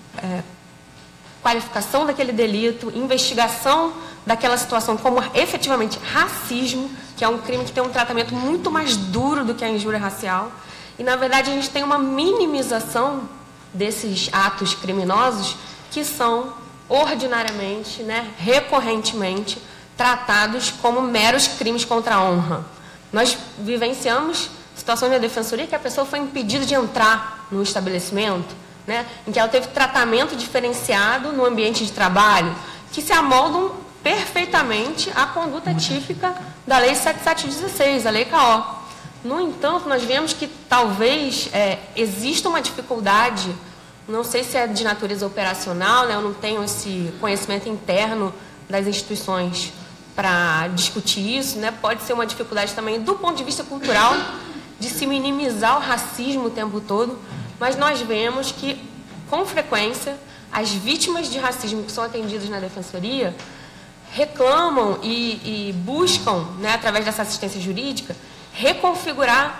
qualificação daquele delito, investigação daquela situação como efetivamente racismo, que é um crime que tem um tratamento muito mais duro do que a injúria racial. E, na verdade, a gente tem uma minimização desses atos criminosos que são ordinariamente, recorrentemente, tratados como meros crimes contra a honra. Nós vivenciamos situações na defensoria que a pessoa foi impedida de entrar no estabelecimento, em que ela teve tratamento diferenciado no ambiente de trabalho, que se amoldam perfeitamente à conduta típica da Lei 7716, a Lei CAO. No entanto, nós vemos que talvez exista uma dificuldade, não sei se é de natureza operacional, eu não tenho esse conhecimento interno das instituições para discutir isso, pode ser uma dificuldade também do ponto de vista cultural, de se minimizar o racismo o tempo todo, mas nós vemos que, com frequência, as vítimas de racismo que são atendidas na defensoria reclamam e buscam, através dessa assistência jurídica, reconfigurar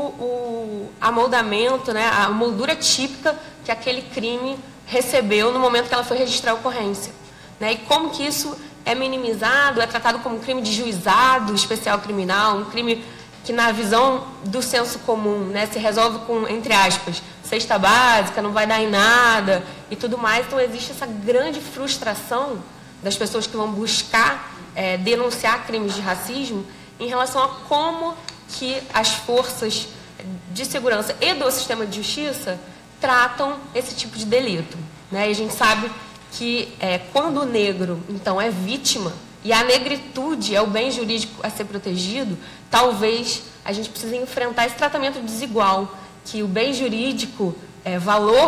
o amoldamento, a moldura típica que aquele crime recebeu no momento que ela foi registrar a ocorrência. E como que isso é minimizado, é tratado como um crime de juizado especial criminal, um crime que, na visão do senso comum, se resolve com, entre aspas, cesta básica, não vai dar em nada e tudo mais. Então, existe essa grande frustração das pessoas que vão buscar denunciar crimes de racismo em relação a como que as forças de segurança e do sistema de justiça tratam esse tipo de delito. E a gente sabe que quando o negro, então, é vítima e a negritude é o bem jurídico a ser protegido, talvez a gente precise enfrentar esse tratamento desigual, que o bem jurídico, valor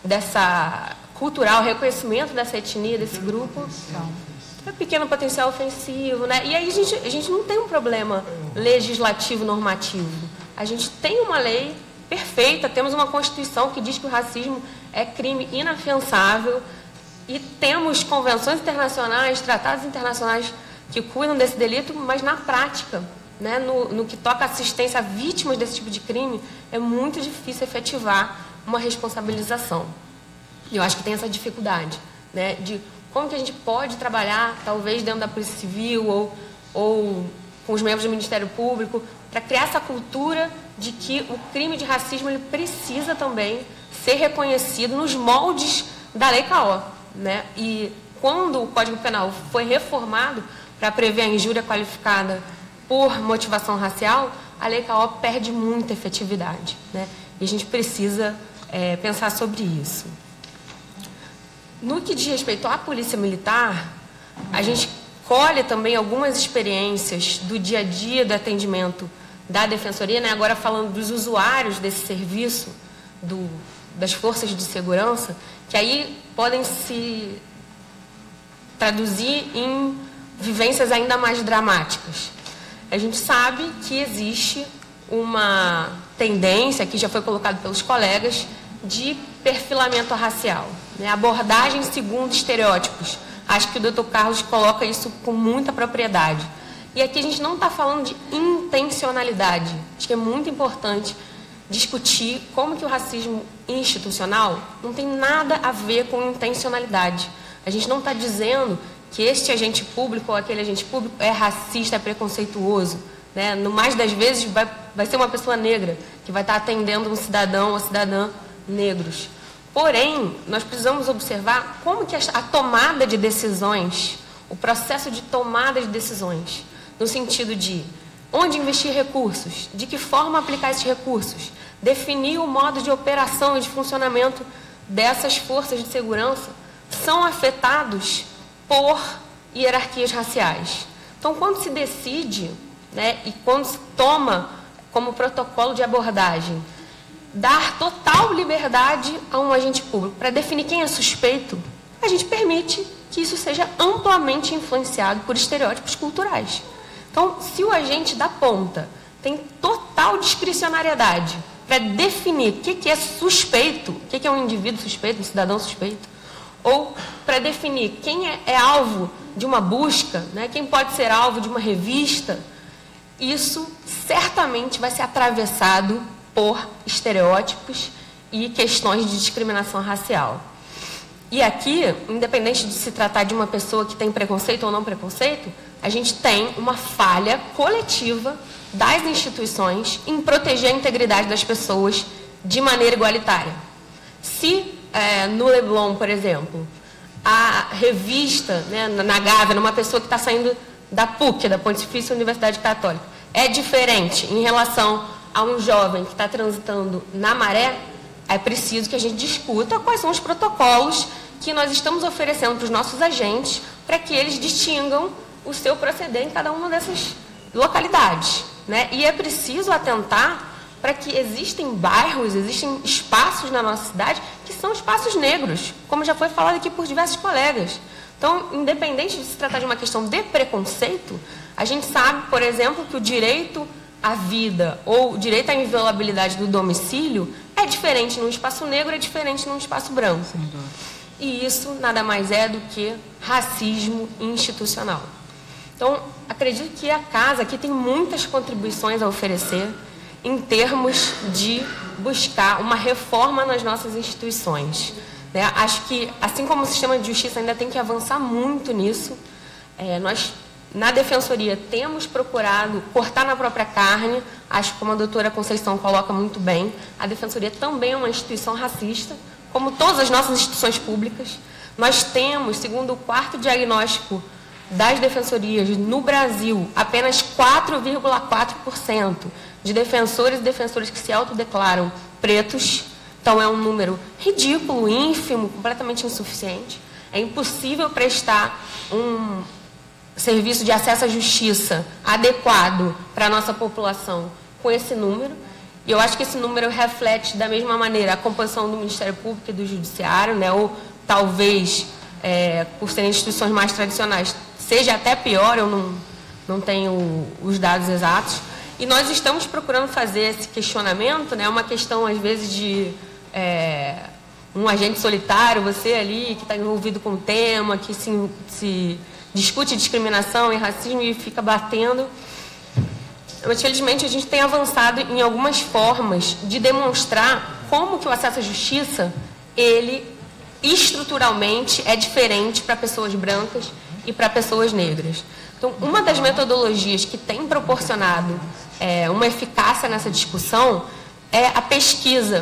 dessa cultural, reconhecimento dessa etnia, desse grupo, é pequeno potencial ofensivo, E aí a gente não tem um problema legislativo normativo. A gente tem uma lei perfeita, temos uma Constituição que diz que o racismo é crime inafiançável e temos convenções internacionais, tratados internacionais que cuidam desse delito, mas na prática, no que toca a assistência a vítimas desse tipo de crime, é muito difícil efetivar uma responsabilização. E eu acho que tem essa dificuldade, de como que a gente pode trabalhar, talvez dentro da Polícia Civil ou com os membros do Ministério Público, para criar essa cultura de que o crime de racismo ele precisa também ser reconhecido nos moldes da Lei CAO. E quando o Código Penal foi reformado para prever a injúria qualificada por motivação racial, a Lei CAO perde muita efetividade. E a gente precisa pensar sobre isso. No que diz respeito à Polícia Militar, a gente colhe também algumas experiências do dia a dia do atendimento da Defensoria, agora falando dos usuários desse serviço, das forças de segurança, que aí podem se traduzir em vivências ainda mais dramáticas. A gente sabe que existe uma tendência, que já foi colocado pelos colegas, de perfilamento racial, abordagem segundo estereótipos. Acho que o Dr. Carlos coloca isso com muita propriedade. E aqui a gente não está falando de intencionalidade. Acho que é muito importante discutir como que o racismo institucional não tem nada a ver com intencionalidade. A gente não está dizendo que este agente público ou aquele agente público é racista, é preconceituoso. No mais das vezes vai ser uma pessoa negra que vai estar atendendo um cidadão ou cidadã negros. Porém, nós precisamos observar como que a tomada de decisões, o processo de tomada de decisões, no sentido de onde investir recursos, de que forma aplicar esses recursos, definir o modo de operação e de funcionamento dessas forças de segurança, são afetados por hierarquias raciais. Então, quando se decide, e quando se toma como protocolo de abordagem, dar total liberdade a um agente público para definir quem é suspeito, a gente permite que isso seja amplamente influenciado por estereótipos culturais. Então, se o agente da ponta tem total discricionariedade para definir o que é suspeito, o que é um indivíduo suspeito, um cidadão suspeito, ou para definir quem é alvo de uma busca, quem pode ser alvo de uma revista, isso certamente vai ser atravessado por estereótipos e questões de discriminação racial. E aqui, independente de se tratar de uma pessoa que tem preconceito ou não preconceito, a gente tem uma falha coletiva das instituições em proteger a integridade das pessoas de maneira igualitária. Se no Leblon, por exemplo, a revista, né, na Gávea, numa pessoa que está saindo da PUC, da Pontifícia Universidade Católica, é diferente em relação a um jovem que está transitando na Maré, é preciso que a gente discuta quais são os protocolos que nós estamos oferecendo para os nossos agentes para que eles distingam o seu proceder em cada uma dessas localidades, né? E é preciso atentar para que existem bairros, existem espaços na nossa cidade que são espaços negros, como já foi falado aqui por diversos colegas. Então, independente de se tratar de uma questão de preconceito, a gente sabe, por exemplo, que o direito à vida ou o direito à inviolabilidade do domicílio é diferente num espaço negro, é diferente num espaço branco. E isso nada mais é do que racismo institucional. Então, acredito que a casa aqui tem muitas contribuições a oferecer em termos de buscar uma reforma nas nossas instituições, né? Acho que, assim como o sistema de justiça ainda tem que avançar muito nisso, nós, na Defensoria, temos procurado cortar na própria carne. Acho que, como a doutora Conceição coloca muito bem, a Defensoria também é uma instituição racista, como todas as nossas instituições públicas. Nós temos, segundo o 4º diagnóstico das defensorias no Brasil, apenas 4,4% de defensores e defensoras que se autodeclaram pretos. Então, é um número ridículo, ínfimo, completamente insuficiente. É impossível prestar um serviço de acesso à justiça adequado para a nossa população com esse número. E eu acho que esse número reflete, da mesma maneira, a composição do Ministério Público e do Judiciário, né? Ou talvez, por serem instituições mais tradicionais, seja até pior, eu não tenho os dados exatos. E nós estamos procurando fazer esse questionamento, né? Uma questão, às vezes, de um agente solitário, você ali, que está envolvido com o tema, que se discute discriminação e racismo e fica batendo. Mas, felizmente, a gente tem avançado em algumas formas de demonstrar como que o acesso à justiça, ele, estruturalmente, é diferente para pessoas brancas e para pessoas negras. Então, uma das metodologias que tem proporcionado uma eficácia nessa discussão é a pesquisa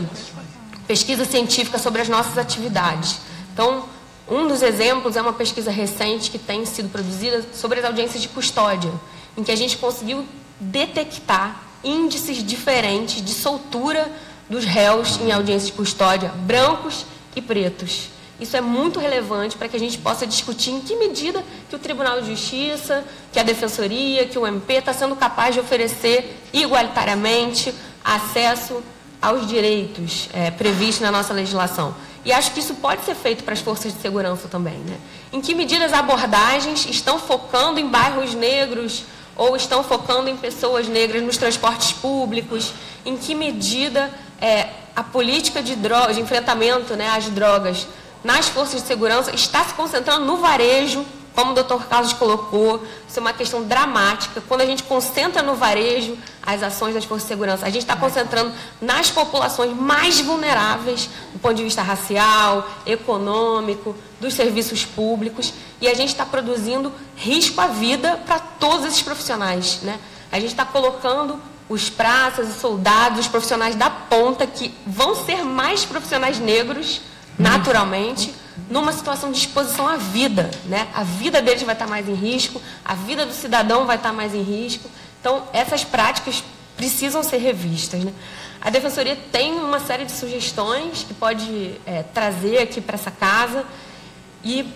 científica sobre as nossas atividades. Então, um dos exemplos é uma pesquisa recente que tem sido produzida sobre as audiências de custódia, em que a gente conseguiu detectar índices diferentes de soltura dos réus em audiências de custódia, brancos e pretos. Isso é muito relevante para que a gente possa discutir em que medida que o Tribunal de Justiça, que a Defensoria, que o MP está sendo capaz de oferecer igualitariamente acesso aos direitos previstos na nossa legislação. E acho que isso pode ser feito para as forças de segurança também, né? Em que medida as abordagens estão focando em bairros negros ou estão focando em pessoas negras nos transportes públicos? Em que medida a política de enfrentamento, né, às drogas nas forças de segurança está se concentrando no varejo, como o doutor Carlos colocou? Isso é uma questão dramática. Quando a gente concentra no varejo as ações das forças de segurança, a gente está concentrando nas populações mais vulneráveis, do ponto de vista racial, econômico, dos serviços públicos, e a gente está produzindo risco à vida para todos esses profissionais, né? A gente está colocando os praças, os soldados, os profissionais da ponta, que vão ser mais profissionais negros, naturalmente, numa situação de exposição à vida, né? A vida deles vai estar mais em risco, a vida do cidadão vai estar mais em risco. Então, essas práticas precisam ser revistas, né? A Defensoria tem uma série de sugestões que pode trazer aqui para essa casa. E,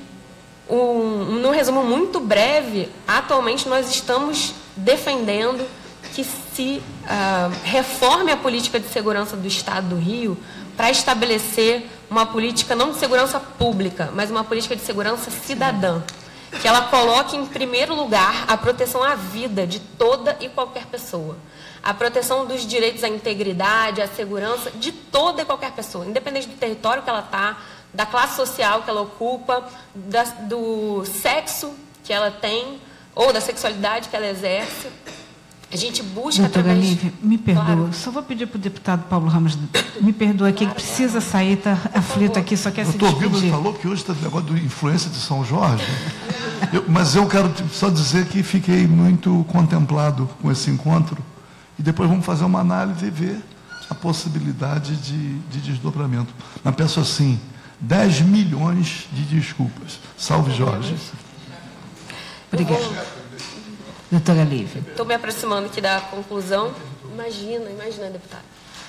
num resumo muito breve, atualmente nós estamos defendendo que se reforme a política de segurança do Estado do Rio para estabelecer uma política não de segurança pública, mas uma política de segurança cidadã, que ela coloque em primeiro lugar a proteção à vida de toda e qualquer pessoa, a proteção dos direitos à integridade, à segurança de toda e qualquer pessoa, independente do território que ela está, da classe social que ela ocupa, do sexo que ela tem ou da sexualidade que ela exerce. A gente busca Doutora através... Lívia, me perdoa, Claro. só vou pedir para o deputado Paulo Ramos, me perdoa aqui, que precisa sair, está aflito aqui, só quer se Doutor Bíblia despedir. falou que hoje está o negócio do influência de São Jorge. Mas eu quero só dizer que fiquei muito contemplado com esse encontro e depois vamos fazer uma análise e ver a possibilidade de desdobramento. Mas peço assim, 10 milhões de desculpas. Salve, Jorge. Obrigada. Doutora Lívia. Estou me aproximando aqui da conclusão. Imagina, deputado.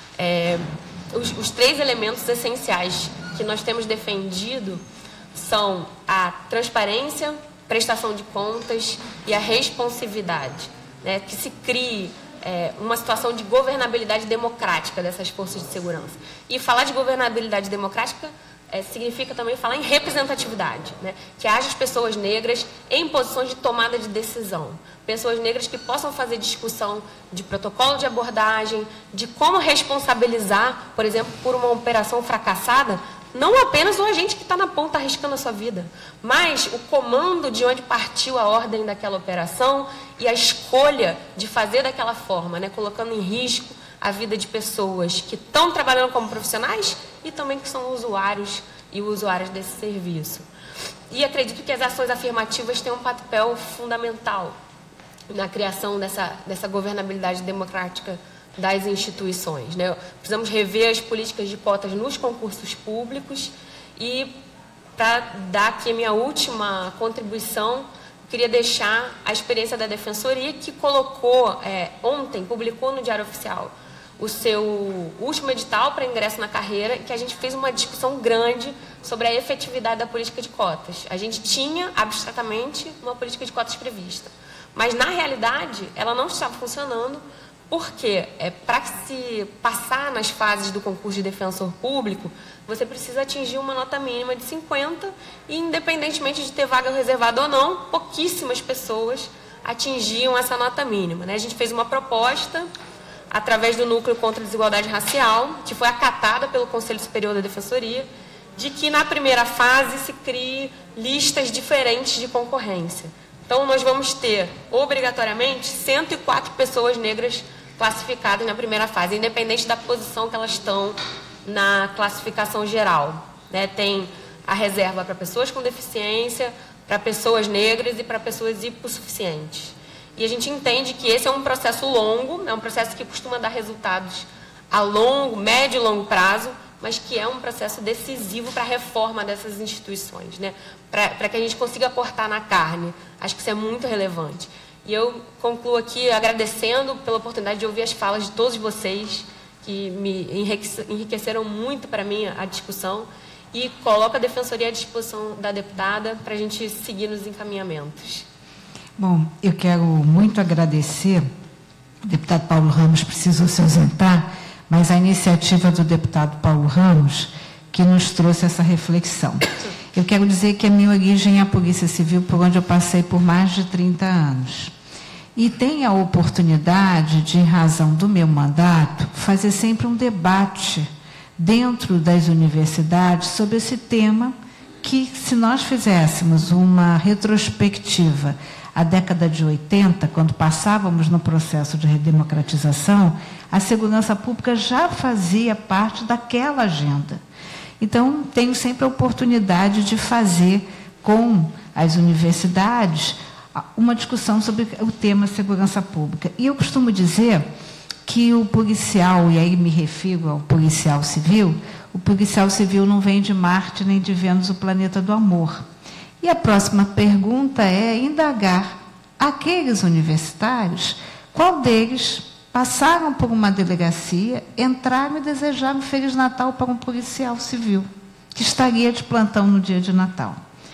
Os 3 elementos essenciais que nós temos defendido são a transparência, prestação de contas e a responsividade, né? Que se crie uma situação de governabilidade democrática dessas forças de segurança. E falar de governabilidade democrática significa também falar em representatividade, né? Que haja as pessoas negras em posições de tomada de decisão. Pessoas negras que possam fazer discussão de protocolo de abordagem, de como responsabilizar, por exemplo, por uma operação fracassada, não apenas o agente que está na ponta arriscando a sua vida, mas o comando de onde partiu a ordem daquela operação e a escolha de fazer daquela forma, né? Colocando em risco a vida de pessoas que estão trabalhando como profissionais e também que são usuários e usuárias desse serviço. E acredito que as ações afirmativas têm um papel fundamental na criação dessa governabilidade democrática das instituições, né? Precisamos rever as políticas de cotas nos concursos públicos e, para dar aqui a minha última contribuição, queria deixar a experiência da Defensoria, que colocou, ontem, publicou no Diário Oficial o seu último edital para ingresso na carreira, que a gente fez uma discussão grande sobre a efetividade da política de cotas. A gente tinha, abstratamente, uma política de cotas prevista, mas, na realidade, ela não estava funcionando, porque para se passar nas fases do concurso de defensor público, você precisa atingir uma nota mínima de 50 e, independentemente de ter vaga reservada ou não, pouquíssimas pessoas atingiam essa nota mínima, né? A gente fez uma proposta através do Núcleo contra a Desigualdade Racial, que foi acatada pelo Conselho Superior da Defensoria, de que na primeira fase se crie listas diferentes de concorrência. Então, nós vamos ter, obrigatoriamente, 104 pessoas negras classificadas na primeira fase, independente da posição que elas estão na classificação geral, né? Tem a reserva para pessoas com deficiência, para pessoas negras e para pessoas hipossuficientes. E a gente entende que esse é um processo longo, é um processo que costuma dar resultados a médio e longo prazo, mas que é um processo decisivo para a reforma dessas instituições, né? Para que a gente consiga aportar na carne. Acho que isso é muito relevante. E eu concluo aqui agradecendo pela oportunidade de ouvir as falas de todos vocês, que me enriqueceram muito para mim a discussão, e coloco a Defensoria à disposição da deputada para a gente seguir nos encaminhamentos. Bom, eu quero muito agradecer, o deputado Paulo Ramos precisou se ausentar, mas a iniciativa do deputado Paulo Ramos que nos trouxe essa reflexão. Eu quero dizer que a minha origem é a Polícia Civil, por onde eu passei por mais de 30 anos. E tenho a oportunidade de, em razão do meu mandato, fazer sempre um debate dentro das universidades sobre esse tema que, se nós fizéssemos uma retrospectiva à década de 80, quando passávamos no processo de redemocratização, a segurança pública já fazia parte daquela agenda. Então, tenho sempre a oportunidade de fazer com as universidades uma discussão sobre o tema segurança pública. E eu costumo dizer que o policial, e aí me refiro ao policial civil, o policial civil não vem de Marte nem de Vênus, o planeta do amor. E a próxima pergunta é indagar aqueles universitários, qual deles passaram por uma delegacia, entraram e desejaram Feliz Natal para um policial civil, que estaria de plantão no dia de Natal.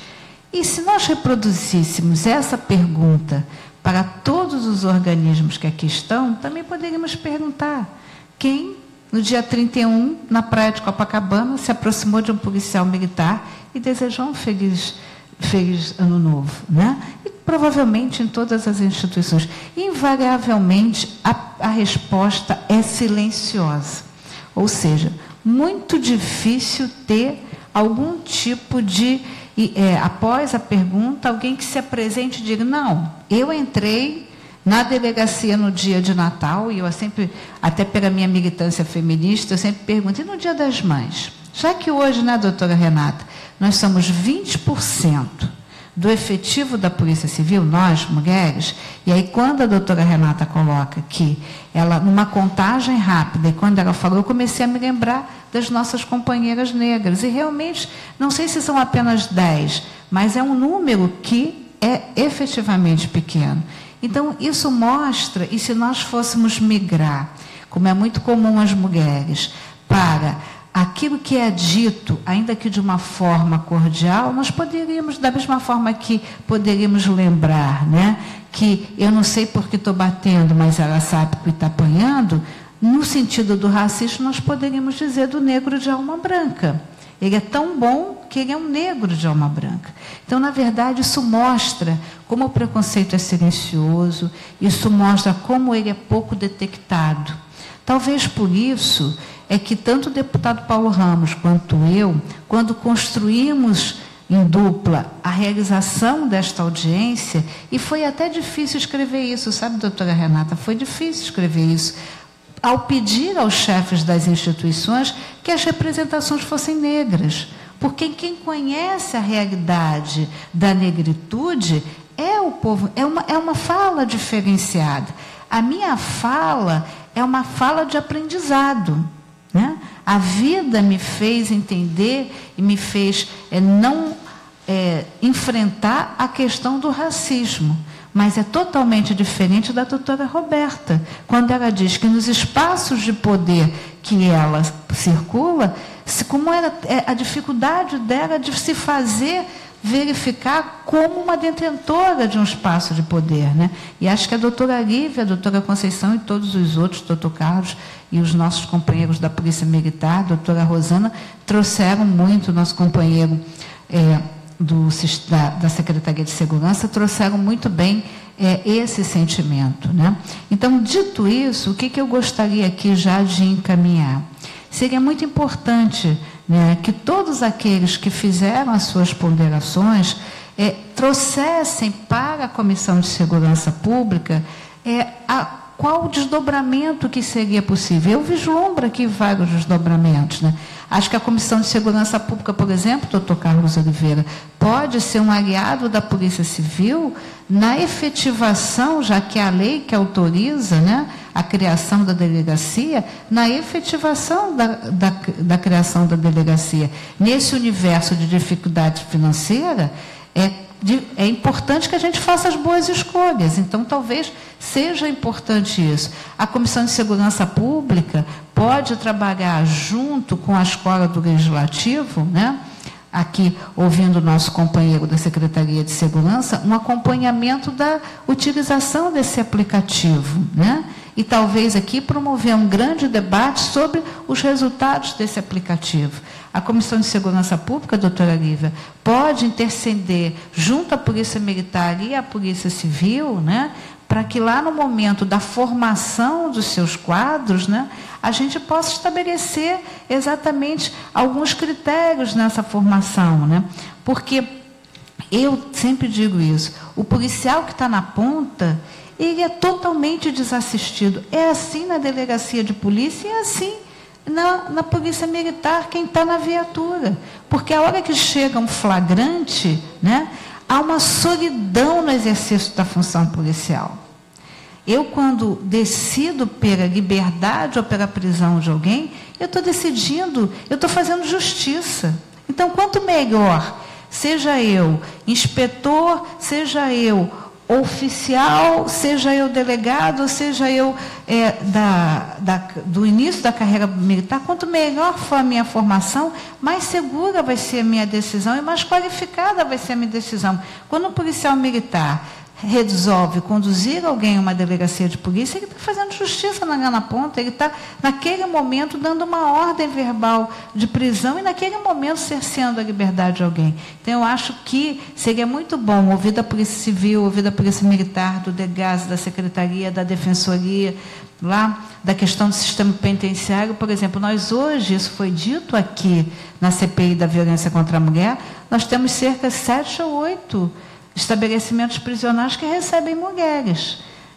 E se nós reproduzíssemos essa pergunta para todos os organismos que aqui estão, também poderíamos perguntar quem, no dia 31, na praia de Copacabana, se aproximou de um policial militar e desejou um feliz Ano Novo, né? E provavelmente em todas as instituições. Invariavelmente, a resposta é silenciosa. Ou seja, muito difícil ter algum tipo de... após a pergunta, alguém que se apresente e diga, não, eu entrei na delegacia no dia de Natal, e eu sempre, até pela minha militância feminista, eu sempre pergunto, e no Dia das Mães? Já que hoje, né, doutora Renata, nós somos 20% do efetivo da Polícia Civil, nós, mulheres, e aí quando a doutora Renata coloca que ela, numa contagem rápida, e quando ela falou, eu comecei a me lembrar das nossas companheiras negras, e realmente, não sei se são apenas 10, mas é um número que é efetivamente pequeno. Então, isso mostra, e se nós fôssemos migrar, como é muito comum as mulheres, para aquilo que é dito, ainda que de uma forma cordial, nós poderíamos, da mesma forma que poderíamos lembrar, né, que eu não sei porque estou batendo, mas ela sabe que está apanhando, no sentido do racismo, nós poderíamos dizer do negro de alma branca. Ele é tão bom que ele é um negro de alma branca. Então, na verdade, isso mostra como o preconceito é silencioso, isso mostra como ele é pouco detectado. Talvez por isso é que tanto o deputado Paulo Ramos quanto eu, quando construímos em dupla a realização desta audiência, e foi até difícil escrever isso, sabe, doutora Renata? Foi difícil escrever isso, ao pedir aos chefes das instituições que as representações fossem negras. Porque quem conhece a realidade da negritude é o povo, é uma fala diferenciada. A minha fala é uma fala de aprendizado, né? A vida me fez entender e me fez enfrentar a questão do racismo. Mas é totalmente diferente da doutora Roberta, quando ela diz que nos espaços de poder que ela circula, como era a dificuldade dela de se fazer verificar como uma detentora de um espaço de poder, né? E acho que a doutora Lívia, a doutora Conceição e todos os outros, doutor Carlos e os nossos companheiros da Polícia Militar, a doutora Rosana, trouxeram muito, nosso companheiro da Secretaria de Segurança, trouxeram muito bem esse sentimento, né? Então, dito isso, o que eu gostaria aqui já de encaminhar? Seria muito importante, né, que todos aqueles que fizeram as suas ponderações trouxessem para a Comissão de Segurança Pública qual o desdobramento que seria possível. Eu vislumbro aqui vários desdobramentos, né? Acho que a Comissão de Segurança Pública, por exemplo, doutor Carlos Oliveira, pode ser um aliado da Polícia Civil na efetivação, já que é a lei que autoriza, né, a criação da delegacia, na efetivação da criação da delegacia. Nesse universo de dificuldade financeira, é importante que a gente faça as boas escolhas. Então, talvez seja importante isso. A Comissão de Segurança Pública pode trabalhar junto com a Escola do Legislativo, né? Aqui, ouvindo o nosso companheiro da Secretaria de Segurança, um acompanhamento da utilização desse aplicativo, né? E talvez aqui promover um grande debate sobre os resultados desse aplicativo. A Comissão de Segurança Pública, doutora Lívia, pode interceder junto à Polícia Militar e à Polícia Civil, né, para que lá no momento da formação dos seus quadros, né, a gente possa estabelecer exatamente alguns critérios nessa formação, né? Porque eu sempre digo isso, o policial que está na ponta, ele é totalmente desassistido. É assim na delegacia de polícia e é assim na Polícia Militar, quem está na viatura. Porque a hora que chega um flagrante, né, há uma solidão no exercício da função policial. Eu, quando decido pela liberdade ou pela prisão de alguém, eu estou decidindo, eu estou fazendo justiça. Então, quanto melhor, seja eu inspetor, seja eu oficial, seja eu delegado, seja eu do início da carreira militar, quanto melhor for a minha formação, mais segura vai ser a minha decisão e mais qualificada vai ser a minha decisão. Quando um policial militar resolve conduzir alguém a uma delegacia de polícia, ele está fazendo justiça na ponta, ele está, naquele momento, dando uma ordem verbal de prisão e, naquele momento, cerceando a liberdade de alguém. Então, eu acho que seria muito bom ouvir da Polícia Civil, ouvir da Polícia Militar, do DEGAS, da Secretaria, da Defensoria, lá, da questão do sistema penitenciário. Por exemplo, nós hoje, isso foi dito aqui na CPI da violência contra a mulher, nós temos cerca de 7 ou 8 estabelecimentos prisionais que recebem mulheres.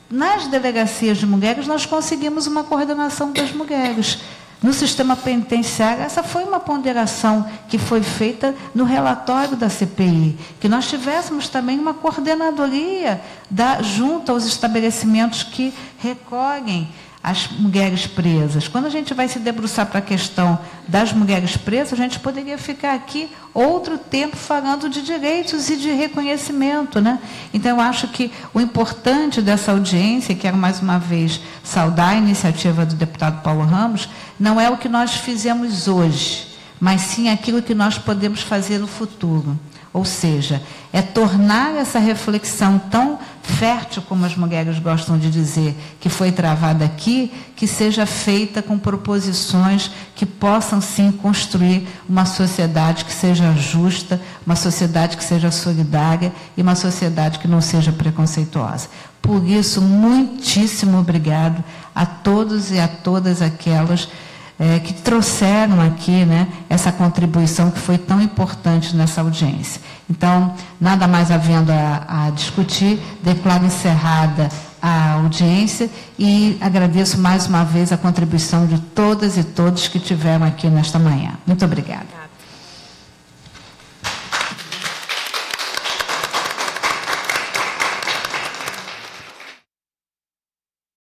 nas delegacias de mulheres, nós conseguimos uma coordenação das mulheres. No sistema penitenciário, essa foi uma ponderação que foi feita no relatório da CPI, que nós tivéssemos também uma coordenadoria junto aos estabelecimentos que recolhem as mulheres presas. Quando a gente vai se debruçar para a questão das mulheres presas, a gente poderia ficar aqui outro tempo falando de direitos e de reconhecimento, né? Então, eu acho que o importante dessa audiência, quero mais uma vez saudar a iniciativa do deputado Paulo Ramos, não é o que nós fizemos hoje, mas sim aquilo que nós podemos fazer no futuro. Ou seja, é tornar essa reflexão tão fértil, como as mulheres gostam de dizer, que foi travada aqui, que seja feita com proposições que possam, sim, construir uma sociedade que seja justa, uma sociedade que seja solidária e uma sociedade que não seja preconceituosa. Por isso, muitíssimo obrigado a todos e a todas aquelas que trouxeram aqui, né, essa contribuição que foi tão importante nessa audiência. Então, nada mais havendo a discutir, declaro encerrada a audiência e agradeço mais uma vez a contribuição de todas e todos que tiveram aqui nesta manhã. Muito obrigada.